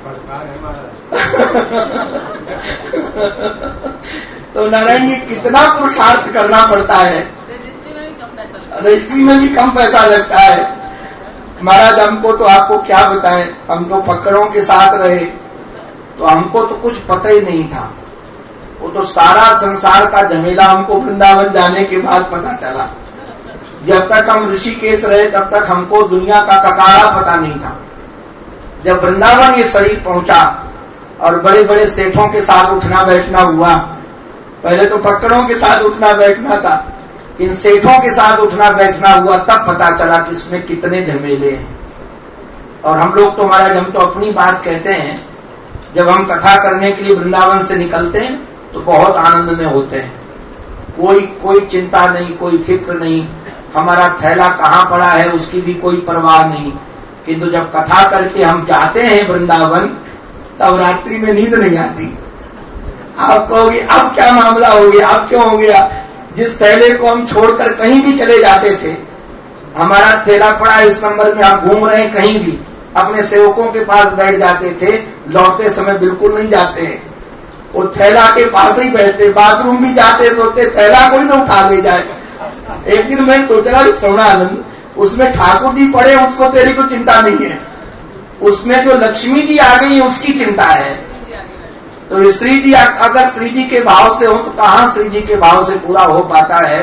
तो नारायण ये कितना पुरुषार्थ करना पड़ता है। रजिस्ट्री में भी कम पैसा लगता है। महाराज हमको तो आपको क्या बताएं, हम तो पकड़ों के साथ रहे तो हमको तो कुछ पता ही नहीं था। वो तो सारा संसार का झमेला हमको वृंदावन जाने के बाद पता चला। जब तक हम ऋषिकेश रहे तब तक हमको दुनिया का ककारा पता नहीं था। जब वृंदावन ये शरीर पहुंचा और बड़े बड़े सेठों के साथ उठना बैठना हुआ, पहले तो पकड़ों के साथ उठना बैठना था, इन सेठों के साथ उठना बैठना हुआ, तब पता चला कि इसमें कितने झमेले हैं। और हम लोग तो महाराज हम तो अपनी बात कहते हैं, जब हम कथा करने के लिए वृंदावन से निकलते हैं तो बहुत आनंद में होते हैं। कोई चिंता नहीं, कोई फिक्र नहीं, हमारा थैला कहाँ पड़ा है उसकी भी कोई परवाह नहीं। किंतु जब कथा करके हम जाते हैं वृंदावन तब रात्रि में नींद नहीं आती। आप कहोगे अब क्या मामला हो गया, अब क्यों हो गया। जिस थैले को हम छोड़कर कहीं भी चले जाते थे, हमारा थैला पड़ा इस नंबर में, आप घूम रहे हैं कहीं भी, अपने सेवकों के पास बैठ जाते थे, लौटते समय बिल्कुल नहीं जाते हैं, वो थैला के पास ही बैठते। बाथरूम भी जाते सोते थैला कोई न उठा ले जाए। एक दिन मैं सोच रहा श्रवणानंद, उसमें ठाकुर जी पड़े उसको तेरी को चिंता नहीं है, उसमें जो लक्ष्मी जी आ गई उसकी चिंता है। तो श्री जी अगर श्री जी के भाव से हो तो कहां श्री जी के भाव से पूरा हो पाता है।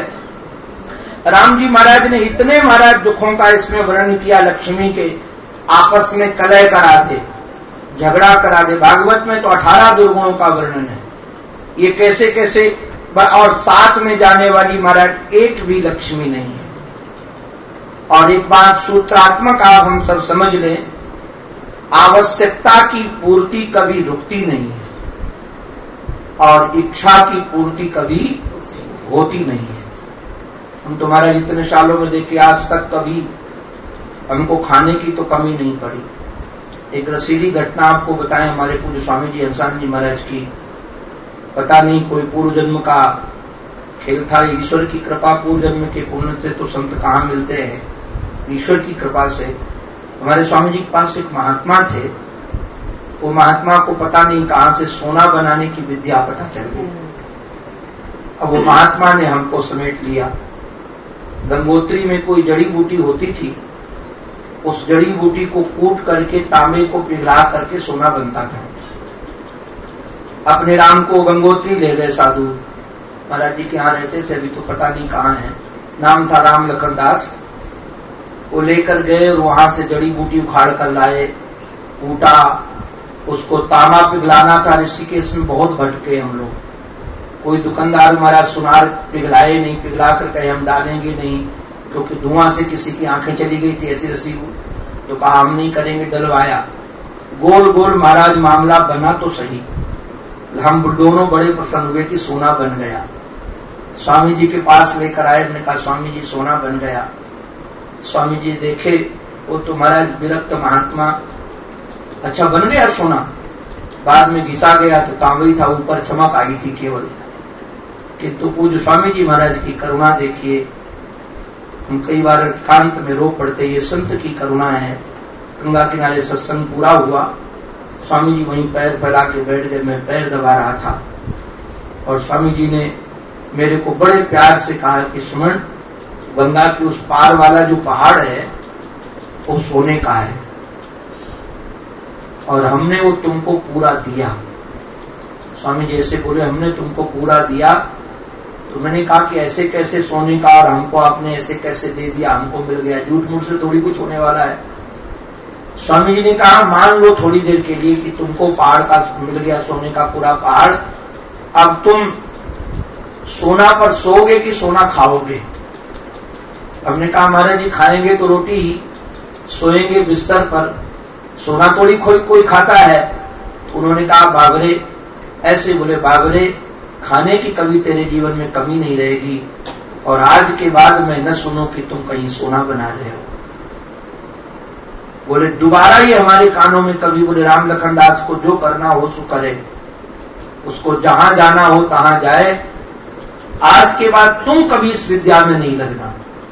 राम जी महाराज ने इतने महाराज दुखों का इसमें वर्णन किया। लक्ष्मी के आपस में कलह करा दे, झगड़ा करा दे। भागवत में तो 18 दुर्गुणों का वर्णन है। ये कैसे कैसे, और साथ में जाने वाली महाराज एक भी लक्ष्मी नहीं है। और एक बात सूत्रात्मक आप हम सब समझ लें, आवश्यकता की पूर्ति कभी रुकती नहीं है और इच्छा की पूर्ति कभी होती नहीं है। हम तुम्हारा जितने सालों में देखे आज तक कभी हमको खाने की तो कमी नहीं पड़ी। एक रसीली घटना आपको बताएं, हमारे पूज्य स्वामी जी हंसान जी महाराज की, पता नहीं कोई पूर्व जन्म का खेल था, ईश्वर की कृपा, पूर्व जन्म के पुण्य से तो संत कहाँ मिलते हैं, ईश्वर की कृपा से हमारे स्वामी जी के पास एक महात्मा थे। वो महात्मा को पता नहीं कहां से सोना बनाने की विद्या पता चल गई। अब वो महात्मा ने हमको समेट लिया। गंगोत्री में कोई जड़ी बूटी होती थी, उस जड़ी बूटी को कूट करके तांबे को पिघला करके सोना बनता था। अपने राम को गंगोत्री ले गए साधु, महाराज जी के यहाँ रहते थे, अभी तो पता नहीं कहाँ है। नाम था राम लखन दास। वो लेकर गए और वहां से जड़ी बूटी उखाड़ कर लाए, कूटा, उसको तांबा पिघलाना था। ऋषिकेश में बहुत भटके हम लोग। कोई दुकानदार महाराज सुनार पिघलाए नहीं, पिघला कर कहे हम डालेंगे नहीं, क्योंकि धुआं से किसी की आंखें चली गई थी ऐसी रसी को, तो कहा हम नहीं करेंगे, डलवाया। गोल गोल महाराज मामला बना तो सही, हम दोनों बड़े प्रसन्न हुए कि सोना बन गया। स्वामी जी के पास लेकर आए, हमने कहा स्वामी जी सोना बन गया। स्वामी जी देखे, वो तो महाराज विरक्त महात्मा, अच्छा बन गया सोना। बाद में घिसा गया तो तांबा था, ऊपर चमक आई थी केवल। किंतु पूज्य स्वामी जी महाराज की करुणा देखिए, हम कई बार एकांत में रो पड़ते, ये संत की करुणा है। गंगा किनारे सत्संग पूरा हुआ, स्वामी जी वहीं पैर फैला के बैठ गए, मैं पैर दबा रहा था और स्वामी जी ने मेरे को बड़े प्यार से कहा कि सुमन, गंगा के उस पार वाला जो पहाड़ है वो सोने का है और हमने वो तुमको पूरा दिया। स्वामी जी ऐसे बोले, हमने तुमको पूरा दिया। तो मैंने कहा कि ऐसे कैसे सोने का, और हमको आपने ऐसे कैसे दे दिया, हमको मिल गया, झूठ मूठ से थोड़ी कुछ होने वाला है। स्वामी जी ने कहा मान लो थोड़ी देर के लिए कि तुमको पहाड़ का मिल गया, सोने का पूरा पहाड़। अब तुम सोना पर सोओगे कि सोना खाओगे? हमने कहा महाराज जी खाएंगे तो रोटी ही, सोएंगे बिस्तर पर, सोना थोड़ी कोई खाता है। तो उन्होंने कहा बाबरे, ऐसे बोले बाबरे, खाने की कभी तेरे जीवन में कमी नहीं रहेगी और आज के बाद मैं न सुनूं कि तुम कहीं सोना बना रहे हो। बोले दोबारा ये हमारे कानों में कभी, बोले राम लखन दास को जो करना हो सो करे, उसको जहां जाना हो तहां जाए, आज के बाद तुम कभी इस विद्या में नहीं लगना।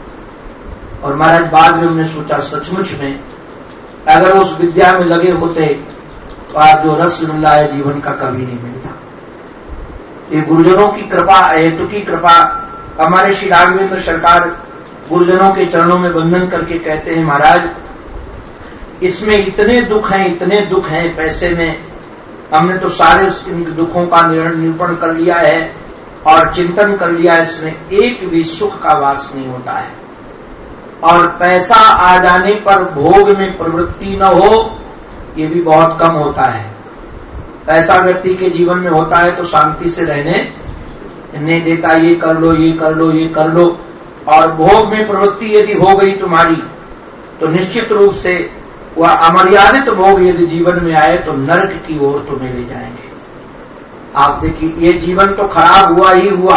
और महाराज बाद में हमने सोचा सचमुच में अगर उस विद्या में लगे होते तो आज जो रस मिला है जीवन का कभी नहीं मिलता। ये गुरुजनों की कृपा, हेतु की कृपा। हमारे श्री राघवेंद्र सरकार गुरुजनों के चरणों में वंदन करके कहते हैं महाराज इसमें इतने दुख हैं, इतने दुख हैं पैसे में, हमने तो सारे इन दुखों का निरूपण कर लिया है और चिंतन कर लिया, इसमें एक भी सुख का वास नहीं होता है। और पैसा आ जाने पर भोग में प्रवृत्ति न हो, ये भी बहुत कम होता है। पैसा व्यक्ति के जीवन में होता है तो शांति से रहने नहीं देता, ये कर लो, ये कर लो, ये कर लो। और भोग में प्रवृत्ति यदि हो गई तुम्हारी तो निश्चित रूप से वह अमर्यादित भोग यदि जीवन में आए तो नरक की ओर तुम्हें ले जाएंगे। आप देखिए ये जीवन तो खराब हुआ ही हुआ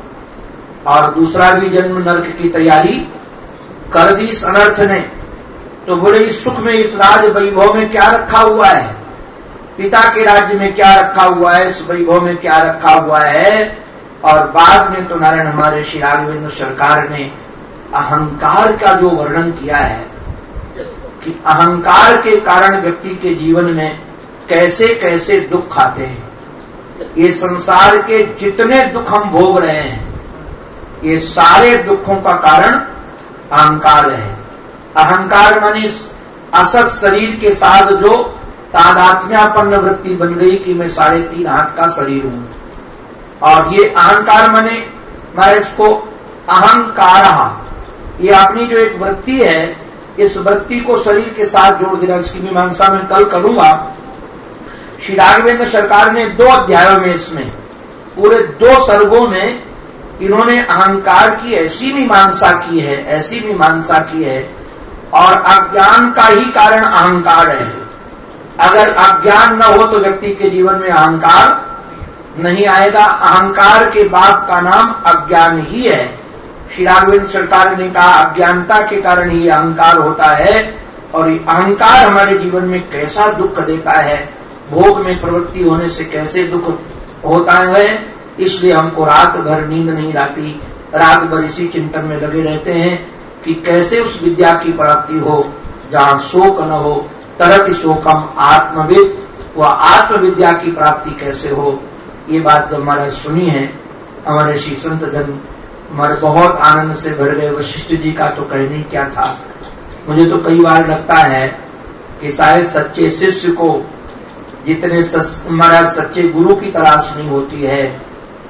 और दूसरा भी जन्म नरक की तैयारी कर दी इस अनर्थ ने। तो बोले इस सुख में, इस राज वैभव में क्या रखा हुआ है, पिता के राज्य में क्या रखा हुआ है, इस वैभव में क्या रखा हुआ है। और बाद में तो नारायण हमारे श्री राघवेंद्र सरकार ने अहंकार का जो वर्णन किया है कि अहंकार के कारण व्यक्ति के जीवन में कैसे कैसे दुख आते हैं। ये संसार के जितने दुख हम भोग रहे हैं ये सारे दुखों का कारण अहंकार है। अहंकार माने असत शरीर के साथ जो तादात्म्यापन्न वृत्ति बन गई कि मैं 3.5 हाथ का शरीर हूं। और ये अहंकार माने मैं इसको अहंकार, ये अपनी जो एक वृत्ति है, इस वृत्ति को शरीर के साथ जोड़ देना, इसकी मीमांसा मैं कल करूंगा। श्री राघवेंद्र सरकार ने 2 अध्यायों में, इसमें पूरे 2 सर्गों में इन्होंने अहंकार की ऐसी मीमांसा की है, ऐसी मीमांसा की है। और अज्ञान का ही कारण अहंकार है। अगर अज्ञान न हो तो व्यक्ति के जीवन में अहंकार नहीं आएगा। अहंकार के बाप का नाम अज्ञान ही है। श्री राघवेंद्र सरकार ने कहा अज्ञानता के कारण ही अहंकार होता है। और ये अहंकार हमारे जीवन में कैसा दुख देता है, भोग में प्रवृत्ति होने से कैसे दुख होता है। इसलिए हमको रात भर नींद नहीं आती, रात भर इसी चिंतन में लगे रहते हैं कि कैसे उस विद्या की प्राप्ति हो जहां शोक न हो। तरति शोकम आत्मविद, वह आत्मविद्या की प्राप्ति कैसे हो। ये बात जो हमारा सुनी है, हमारे श्री संत जन हमारे बहुत आनंद से भर गए। वशिष्ठ जी का तो कहने क्या था। मुझे तो कई बार लगता है कि शायद सच्चे शिष्य को जितने हमारा सच्चे गुरु की तलाश नहीं होती है,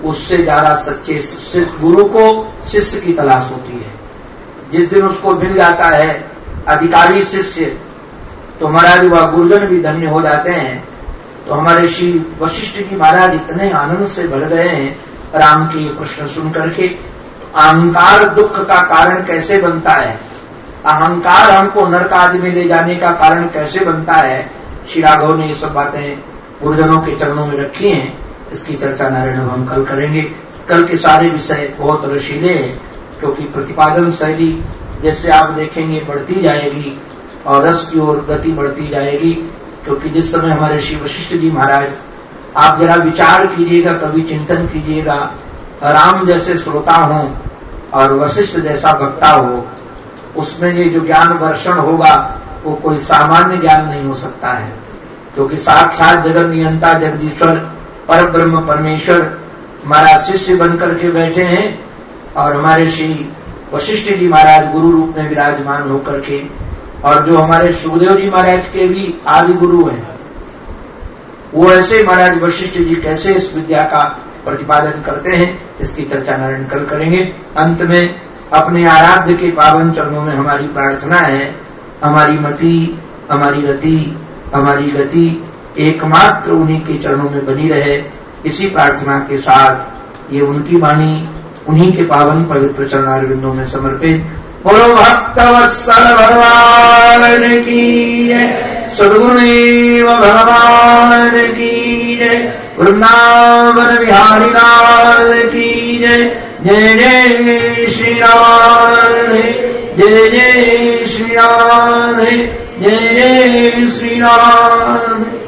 उससे ज्यादा सच्चे गुरु को शिष्य की तलाश होती है। जिस दिन उसको मिल जाता है अधिकारी शिष्य, तो महाराज वह गुरुजन भी धन्य हो जाते हैं। तो हमारे श्री वशिष्ठ जी महाराज इतने आनंद से भर गए हैं राम के प्रश्न सुन करके। अहंकार दुख का कारण कैसे बनता है, अहंकार हमको नरक आदि में ले जाने का कारण कैसे बनता है, श्री राघव ने ये सब बातें गुरुजनों के चरणों में रखी हैं। इसकी चर्चा नारायण हम कल करेंगे। कल के सारे विषय बहुत रसीले हैं, क्योंकि प्रतिपादन शैली जैसे आप देखेंगे बढ़ती जाएगी और रस की ओर गति बढ़ती जाएगी। क्योंकि जिस समय हमारे श्री वशिष्ठ जी महाराज, आप जरा विचार कीजिएगा, कभी चिंतन कीजिएगा, राम जैसे श्रोता हो और वशिष्ठ जैसा वक्ता हो, उसमें ये जो ज्ञान वर्षण होगा वो कोई सामान्य ज्ञान नहीं हो सकता है। क्योंकि साक्षात जगत नियंता जगदीश्वर पर ब्रह्म परमेश्वर हमारा शिष्य बनकर के बैठे हैं और हमारे श्री वशिष्ठ जी महाराज गुरु रूप में विराजमान होकर के, और जो हमारे सुखदेव जी महाराज के भी आदि गुरु हैं, वो ऐसे महाराज वशिष्ठ जी कैसे इस विद्या का प्रतिपादन करते हैं, इसकी चर्चा नारायण कल करेंगे। अंत में अपने आराध्य के पावन चरणों में हमारी प्रार्थना है, हमारी मति, हमारी रति, हमारी गति एकमात्र उन्हीं के चरणों में बनी रहे। इसी प्रार्थना के साथ ये उनकी वाणी उन्हीं के पावन पवित्र चरणारविंदों में समर्पित। बोलो भक्तवत्सल भगवान की जय, सद्गुरुदेव भगवान की जय, वृंदावन बिहारी लाल की जय। जय जय श्री राम, जय जय श्री राम, जय जय श्री राम।